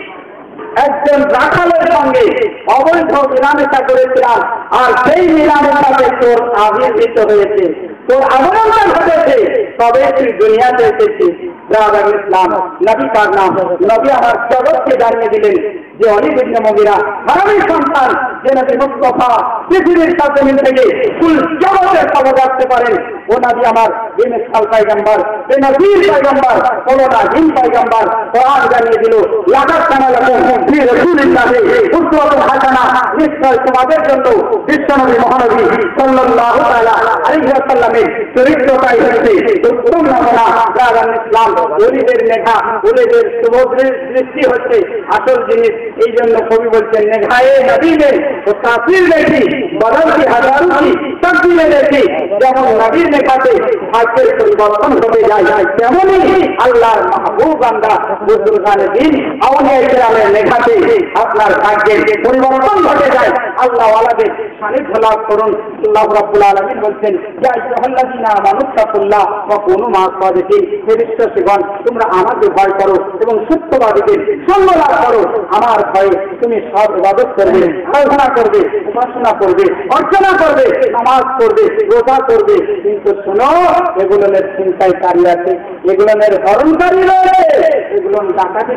একজন রাখালের সঙ্গে অবৈধ মিলামেশা করেছিলাম, আর সেই মিলামেশাতে তোর আবির্ভূত হয়েছে, তোর আগমনটা ঘটেছে, তবে তুই দুনিয়াতে এসেছিস। ইসলাম নবী কার নাম, নবী আমার জগৎকে জানিয়ে দিলেন যে ওয়ালিদ ইবনে মুগীরা হারামি সন্তান, যে নবী মুস্তাফা পৃথিবীর সামনে থেকে ফুল জগতের খবর রাখতে পারেন। ও নবী আমার বেমিসাল পয়গম্বর, বেনজির পয়গম্বর, করোনাহীন পয়গম্বর, কোরআন জানিয়ে দিল লাকাদ কানা লাকুম ফি রাসূলিল্লাহি উসওয়াতুন হাসানাহ, নিশ্চয় তোমাদের জন্য বিশ্বনবী মহানবী সাল্লাল্লাহু তাআলা আলাইহি ওয়াসাল্লামের চরিত্রটাই হচ্ছে উত্তম নমুনা। ইসলাম ওলিদের লেখা, ওলিদের দৃষ্টি হচ্ছে আসল জিনিস। এই জন্য কবি বলছেন, নেঘায়ে নবীদের ও তাফসীর দেখি বদলতি হাজারো কি তকদিরে দেখি। যেমন নবীর লেখাতে ভাগ্যের পরিবর্তন হতে যায়, তেমনই আল্লাহর মাহবুব বান্দা বুজুর্গানে দিন আউলিয়া কিরামের লেখাতে আপনার ভাগ্যের পরিবর্তন ঘটে যায়। আল্লাহ ওয়ালাদের সান্নিধ্য লাভ করুন। আল্লাহ রাব্বুল আলামিন বলছেন, ইয়া আইয়ুহাল্লাযীনা আমানু তাকুল্লাহ ওয়া কুনু মা'আস সাদিকিন, হে বিশ্বাসীগণ তোমরা আমাকে ভয় করো এবং সত্যবাদীদের সঙ্গ লাভ করো। আমার ভয়ে তুমি সব ইবাদত করবে, আরাধনা করবে, উপাসনা করবে, অর্চনা করবে, নামাজ পড়বে, রোজা করবে, কিন্তু শোনো এগুলোর চিন্তায় কারি আছে, এগুলোর হরণকারী রয়েছে, এগুলো ডাকাতি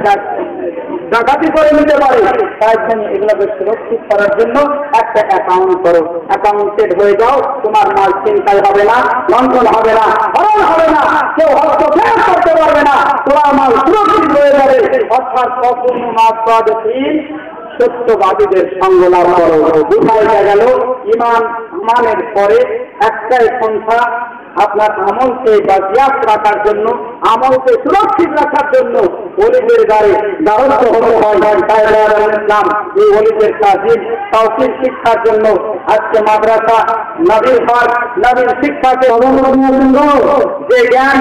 ডাকাতি করে নিতে পারে। তাই জন্য এগুলোকে সুরক্ষিত করার জন্য একটা অ্যাকাউন্ট করো, অ্যাকাউন্টেড হয়ে যাও, তোমার মাল চিন্তায় হবে না, লঙ্ঘন হবে না, হরণ হবে না, কেউ হস্তক্ষেপ করতে পারবে না, তোমার মাল সুরক্ষিত হয়ে যাবে। অর্থাৎ কখনো মাত্র সত্যবাদীদের সঙ্গ লাভ করো। বুঝাই গেল ইমান ইমানের পরে একটাই সংখ্যা, আপনার আমলকে বাজিয়াত রাখার জন্য, আমলকে সুরক্ষিত রাখার জন্য ওলিদের গায়ে দ্বারস্থ হতে হয়। তাই ইসলাম এই ওলিদের তাজিম তাওফিক শিক্ষার জন্য আজকে মাদ্রাসা নবীর হক নবীর শিক্ষাকে যে জ্ঞান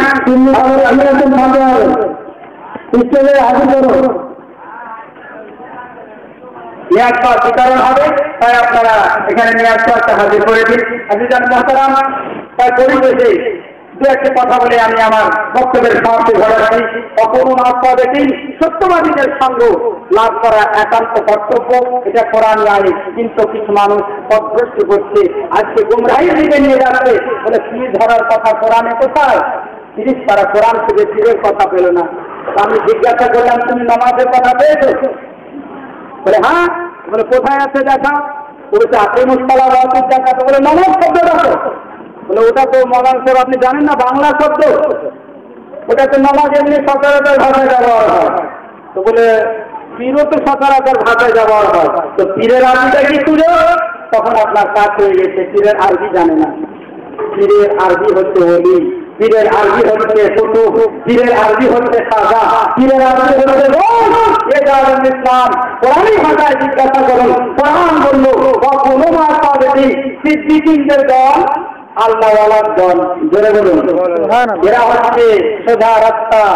নিয়াজ পাওয়ার বিতরণ হবে, তাই আপনারা এখানে নিয়াজ পাওয়ারটা হাজির করে দিন। আজিজান মোহতারাম, তাই পরিবেশে দু একটা কথা বলে আমি আমার বক্তব্যের সমাপ্তি ঘটাচ্ছি। অপূর্ণ আত্মা দেখি সত্যবাদীদের সঙ্গ লাভ করা একান্ত কর্তব্য, এটা কোরআন আইন। কিন্তু কিছু মানুষ পথভ্রষ্ট করছে, আজকে গুমরাহির দিকে নিয়ে যাচ্ছে। বলে তীর ধরার কথা কোরআনে কোথায়? তিরিশ তারা কোরআন থেকে তীরের কথা পেল না। আমি জিজ্ঞাসা করলাম, তুমি নামাজের কথা পেয়েছো? বলে হ্যাঁ। বলে কোথায় আছে দেখা? বলেছে আপনি মুস্তালা বাহাদুর দেখা। তো বলে নামাজ শব্দ দেখো। বলে ওটা তো মৌলানা সাহেব আপনি জানেন না বাংলা শব্দ, ওটা তো নামাজ এমনি সচরাচর ভাষায় ব্যবহার হয়। তো বলে পীরও তো সচরাচর ভাষায় ব্যবহার হয়, তো পীরের আরবিটা কি তুলে? তখন আপনার কাজ হয়ে গেছে, পীরের আরবি জানে না। পীরের আরবি হচ্ছে ওলি, পীরের আরবি হচ্ছে কুতুব, পীরের আরবি হচ্ছে খাজা, পীরের আরবি হচ্ছে ইসলাম। কোরআনী ভাষায় জিজ্ঞাসা করুন, কোরআন বলল কোনো মাস পাবে সিদ্দিকদের দল, আল্লাহওয়ালার দল। জোরে বলুন, এরা হচ্ছে সোজা রাস্তা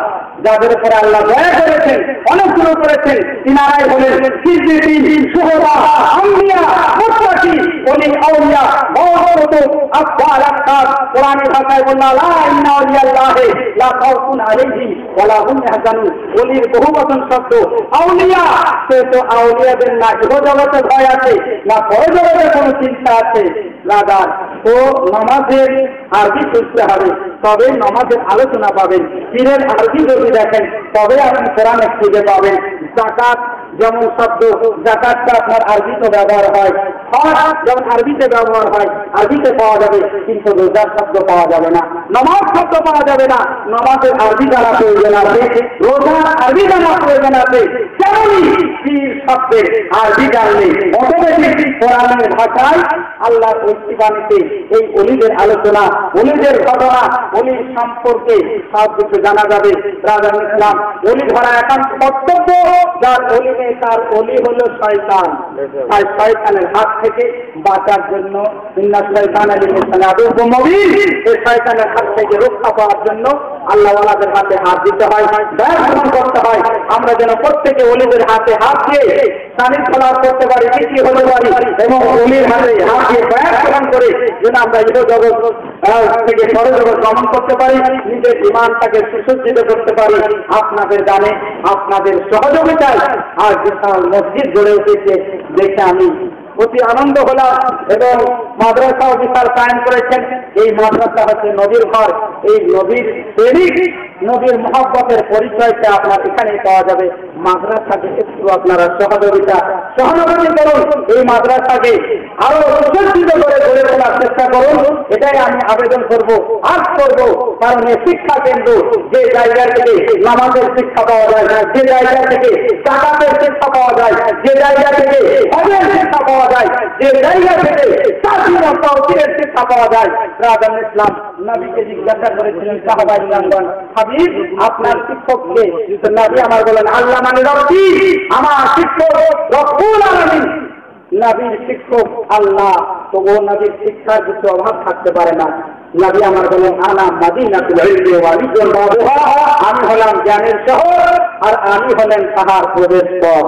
যাদের উপরে আল্লাহ দয়া করেছেন, অনুগ্রহ করেছেন, তিনারাই হলেন সিদ্দিক, শুহাদা, আম্বিয়া, মুত্তাকি, ওলি আউলিয়া, বড় আব্বাল আক্তার। কোরআনী ভাষায় বললা লা ইন্না আউলিয়াল্লাহি লা খাউফুন আলাইহিম ওয়া লা হুম ইয়াহজানুন। ওলির বহু বচন শব্দ আউলিয়া, সে তো আউলিয়াদের না ইহ জগতে ভয় আছে না পরজগতে কোনো চিন্তা আছে। রাদার ও নামাজের আরবি বুঝতে হবে, তবে নামাজের আলোচনা পাবেন। পীরের আরবি যদি দেখেন তবে আপনি কোরআনে খুঁজে পাবেন। যাকাত যেমন শব্দ, যাকাতটা আপনার আরবিতে ব্যবহার হয়, হজ যেমন আরবিতে ব্যবহার হয়, আরবিতে পাওয়া যাবে, কিন্তু রোজার শব্দ পাওয়া যাবে না, নামাজ শব্দ পাওয়া যাবে না। নামাজের আরবি জানা প্রয়োজন আছে, রোজার আরবি জানা প্রয়োজন আছে। তেমনই পীর শব্দের আরবি জানলে অটোমেটিক কোরআনের ভাষায় আল্লাহর ঐতিবাণীতে এই অলিদের আলোচনা, অলিদের ঘটনা, অলির সম্পর্কে সব কিছু জানা যাবে। রাজা ইসলাম অলি ধরা একান্ত কর্তব্য। যার অলি নেই তার অলি হলো শয়তান। তাই শয়তানের হাত থেকে বাঁচার জন্য ইন্না শয়তানা লিল-ইনসানি আদুউম মুবিন, এই শয়তানের হাত থেকে রক্ষা পাওয়ার জন্য আল্লাহওয়ালাদের হাতে হাত দিতে হয়, দয়া করতে হয়। আমরা যেন প্রত্যেকে অলিদের হাতে হাত দিয়ে সানির খেলা করতে পারি, কি হতে পারি, এবং অলির হাতে হাত দিয়ে দয়া প্রদান করে যেন আমরা ইহ জগৎ থেকে পরজগৎ গমন করতে পারি, নিজের ঈমানটাকে সুসজ্জিত করতে পারি। আপনাদের জানে, আপনাদের সহযোগিতায় আর বিশাল মসজিদ গড়ে উঠেছে দেখে আমি অতি আনন্দ হলাম। এবং মাদ্রাসাও বিশাল কায়েম করেছেন। এই মাদ্রাসা হচ্ছে নবীর ঘর। এই নবীর প্রেমিক, নবীর মহব্বতের পরিচয়টা আপনার এখানেই পাওয়া যাবে। মাদ্রাসাকে একটু আপনারা সহযোগিতা সহানুভূতি করুন, এই মাদ্রাসাকে আরো সুসজ্জিত করে গড়ে তোলার চেষ্টা করুন। এটাই আমি আবেদন করব, আজ করব। কারণ এই শিক্ষা কেন্দ্র যে জায়গা থেকে নামাজের শিক্ষা পাওয়া যায়, যে জায়গা থেকে যাকাতের শিক্ষা পাওয়া যায়, যে জায়গা থেকে হজের শিক্ষা পাওয়া যায়, যে জায়গা থেকে তাসবিহ তাওহীদের শিক্ষা পাওয়া যায়। রাজা ইসলাম নবীকে জিজ্ঞাসা করেছিলেন, সাহাবায়ে কিরামগণ, হাবিব আপনার শিক্ষককে? নবী আমার বলেন, আল্লাহ মানে রব্বি, আমার শিক্ষক রব্বুল আলামিন। নবীর শিক্ষক আল্লাহ, তো ও নবীর শিক্ষার কিছু অভাব থাকতে পারে না। নবী আমার বলেন, আনা মাদিনাতুল ইলমি ওয়া বিজুল বাবুহা, আমি হলাম জ্ঞানের শহর আর আমি হলেন তাহার প্রবেশ পথ।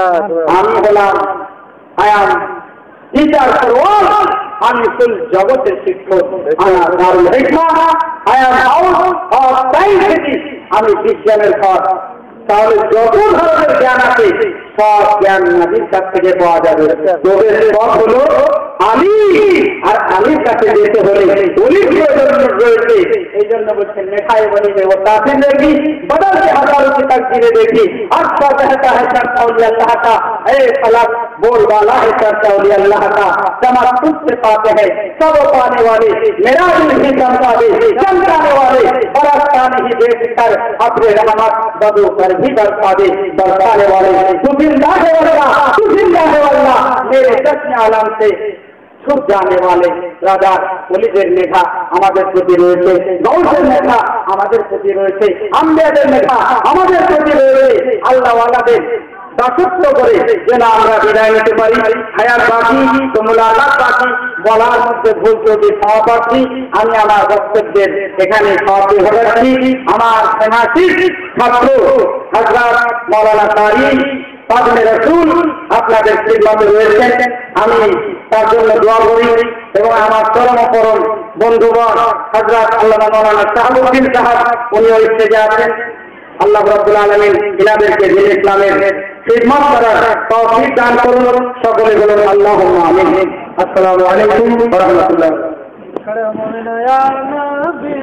আমি হলাম আয়াম টিচার ফর অল, আমি ফুল জগতের শিক্ষক। আনা দারুল হিকমা, আয়াম হাউস অফ সায়েন্স, আমি বিজ্ঞানের ঘর। তাহলে যত ধরনের জ্ঞান আছে সব জ্ঞান নবীর কাছ থেকে পাওয়া যাবে। প্রবেশ পথ হলো আমি, আর আলীর কাছে যেতে হলে অলির প্রয়োজন রয়েছে। এই জন্য বলছেন, মেঠাই বলি যে ও তাফির দেখি বদল के हजारों की तकदीरें देखी, अच्छा कहता है करता औलिया अल्लाह का, ए फलक बोल वाला है करता औलिया अल्लाह का, चमक तुझसे पाते हैं सब पाने वाले, मेरा दिल भी चमका दे चमकाने वाले, बरसता नहीं देख कर अपने रहमत बदो कर भी बरसा दे बरसाने वाले, तू जिंदा है अल्लाह, तू जिंदा है अल्लाह, मेरे चश्मे आलम से ছুট জানে वाले। রাজা ওলিদের মেধা আমাদের প্রতি রয়েছে, গৌসের মেধা আমাদের প্রতি রয়েছে, আম্বিয়াদের মেধা আমাদের প্রতি রয়েছে। আল্লাহ ওয়ালাদের দাসত্ব করে যেন আমরা বিদায় নিতে পারি। হায়াত বাকি তো মুলাকাত বাকি, বলার মধ্যে ভুল ত্রুটি ক্ষমা প্রার্থী। আমি আমার বক্তব্যের এখানে সমাপ্তি ঘটাচ্ছি। আমার সেনাশিক ছাত্র হযরত মাওলানা কারি পাদমে রাসূল আপনাদের খিদমতে রয়েছেন। আমি তার জন্য দোয়া করি এবং আমার চরম পরম বন্ধুগণ হযরত আল্লামা মাওলানা শাহাবুদ্দিন সাহেব উনিও স্টেজে আছেন। আল্লাহ রাব্বুল আলামিন ইনাদেরকে দিন ইসলামের খিদমত করার তৌফিক দান করুন। সকলে বলুন আল্লাহুম্মা আমিন। আসসালামু আলাইকুম ওয়া রাহমাতুল্লাহ। खड़े होना या नबी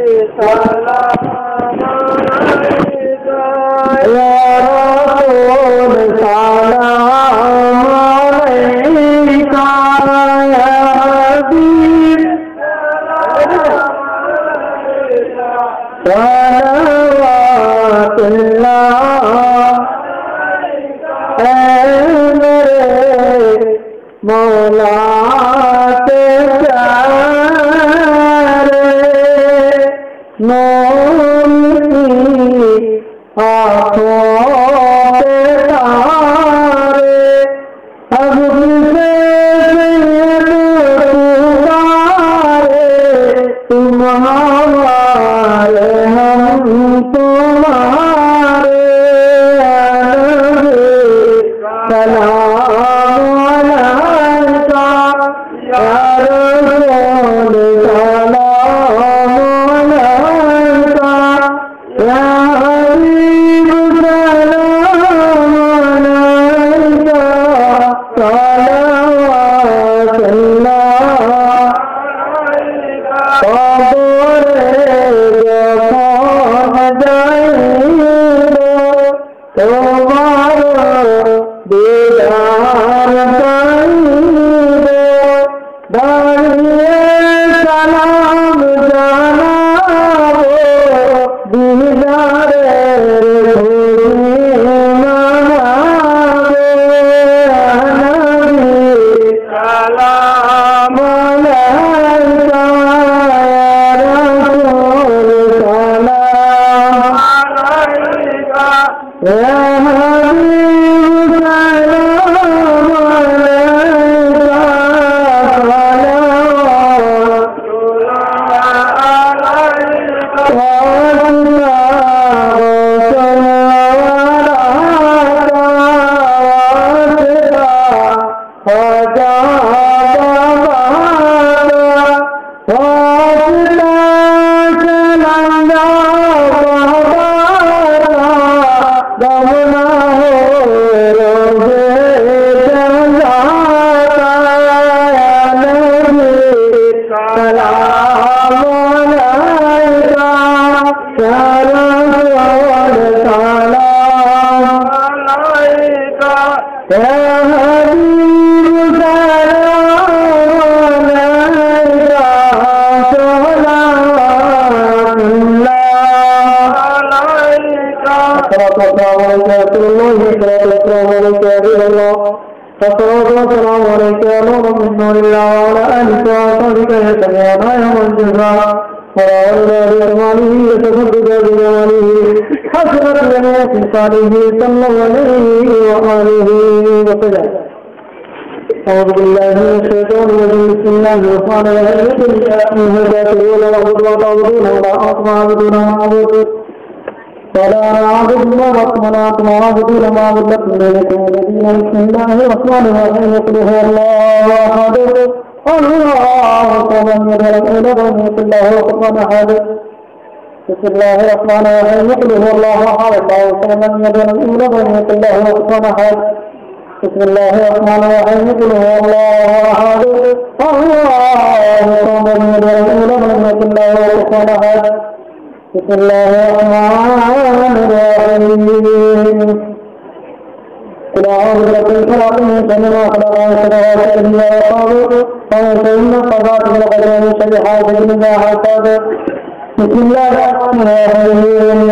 सल्लल्लाहु या रसूल सलाम अलैका या हबीब सलावतुल्लाह ऐ मेरे मौला से प्यारे नूर की आँखों के तारे अब किसे সালাম জানাবো দিদারের খুশি মানাবো নবী সালাম আলাইকা ইয়া রাসূল সালাম আলাইকা ইয়া হাবিব সালাম والسلام عليك يا نور من نور الله وعلى آلك وصحبك يتبعون يوم الجزاء وعلى بجماله يتصدق بجماله حسنت لنا في صالحه صلى الله عليه وآله وسلم. أعوذ بالله من الشيطان الرجيم. بسم الله الرحمن الرحيم. من هداة الأولى وعبد تعبدون ولا أطمع عبدون معبود ولا نعبد ما رحمناك ما عبدون ما عبدت إليكم الذين. بسم الله الرحمن الرحيم. قل هو الله أحد الله الصمد لم يلد ولم يكن له كفوا أحد. بسم الله الرحمن الرحيم. قل هو الله أحد الله الصمد لم يلد ولم يولد ولم يكن له كفوا أحد. بسم الله الرحمن الرحيم. قل هو الله أحد الله الصمد لم يلد ولم يولد ولم يكن له كفوا أحد. بسم الله الرحمن الرحيم. قل أعوذ برب الفلق من شر ما خلق ومن شر غاسق إذا وقب ومن شر النفاثات في العقد ومن شر حاسد إذا حسد. بسم الله الرحمن الرحيم.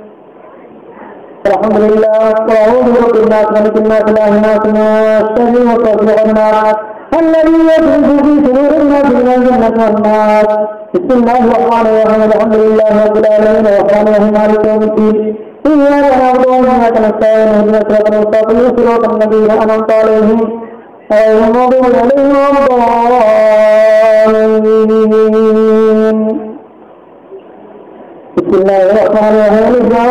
الحمد لله وأعوذ برب الناس ملك الناس إله الناس من الشر وسوء الناس الذي يجلس في صدور الناس من الجنة والنار. بسم الله الرحمن الرحيم. الحمد لله رب العالمين الرحمن الرحيم مالك يوم الدين. إياك نعبد وإياك نستعين اهدنا الصراط المستقيم صراط الذين أنعمت عليهم غير المغضوب عليهم ولا الضالين. بسم الله الرحمن الرحيم.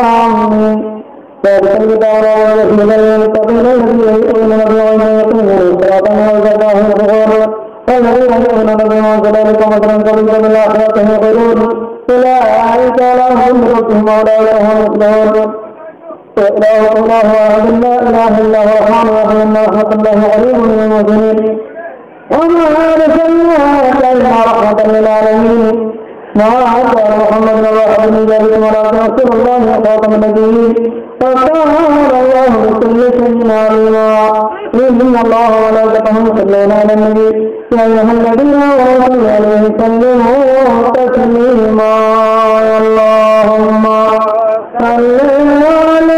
ذلك الكتاب لا ريب فيه للمتقين الذين يؤمنون بالغيب ويقيمون الصلاة وزكاة الغفور والذين يؤمنون بما أنزل إليكم وما أنزل بالآخرة هم يوقنون أولئك على هدى من ربهم وأولئك هم المفلحون. إله الله أحد لا إله إلا هو الرحمن الرحيم. رحمة الله قريب من المحسنين. وما أرسلناك إلا رحمة للعالمين. ما أتى محمد وأحد من ذلك ولكن رسول الله خاتم النبيين وكان الله بكل شيء عليما. إن الله وملائكته يصلون على النبي يا أيها الذين آمنوا صلوا عليه وسلموا تسليما. اللهم صل على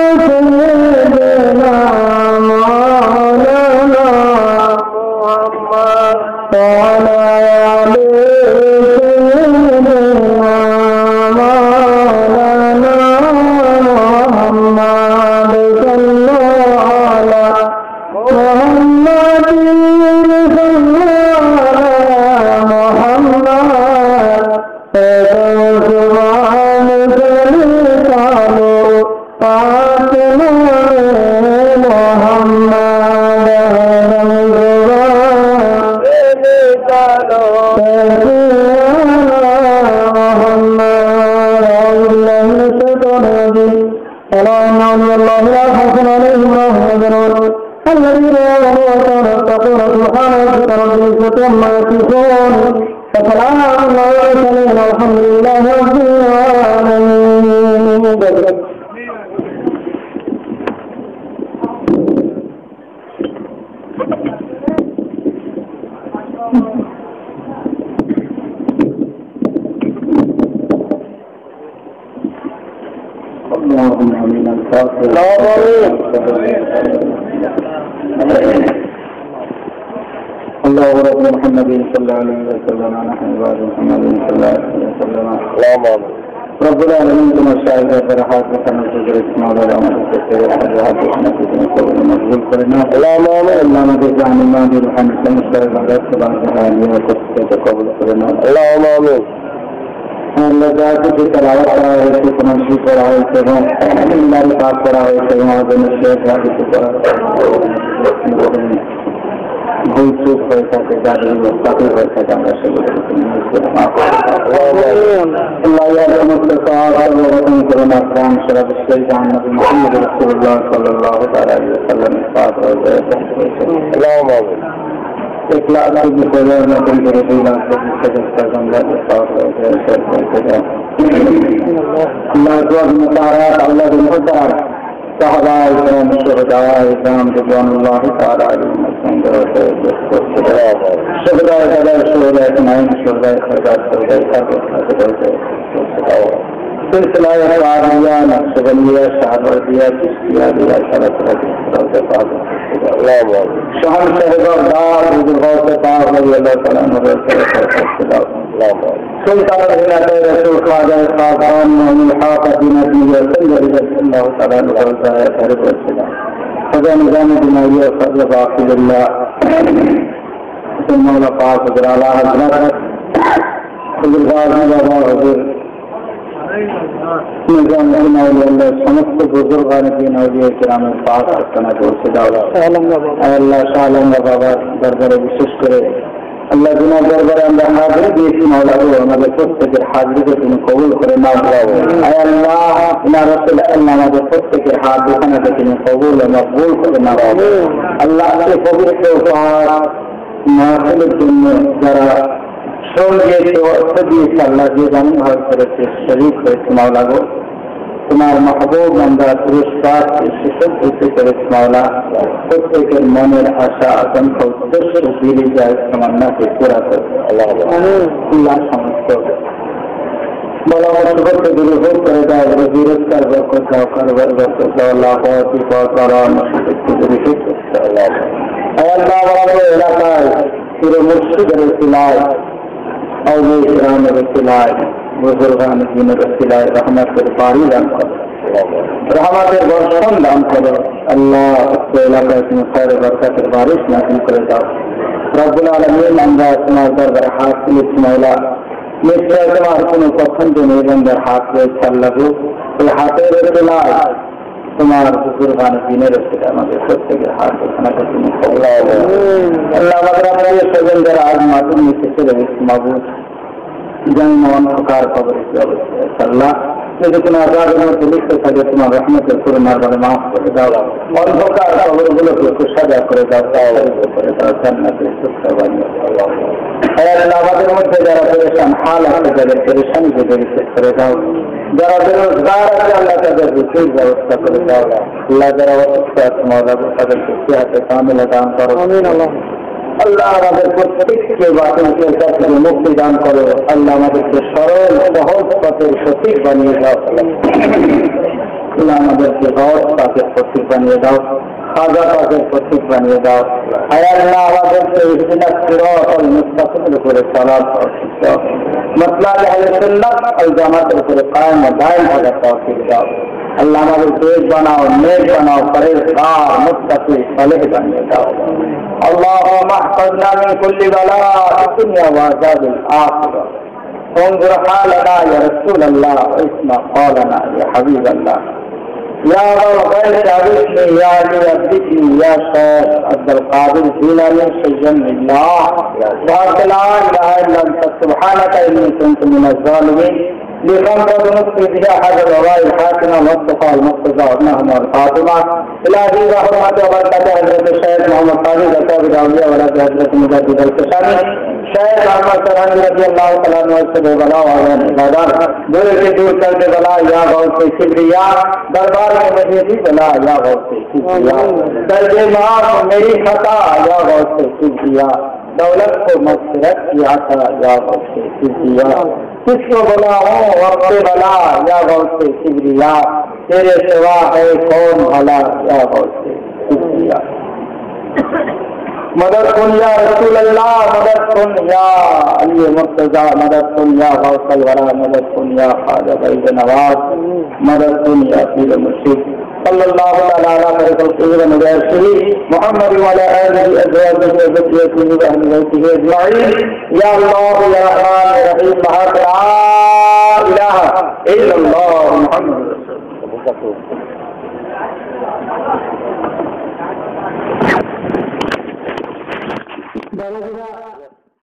سيدنا مولانا محمد وعلى آله الذين آمنوا وكانوا يتقون سبحان ربك رب العزة عما يصفون وسلام على المرسلين والحمد لله رب العالمين. الله رب محمد صلى الله عليه وسلم نحن عباد محمد صلى الله عليه وسلم اللهم رب العالمين كما شاهد فرحات وكنزل اسمه ولا مكتسب الحاجات ونفسنا قول مقبول كلنا اللهم اللهم جزانا ما برحم سمسر الغدات سبحانه وتعالى وكتسب قبول كلنا اللهم آمين اللہ ذات کی تلاوت کرائے تو تمشی کرائے تو اللہ پاک کرائے تو ہمارے نشیط ہے تو भूल चूक पैसा के जारी काफी पैसा जाना शुरू अल्लाह या मुस्तफा सल्लल्लाहु अलैहि वसल्लम पाक हो जाए अल्लाहुम्मा आमीन एक लाख की सजा में तुम करे दो लाख की सजा गंगा के पाक हो जाए अल्लाह को मुबारक अल्लाह को मुबारक साहबा इकराम शुहदा इकराम रिज़वानुल्लाह ताला अलैहिम शुहदा कदर शुहदा इस्माइल शुहदा खरदार शुहदा सिलसिला वारिया नक्शबंदिया शाहवरदिया चिश्तिया दिया शरफ शहन शहदार बुजुर्गों से पाक रज़ी अल्लाह तआला सुल्तान हिलाते रसूल ख्वाजा खाकान मोहम्मद हाफिज़ नबी सल्लल्लाहु अलैहि वसल्लम खजा निजाम दुनिया फजल बाक़िल्लाह मौला पाक हज़रात हज़रत बुजुर्गान बाबा हुजूर निजाम दुनिया समस्त बुजुर्गान की नौलिया किराम पाक करना जोर से दावा अल्लाह शालंगा बाबा दरबार विशेष करे अल्लाह दुनिया दरबार अंदर हाजिर देसी मौला को हमारे पुस्त के हाजिर को तुम कबूल करे ना आय अल्लाह इना रसूल अल्लाह हमारे पुस्त के हाजिर को तुम कबूल मकबूल करे ना अल्लाह के कबूल के ऊपर महफिल दुनिया जरा सुन के तो सभी अल्लाह के जान भाग करे से शरीक है मौला को तुम्हारे महबूब बंदा पुरस्कार से शिशु से करे मौला पुत्र के मन आशा आकांक्षा उत्कृष्ट पीली जाए तमन्ना से पूरा कर अल्लाह अल्लाह समझते बला मुसीबत के दूर हो करेगा वजीरत कर बरकत का कर बरकत का अल्लाह बहुत ही बहुत बड़ा मुसीबत के दूर हो अल्लाह अल्लाह वाले इलाका पूरे मुर्शिद रसूलाय और ये इकराम रसूलाय बुजुर्गान दीन रसूलाय रहमत के बारी दान करो रहमत के बरकत दान करो अल्लाह के इलाका में खैर बरकत बारिश नाज़िल कर दो रब्बुल आलमीन अंदा तुम्हारे दरबार हासिल मौला निश्चय तुम्हारे को पसंद नहीं अंदर हाथ में चल लगो ये हाथे रसूलाय तुम्हारे बुजुर्गान दीन रसूलाय हमारे सत्य के हाथ में खाना करते हैं अल्लाह मदरा ये सजंदर आज मातूम में किसे रहे मबूद जंग मौन फकार खबर अल्लाह ये जितना आजाद में पुलिस से सजे तुम्हारा रहमत के पूरे मार बने माफ कर दो और फकार खबर बोलो तो कुछ सजा करे दो करे दो जन्नत से सुख करवानी अल्लाह मदर मुझे जरा परेशान हालत से जरा परेशानी से जरा से करे दो जरा बेरोजगार है अल्लाह का जरा दूसरी व्यवस्था करे दो अल्लाह जरा उसका तुम्हारा कदर से क्या है कामिल दान करो आमीन अल्लाह अल्लाह हमारे को ठीक के बातों के साथ मुक्ति दान करो अल्लाह हमारे को सरल बहुत पते सटीक बनिए जाओ अल्लाह हमारे को बहुत पाके सटीक बनिए जाओ खाजा पाके सटीक बनिए जाओ अल्लाह हमारे को इतना सिरात और मुस्तकिल पूरे सलात और मतलब अहले सुन्नत और जमात पूरे कायम दायम हो जाता है जाओ अल्लाह हमारे देश बनाओ नेक बनाओ परहेजगार मुत्तकी सालेह बनिए जाओ اللهم احفظنا من كل بلاء الدنيا وعذاب الآخرة انظر حالنا يا رسول الله واسمع قولنا يا حبيب الله يا غير شابكني يا علي أبدكني يا شيخ عبد القادر جيلاني سجن الله وأنت لا إله إلا أنت سبحانك إني كنت من الظالمين لخمسة نصف بها حجر الله الحاكمة مصطفى المصطفى ابنهم والفاطمة إلهي رحمة وبركة حضرت الشيخ محمد طاهر زكاة الأولياء ولد حضرت مجدد الكشاني شيخ محمد سرحان رضي الله تعالى عنه والسبب بلا وعلى العبادات دور کے دور کرتے بلا یا غوث سے کبریا دربار میں مجھے بلا یا غوث سے کبریا درجے معاف میری خطا یا غوث سے کبریا دولت کو مغفرت کی عطا یا غوث سے کبریا کس کو بلا ہوں وقت بلا یا غوث سے کبریا तेरे सिवा है कौन भला क्या होते शुक्रिया। मदद कुन या रसूल अल्लाह, मदद कुन या अली मुर्तजा, मदद कुन या गौसल वरा, मदद कुन या ख्वाजा फरीद नवाज, मदद कुन या पीर मुर्शिद सल्लल्लाहु अलैहि वसल्लम मुहम्मद व अला आलिहि अज़वाजिहि व ज़ुर्रिय्यतिहि व अहली बैतिहि अजमईन। या अल्लाह या रहमान या रहीम ला इलाहा इल्लल्लाह मुहम्मद रसूलुल्लाह।